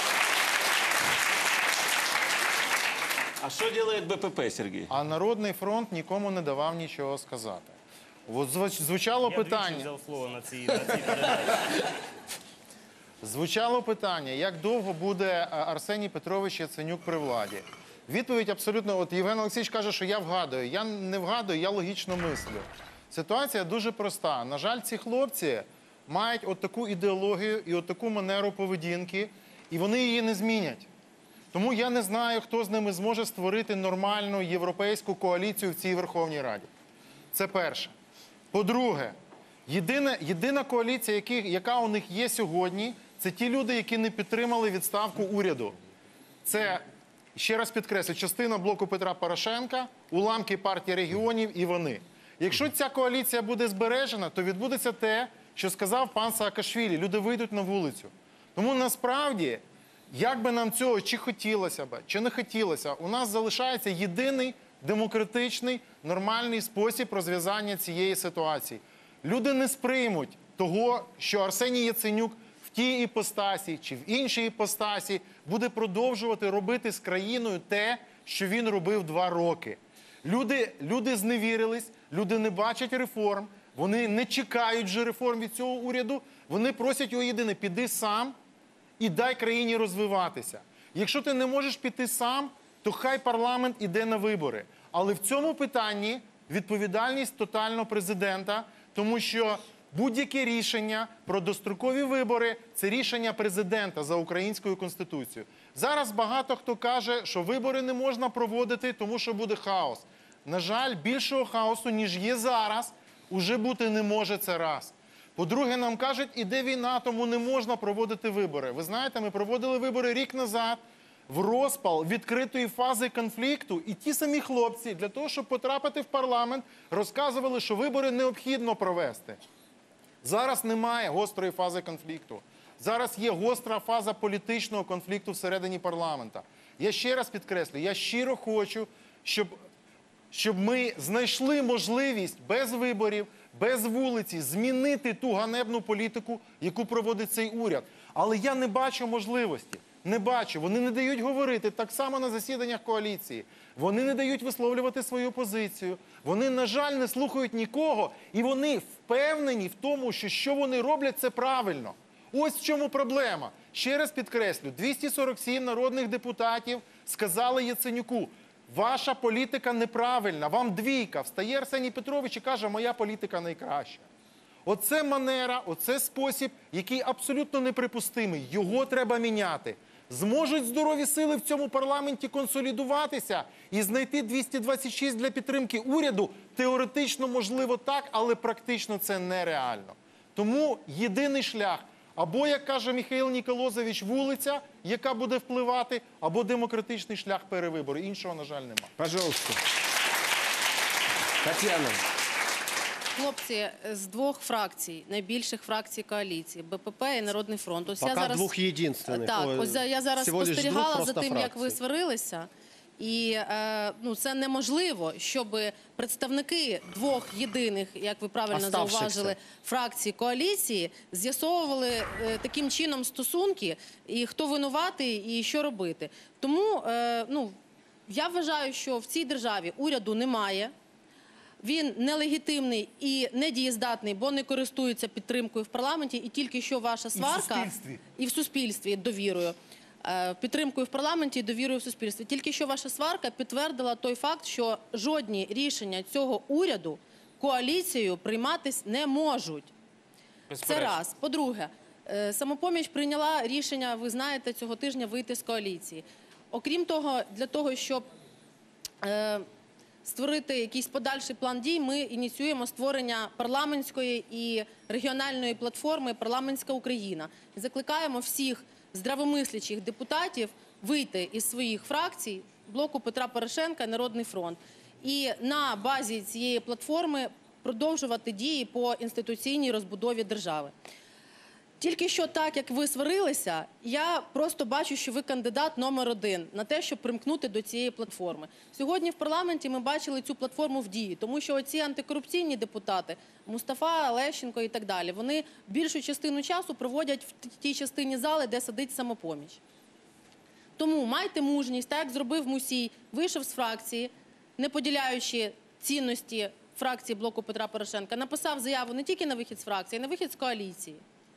А что делает БПП, Сергей? А Народний фронт нікому не давав нічого сказати. От звуч- звучало Я двічі питання. взяв слово на цій, на цій передачі. Звучало питання, як довго буде а, Арсеній Петрович Яценюк при владі. Відповідь абсолютно, от Євген Олексійович каже, що я вгадую. Я не вгадую, я логічно мислю. Ситуація дуже проста. На жаль, ці хлопці мають от таку ідеологію і от таку манеру поведінки, і вони її не змінять. Тому я не знаю, хто з ними зможе створити нормальну європейську коаліцію в цій Верховній Раді. Це перше. По-друге, єдина, єдина коаліція, які, яка у них є сьогодні, це ті люди, які не підтримали відставку уряду. Це, ще раз підкреслю, частина блоку Петра Порошенка, уламки партії регіонів і вони. Якщо ця коаліція буде збережена, то відбудеться те, що сказав пан Саакашвілі. Люди вийдуть на вулицю. Тому насправді, як би нам цього чи хотілося б, чи не хотілося, у нас залишається єдиний демократичний, нормальний спосіб розв'язання цієї ситуації. Люди не сприймуть того, що Арсеній Яценюк в тій іпостасі чи в іншій іпостасі буде продовжувати робити з країною те, що він робив два роки. Люди, люди зневірились, люди не бачать реформ, вони не чекають вже реформ від цього уряду, вони просять його єдине – піди сам і дай країні розвиватися. Якщо ти не можеш піти сам, то хай парламент іде на вибори. Але в цьому питанні відповідальність тотально президента, тому що будь-яке рішення про дострокові вибори – це рішення президента за українською Конституцією. Зараз багато хто каже, що вибори не можна проводити, тому що буде хаос. На жаль, більшого хаосу, ніж є зараз, уже бути не може, це раз. По-друге, нам кажуть, іде війна, тому не можна проводити вибори. Ви знаєте, ми проводили вибори рік назад, в розпал відкритої фази конфлікту, і ті самі хлопці, для того, щоб потрапити в парламент, розказували, що вибори необхідно провести. Зараз немає гострої фази конфлікту. Зараз є гостра фаза політичного конфлікту всередині парламента. Я ще раз підкреслю, я щиро хочу, щоб, щоб ми знайшли можливість без виборів, без вулиці змінити ту ганебну політику, яку проводить цей уряд. Але я не бачу можливості. Не бачу. Вони не дають говорити так само на засіданнях коаліції. Вони не дають висловлювати свою позицію. Вони, на жаль, не слухають нікого. І вони впевнені в тому, що що вони роблять, це правильно. Ось в чому проблема. Ще раз підкреслю, двісті сорок сім народних депутатів сказали Яценюку, ваша політика неправильна, вам двійка. Встає Арсеній Петрович і каже, моя політика найкраща. Оце манера, оце спосіб, який абсолютно неприпустимий. Його треба міняти. Зможуть здорові сили в цьому парламенті консолідуватися і знайти двісті двадцять шість для підтримки уряду? Теоретично можливо так, але практично це нереально. Тому єдиний шлях – або, як каже Михайло Ніколозович, вулиця, яка буде впливати, або демократичний шлях перевибору. Іншого, на жаль, нема. Пожалуйста. Татьяна. хлопці з двох фракцій, найбільших фракцій коаліції, БПП і Народний фронт. Ось Пока я зараз, двох єдинственних. Так, Ой, ось я зараз всього лиш двох спостерігала за просто тим, як ви фракцій. сварилися. І е, ну, це неможливо, щоб представники двох єдиних, як ви правильно Оставшихся. зауважили, фракцій коаліції з'ясовували е, таким чином стосунки, і хто винуватий, і що робити. Тому е, ну, я вважаю, що в цій державі уряду немає. Він нелегітимний і недієздатний, бо не користується підтримкою в парламенті, і тільки що ваша сварка... І в суспільстві. І в суспільстві, довірою. Е, Підтримкою в парламенті і довірою в суспільстві. Тільки що ваша сварка підтвердила той факт, що жодні рішення цього уряду коаліцією прийматись не можуть. Це раз. По-друге, е, «Самопоміч» прийняла рішення, ви знаєте, цього тижня вийти з коаліції. Окрім того, для того, щоб... Е, створити якийсь подальший план дій, ми ініціюємо створення парламентської і регіональної платформи «Парламентська Україна». Закликаємо всіх здравомислячих депутатів вийти із своїх фракцій, блоку Петра Порошенка, Народний фронт. І на базі цієї платформи продовжувати дії по інституційній розбудові держави. Тільки що так, як ви сварилися, я просто бачу, що ви кандидат номер один на те, щоб примкнути до цієї платформи. Сьогодні в парламенті ми бачили цю платформу в дії, тому що оці антикорупційні депутати, Мустафа, Лещенко і так далі, вони більшу частину часу проводять в тій частині зали, де сидить «Самопоміч». Тому майте мужність, так як зробив Мусій, вийшов з фракції, не поділяючи цінності фракції блоку Петра Порошенка, написав заяву не тільки на вихід з фракції, а на вихід з коаліції.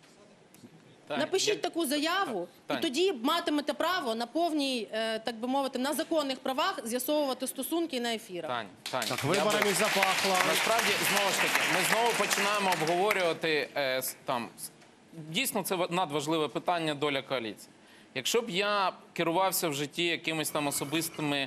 Таня, Напишіть я- таку заяву, Таня. і тоді матимете право на повній, е, так би мовити, на законних правах з'ясовувати стосунки на ефірах. Тань, Тань, Так, я виборами би- запахло. Насправді, знову ж таки, ми знову починаємо обговорювати е, с- там. с- Дійсно, це ва- надважливе питання доля коаліції. Якщо б я керувався в житті якимись там особистими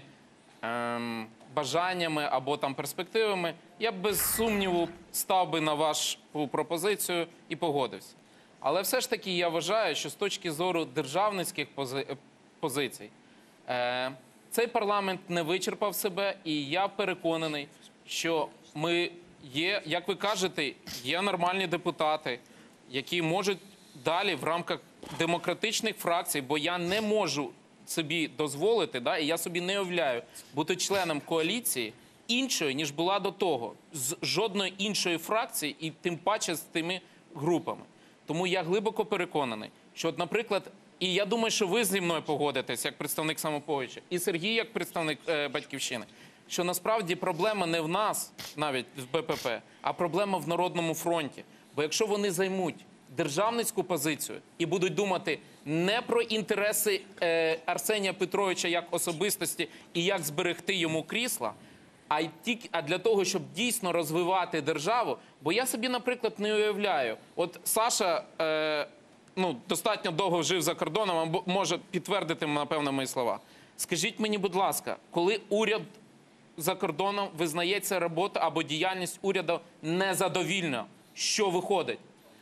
ем, бажаннями або там перспективами, я б без сумніву став би на вашу пропозицію і погодився. Але все ж таки я вважаю, що з точки зору державницьких пози- е, позицій е, цей парламент не вичерпав себе, і я переконаний, що ми є, як ви кажете, є нормальні депутати, які можуть далі в рамках демократичних фракцій, бо я не можу собі дозволити, да, і я собі не уявляю бути членом коаліції іншої, ніж була до того, з жодної іншої фракції, і тим паче з тими групами. Тому я глибоко переконаний, що, от, наприклад, і я думаю, що ви зі мною погодитесь, як представник «Самопомочі», і Сергій, як представник е, «Батьківщини», що насправді проблема не в нас, навіть в БПП, а проблема в Народному фронті. Бо якщо вони займуть державницьку позицію і будуть думати не про інтереси е, Арсенія Петровича як особистості і як зберегти йому крісла, а й тільки а для того, щоб дійсно розвивати державу. Бо я собі, наприклад, не уявляю. От Саша е, ну, достатньо довго жив за кордоном, або може підтвердити, напевно, мої слова. Скажіть мені, будь ласка, коли уряд за кордоном визнається робота або діяльність уряду незадовільна, що виходить?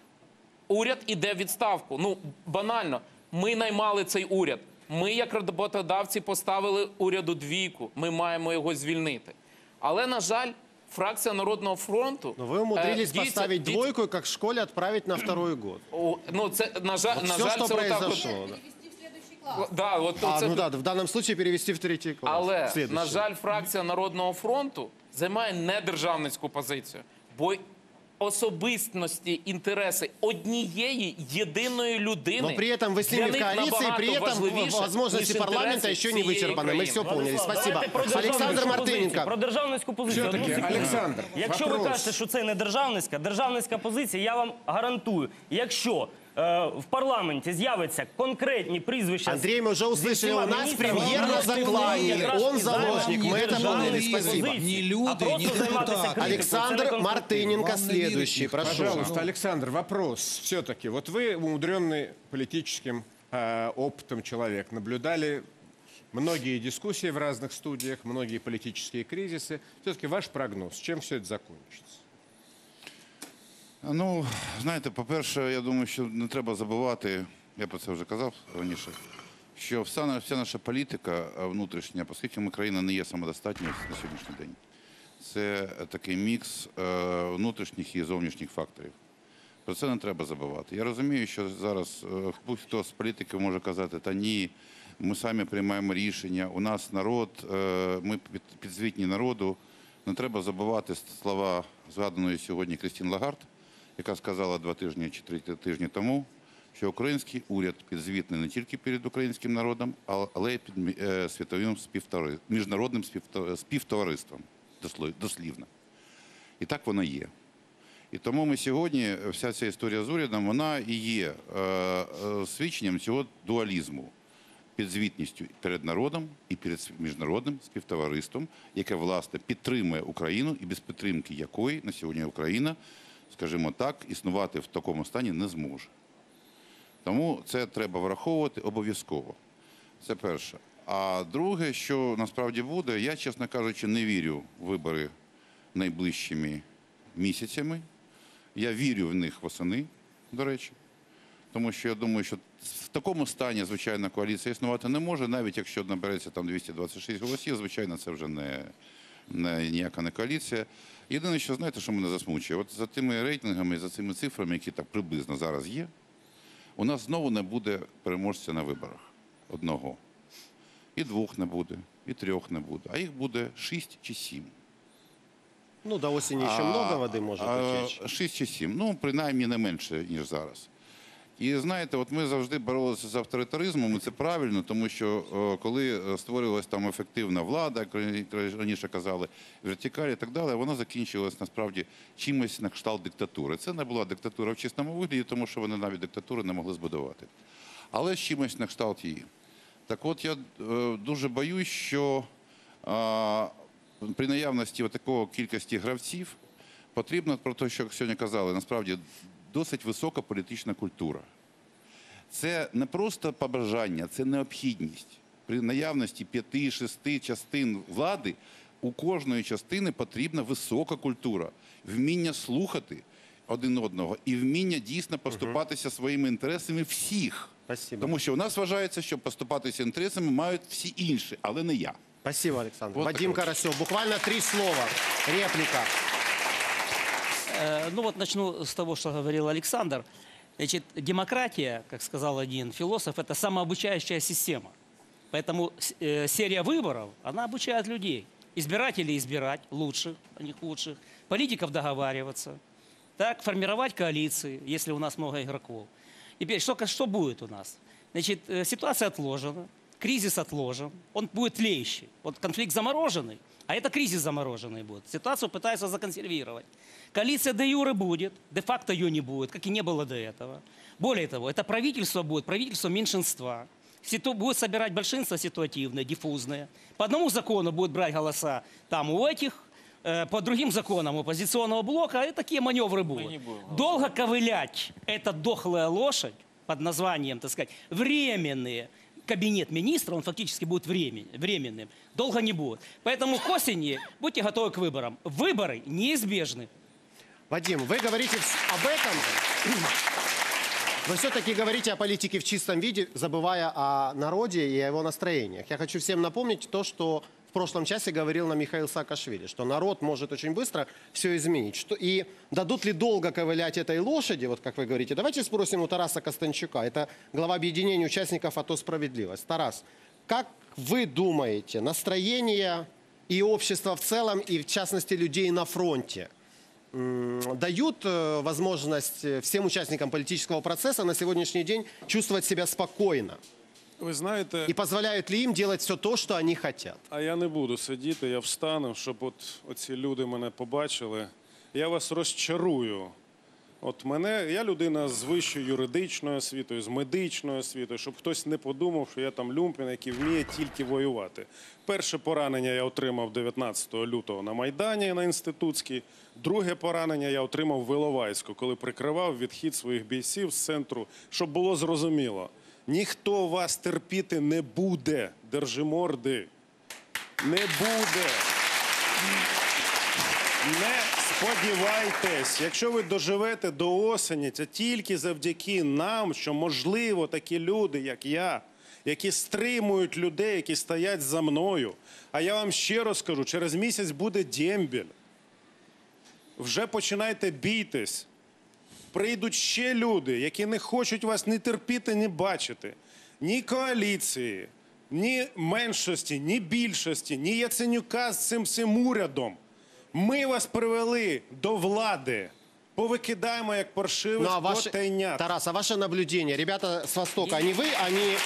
Уряд іде в відставку. Ну, банально. Ми наймали цей уряд. Ми, як роботодавці, поставили уряду двійку. Ми маємо його звільнити. Але, на жаль, фракція Народного фронту... Но вы умудрились е, дійсно- поставить дійсно- двойку и как в школе отправить на второй год. О, ну, це, на жаль, Вот на все, жаль, что це отак от- произошло. да. Да, от, А, це- ну да, в данном случае перевести в третий класс. Але, Следующий. на жаль, фракція Народного фронту займає недержавницьку позицію. Бо особистості, інтереси однієї єдиної людини Но при этом вы с для ними в них коалиции, набагато при этом важливіше, возможности ніж парламента інтереси еще не всієї вычерпаны. Мы країни. все поняли. Спасибо. Давайте про Александр державницьку Мартыненко. позицію. Про державницьку позицію. Все-таки, Одну секунду. Олександр, Якщо ви вопрос. кажете, що це не державницька, державницька позиція, я вам гарантую, якщо е, в парламенті з'явиться конкретні прізвища... Андрей, мы уже услышали, зі всіма у нас міністрами, прем'єр вони на закланні, якраз он і заложник, займуть мы это державницьку поняли, спасибо. позицію. Ні люди, А просто ні займатися депутати. критикою, це Александр не конструктивно. Мартыненко, Вам не верить следующий, никто. прошу. Пожалуйста, Александр, вопрос. Все-таки, вот вы, умудренный политическим э, опытом человек, наблюдали многие дискуссии в разных студиях, многие политические кризисы. Все-таки ваш прогноз, чем все это закончится? Ну, знаєте, по-перше, я думаю, що не треба забувати, я про це вже казав раніше, що вся, вся наша політика внутрішня, оскільки ми країна не є самодостатньою на сьогоднішній день, це такий мікс е, внутрішніх і зовнішніх факторів. Про це не треба забувати. Я розумію, що зараз е, будь-хто з політиків може казати, та ні, ми самі приймаємо рішення, у нас народ, е, ми під, підзвітні народу. Не треба забувати слова згаданої сьогодні Крістін Лагард, яка сказала два тижні чи три тижні тому, що український уряд підзвітний не тільки перед українським народом, але й під е, світовим співтовари... міжнародним співтовариством, дослівно. І так воно є. І тому ми сьогодні, вся ця історія з урядом, вона і є е, е, свідченням цього дуалізму, підзвітністю перед народом і перед міжнародним співтовариством, яке, власне, підтримує Україну і без підтримки якої на сьогодні Україна, скажімо так, існувати в такому стані не зможе. Тому це треба враховувати обов'язково. Це перше. А друге, що насправді буде, я, чесно кажучи, не вірю в вибори найближчими місяцями. Я вірю в них восени, до речі. Тому що я думаю, що в такому стані, звичайно, коаліція існувати не може, навіть якщо набереться там двісті двадцять шість голосів, звичайно, це вже не, не ніяка не коаліція. Єдине, що, знаєте, що мене засмучує? От за тими рейтингами, за цими цифрами, які так приблизно зараз є, у нас знову не буде переможця на виборах одного. І двох не буде, і трьох не буде, а їх буде шість чи сім. Ну, до осені ще много води може потечь. Шість чи сім, ну, принаймні не менше, ніж зараз. І знаєте, от ми завжди боролися з авторитаризмом, і це правильно, тому що о, коли створювалася там ефективна влада, як раніше казали, вертикаль і так далі, вона закінчилась насправді чимось на кшталт диктатури. Це не була диктатура в чистому вигляді, тому що вони навіть диктатури не могли збудувати. Але чимось на кшталт її. Так от я е, дуже боюсь, що е, при наявності такого кількості гравців потрібно, про те, що сьогодні казали, насправді досить висока політична культура. Це не просто побажання, це необхідність. При наявності п'яти-шести частин влади у кожної частини потрібна висока культура, вміння слухати один одного і вміння дійсно поступатися своїми інтересами всіх. Спасибо. Тому що у нас вважається, що поступатися інтересами мають всі інші, але не я. Спасибо, Александр. Вот Вадим Карасев, буквально три слова. Реплика. Э, Ну вот начну с того, что говорил Александр. Значит, демократия, как сказал один философ, это самообучающая система. Поэтому э, серия выборов, она обучает людей. Избирателей избирать лучших, а не худших. Политиков договариваться. Так, формировать коалиции, если у нас много игроков. Теперь, что, что будет у нас? Значит, э, ситуация отложена, кризис отложен, он будет тлеющий. Вот конфликт замороженный, а это кризис замороженный будет. Ситуацию пытаются законсервировать. Коалиция де юре будет, де-факто ее не будет, как и не было до этого. Более того, это правительство будет, правительство меньшинства. Ситу, будет собирать большинство ситуативное, диффузное. По одному закону будет брать голоса там у этих, э, по другим законам оппозиционного блока, и такие маневры будут. Долго ковылять эта дохлая лошадь под названием, так сказать, временные, кабинет министра, он фактически будет времен, временным, долго не будет. Поэтому к осени будьте готовы к выборам. Выборы неизбежны. Вадим, вы говорите об этом, вы все-таки говорите о политике в чистом виде, забывая о народе и о его настроениях. Я хочу всем напомнить то, что в прошлом часе говорил нам Михаил Саакашвили, что народ может очень быстро все изменить. Что, и дадут ли долго ковылять этой лошади, вот как вы говорите. Давайте спросим у Тараса Костанчука, это глава объединения участников АТО «Справедливость». Тарас, как вы думаете, настроение и общество в целом, и в частности людей на фронте, дают возможность всем участникам политического процесса на сегодняшний день чувствовать себя спокойно? Ви знаєте, и позволяют ли им делать все то, что они хотят? А я не буду сидіти, я встану, щоб от оці люди мене побачили. Я вас розчарую. От мене, я людина з вищою юридичною освітою, з медичною освітою, щоб хтось не подумав, що я там люмпін, який вміє тільки воювати. Перше поранення я отримав дев'ятнадцятого лютого на Майдані на Інститутській. Друге поранення я отримав в Іловайську, коли прикривав відхід своїх бійців з центру, щоб було зрозуміло. Ніхто вас терпіти не буде, держиморди. Не буде. Не сподівайтесь, якщо ви доживете до осені, це тільки завдяки нам, що, можливо, такі люди, як я, які стримують людей, які стоять за мною. А я вам ще раз скажу, через місяць буде дембель. Вже починайте бійтесь. Прийдуть ще люди, які не хочуть вас ні терпіти, ні бачити. Ні коаліції, ні меншості, ні більшості, ні Яценюка з цим всім урядом. Ми вас привели до влади. Повыкидаемо, як паршивых Ну, а ваше, котенят. Тарас, а ваше наблюдение? Ребята с Востока, они вы, они...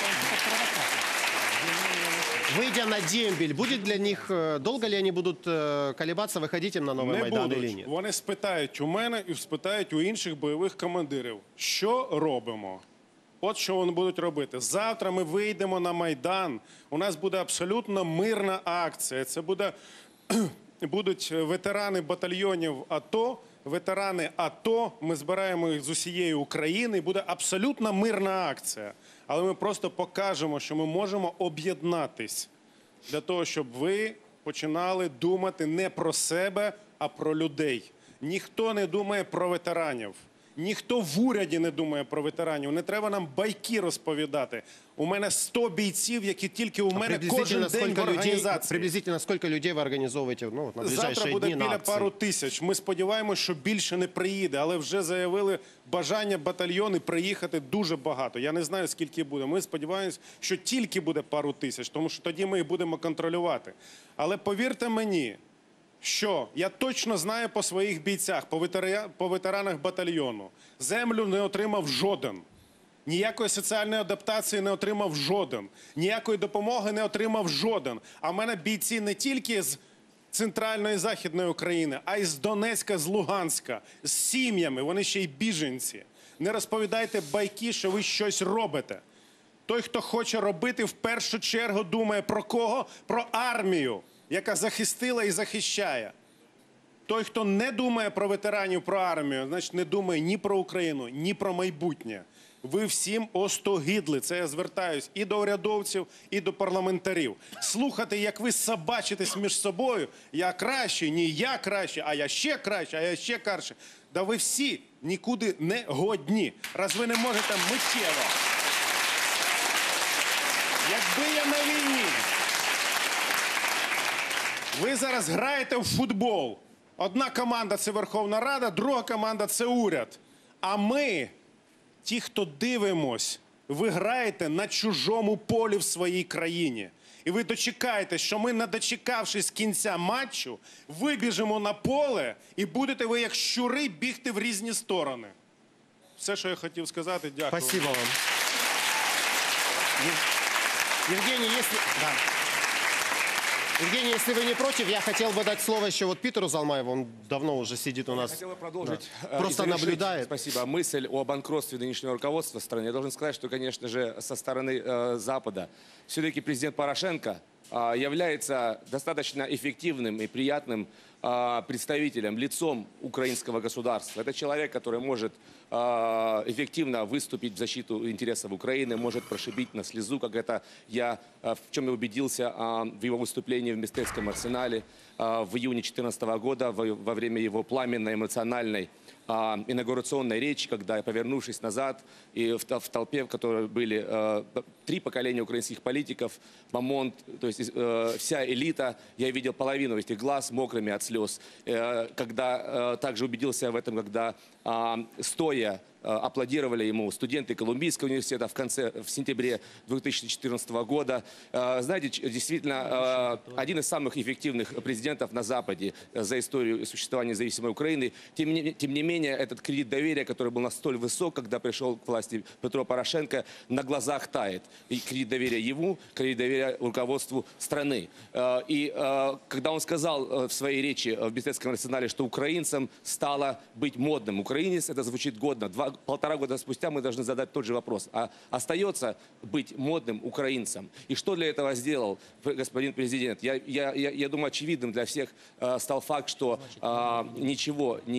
Выйдя на дембель, будет для них... э, Долго ли они будут э, колебаться, выходить им на Новый Не Майдан будуть. или нет? Вони спитають у мене і спитають у інших бойових командирів, що робимо. От що вони будуть робити. Завтра ми вийдемо на Майдан. У нас буде абсолютно мирна акція. Це буде, будуть ветерани батальйонів АТО, ветерани АТО. Ми збираємо їх з усієї України. Буде абсолютно мирна акція. Але ми просто покажемо, що ми можемо об'єднатись для того, щоб ви починали думати не про себе, а про людей. Ніхто не думає про ветеранів. Ніхто в уряді не думає про ветеранів. Не треба нам байки розповідати. У мене сто бійців, які тільки у мене кожен день в сколько людей, організації. приблизительно сколько людей вы организовываете ну, вот на Завтра ближайшие буде дни на біля акции? пару тисяч. Ми сподіваємося, що більше не приїде, але вже заявили бажання батальйони приїхати дуже багато. Я не знаю, скільки буде. Ми сподіваємося, що тільки буде пару тисяч, тому що тоді ми їх будемо контролювати. Але повірте мені, що я точно знаю по своїх бійцях, по, ветера... по ветеранах батальйону. Землю не отримав жоден. Ніякої соціальної адаптації не отримав жоден. Ніякої допомоги не отримав жоден. А в мене бійці не тільки з центральної і західної України, а й з Донецька, з Луганська, з сім'ями. Вони ще й біженці. Не розповідайте байки, що ви щось робите. Той, хто хоче робити, в першу чергу думає про кого? Про армію, яка захистила і захищає. Той, хто не думає про ветеранів, про армію, значить не думає ні про Україну, ні про майбутнє. Ви всім остогидли. Це я звертаюсь і до урядовців, і до парламентарів. Слухати, як ви собачитесь між собою, я краще, ні я краще, а я ще краще, а я ще краще. Да ви всі нікуди не годні, раз ви не можете миттєво. Якби я на війні, ви зараз граєте в футбол. Одна команда – це Верховна Рада, друга команда – це уряд. А ми, ті, хто дивимось, ви граєте на чужому полі в своїй країні. І ви дочекаєте, що ми, не дочекавшись кінця матчу, вибіжимо на поле і будете ви, як щури, бігти в різні сторони. Все, що я хотів сказати. Дякую. Спасибо вам. Евгений, если... Да. Евгений, если вы не против, я хотел бы дать слово еще вот Питеру Залмаеву. Он давно уже сидит у нас. Я хотел бы продолжить. Да. э, Просто и завершить, наблюдает. Спасибо. Мысль о банкротстве нынешнего руководства страны. Я должен сказать, что, конечно же, со стороны э, Запада все-таки президент Порошенко э, является достаточно эффективным и приятным э, представителем, лицом украинского государства. Это человек, который может э, эффективно выступить в защиту интересов Украины, может прошибить на слезу, как это я, э, в чем я убедился э, в его выступлении в Мистецком арсенале э, в июне две тысячи четырнадцатого года во, во время его пламенной эмоциональной а, инаугурационной речи, когда, повернувшись назад, и в, в толпе, в которой были э, три поколения украинских политиков, Мамонт, то есть э, вся элита, я видел половину этих глаз мокрыми от слез. Э, когда э, также убедился в этом, когда э, стоя аплодировали ему студенты Колумбийского университета в конце, в сентябре две тысячи четырнадцатого года. Знаете, действительно, один из самых эффективных президентов на Западе за историю существования независимой Украины. Тем не, тем не менее, этот кредит доверия, который был настолько высок, когда пришел к власти Петро Порошенко, на глазах тает. И кредит доверия ему, кредит доверия руководству страны. И когда он сказал в своей речи в Мистецком арсенале, что украинцам стало быть модным. Украинец, это звучит годно. Два Полтора года спустя мы должны задать тот же вопрос. А остается быть модным украинцем? И что для этого сделал господин президент? Я, я, я, я думаю, очевидным для всех э, стал факт, что э, ничего не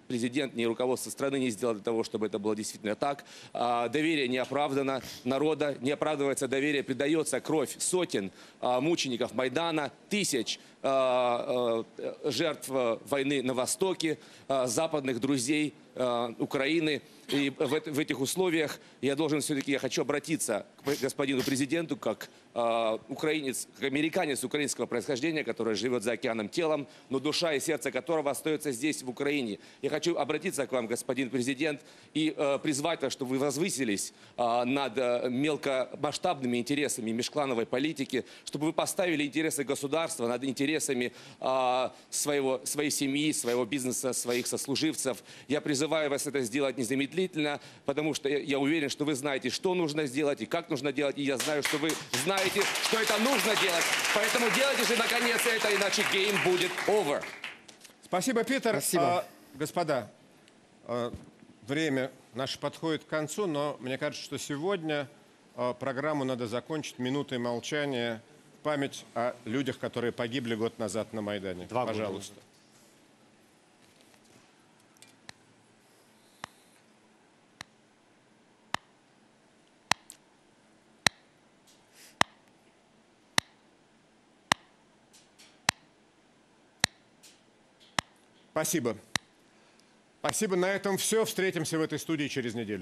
президент, ни руководство страны не сделало для того, чтобы это было действительно так. А, доверие не оправдано народа, не оправдывается доверие, предается кровь сотен а, мучеников Майдана, тысяч а, а, жертв а, войны на Востоке, а, западных друзей а, Украины. И в, в этих условиях я должен все-таки, я хочу обратиться к господину президенту, как э, украинец, как американец украинского происхождения, который живет за океаном телом, но душа и сердце которого остается здесь, в Украине. Я хочу обратиться к вам, господин президент, и э, призвать вас, чтобы вы возвысились э, над э, мелкомасштабными интересами межклановой политики, чтобы вы поставили интересы государства над интересами э, своего, своей семьи, своего бизнеса, своих сослуживцев. Я призываю вас это сделать незамедлительно, потому что я уверен, что вы знаете, что нужно сделать и как нужно делать, и я знаю, что вы знаете, что это нужно делать. Поэтому делайте же наконец это, иначе гейм будет over. Спасибо, Питер. Спасибо. А, господа, а, время наше подходит к концу, но мне кажется, что сегодня а, программу надо закончить минутой молчания в память о людях, которые погибли год назад на Майдане. Два года. Пожалуйста. Спасибо. Спасибо. На этом все. Встретимся в этой студии через неделю.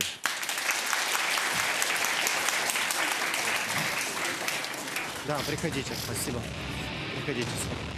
Да, приходите. Спасибо. Приходите.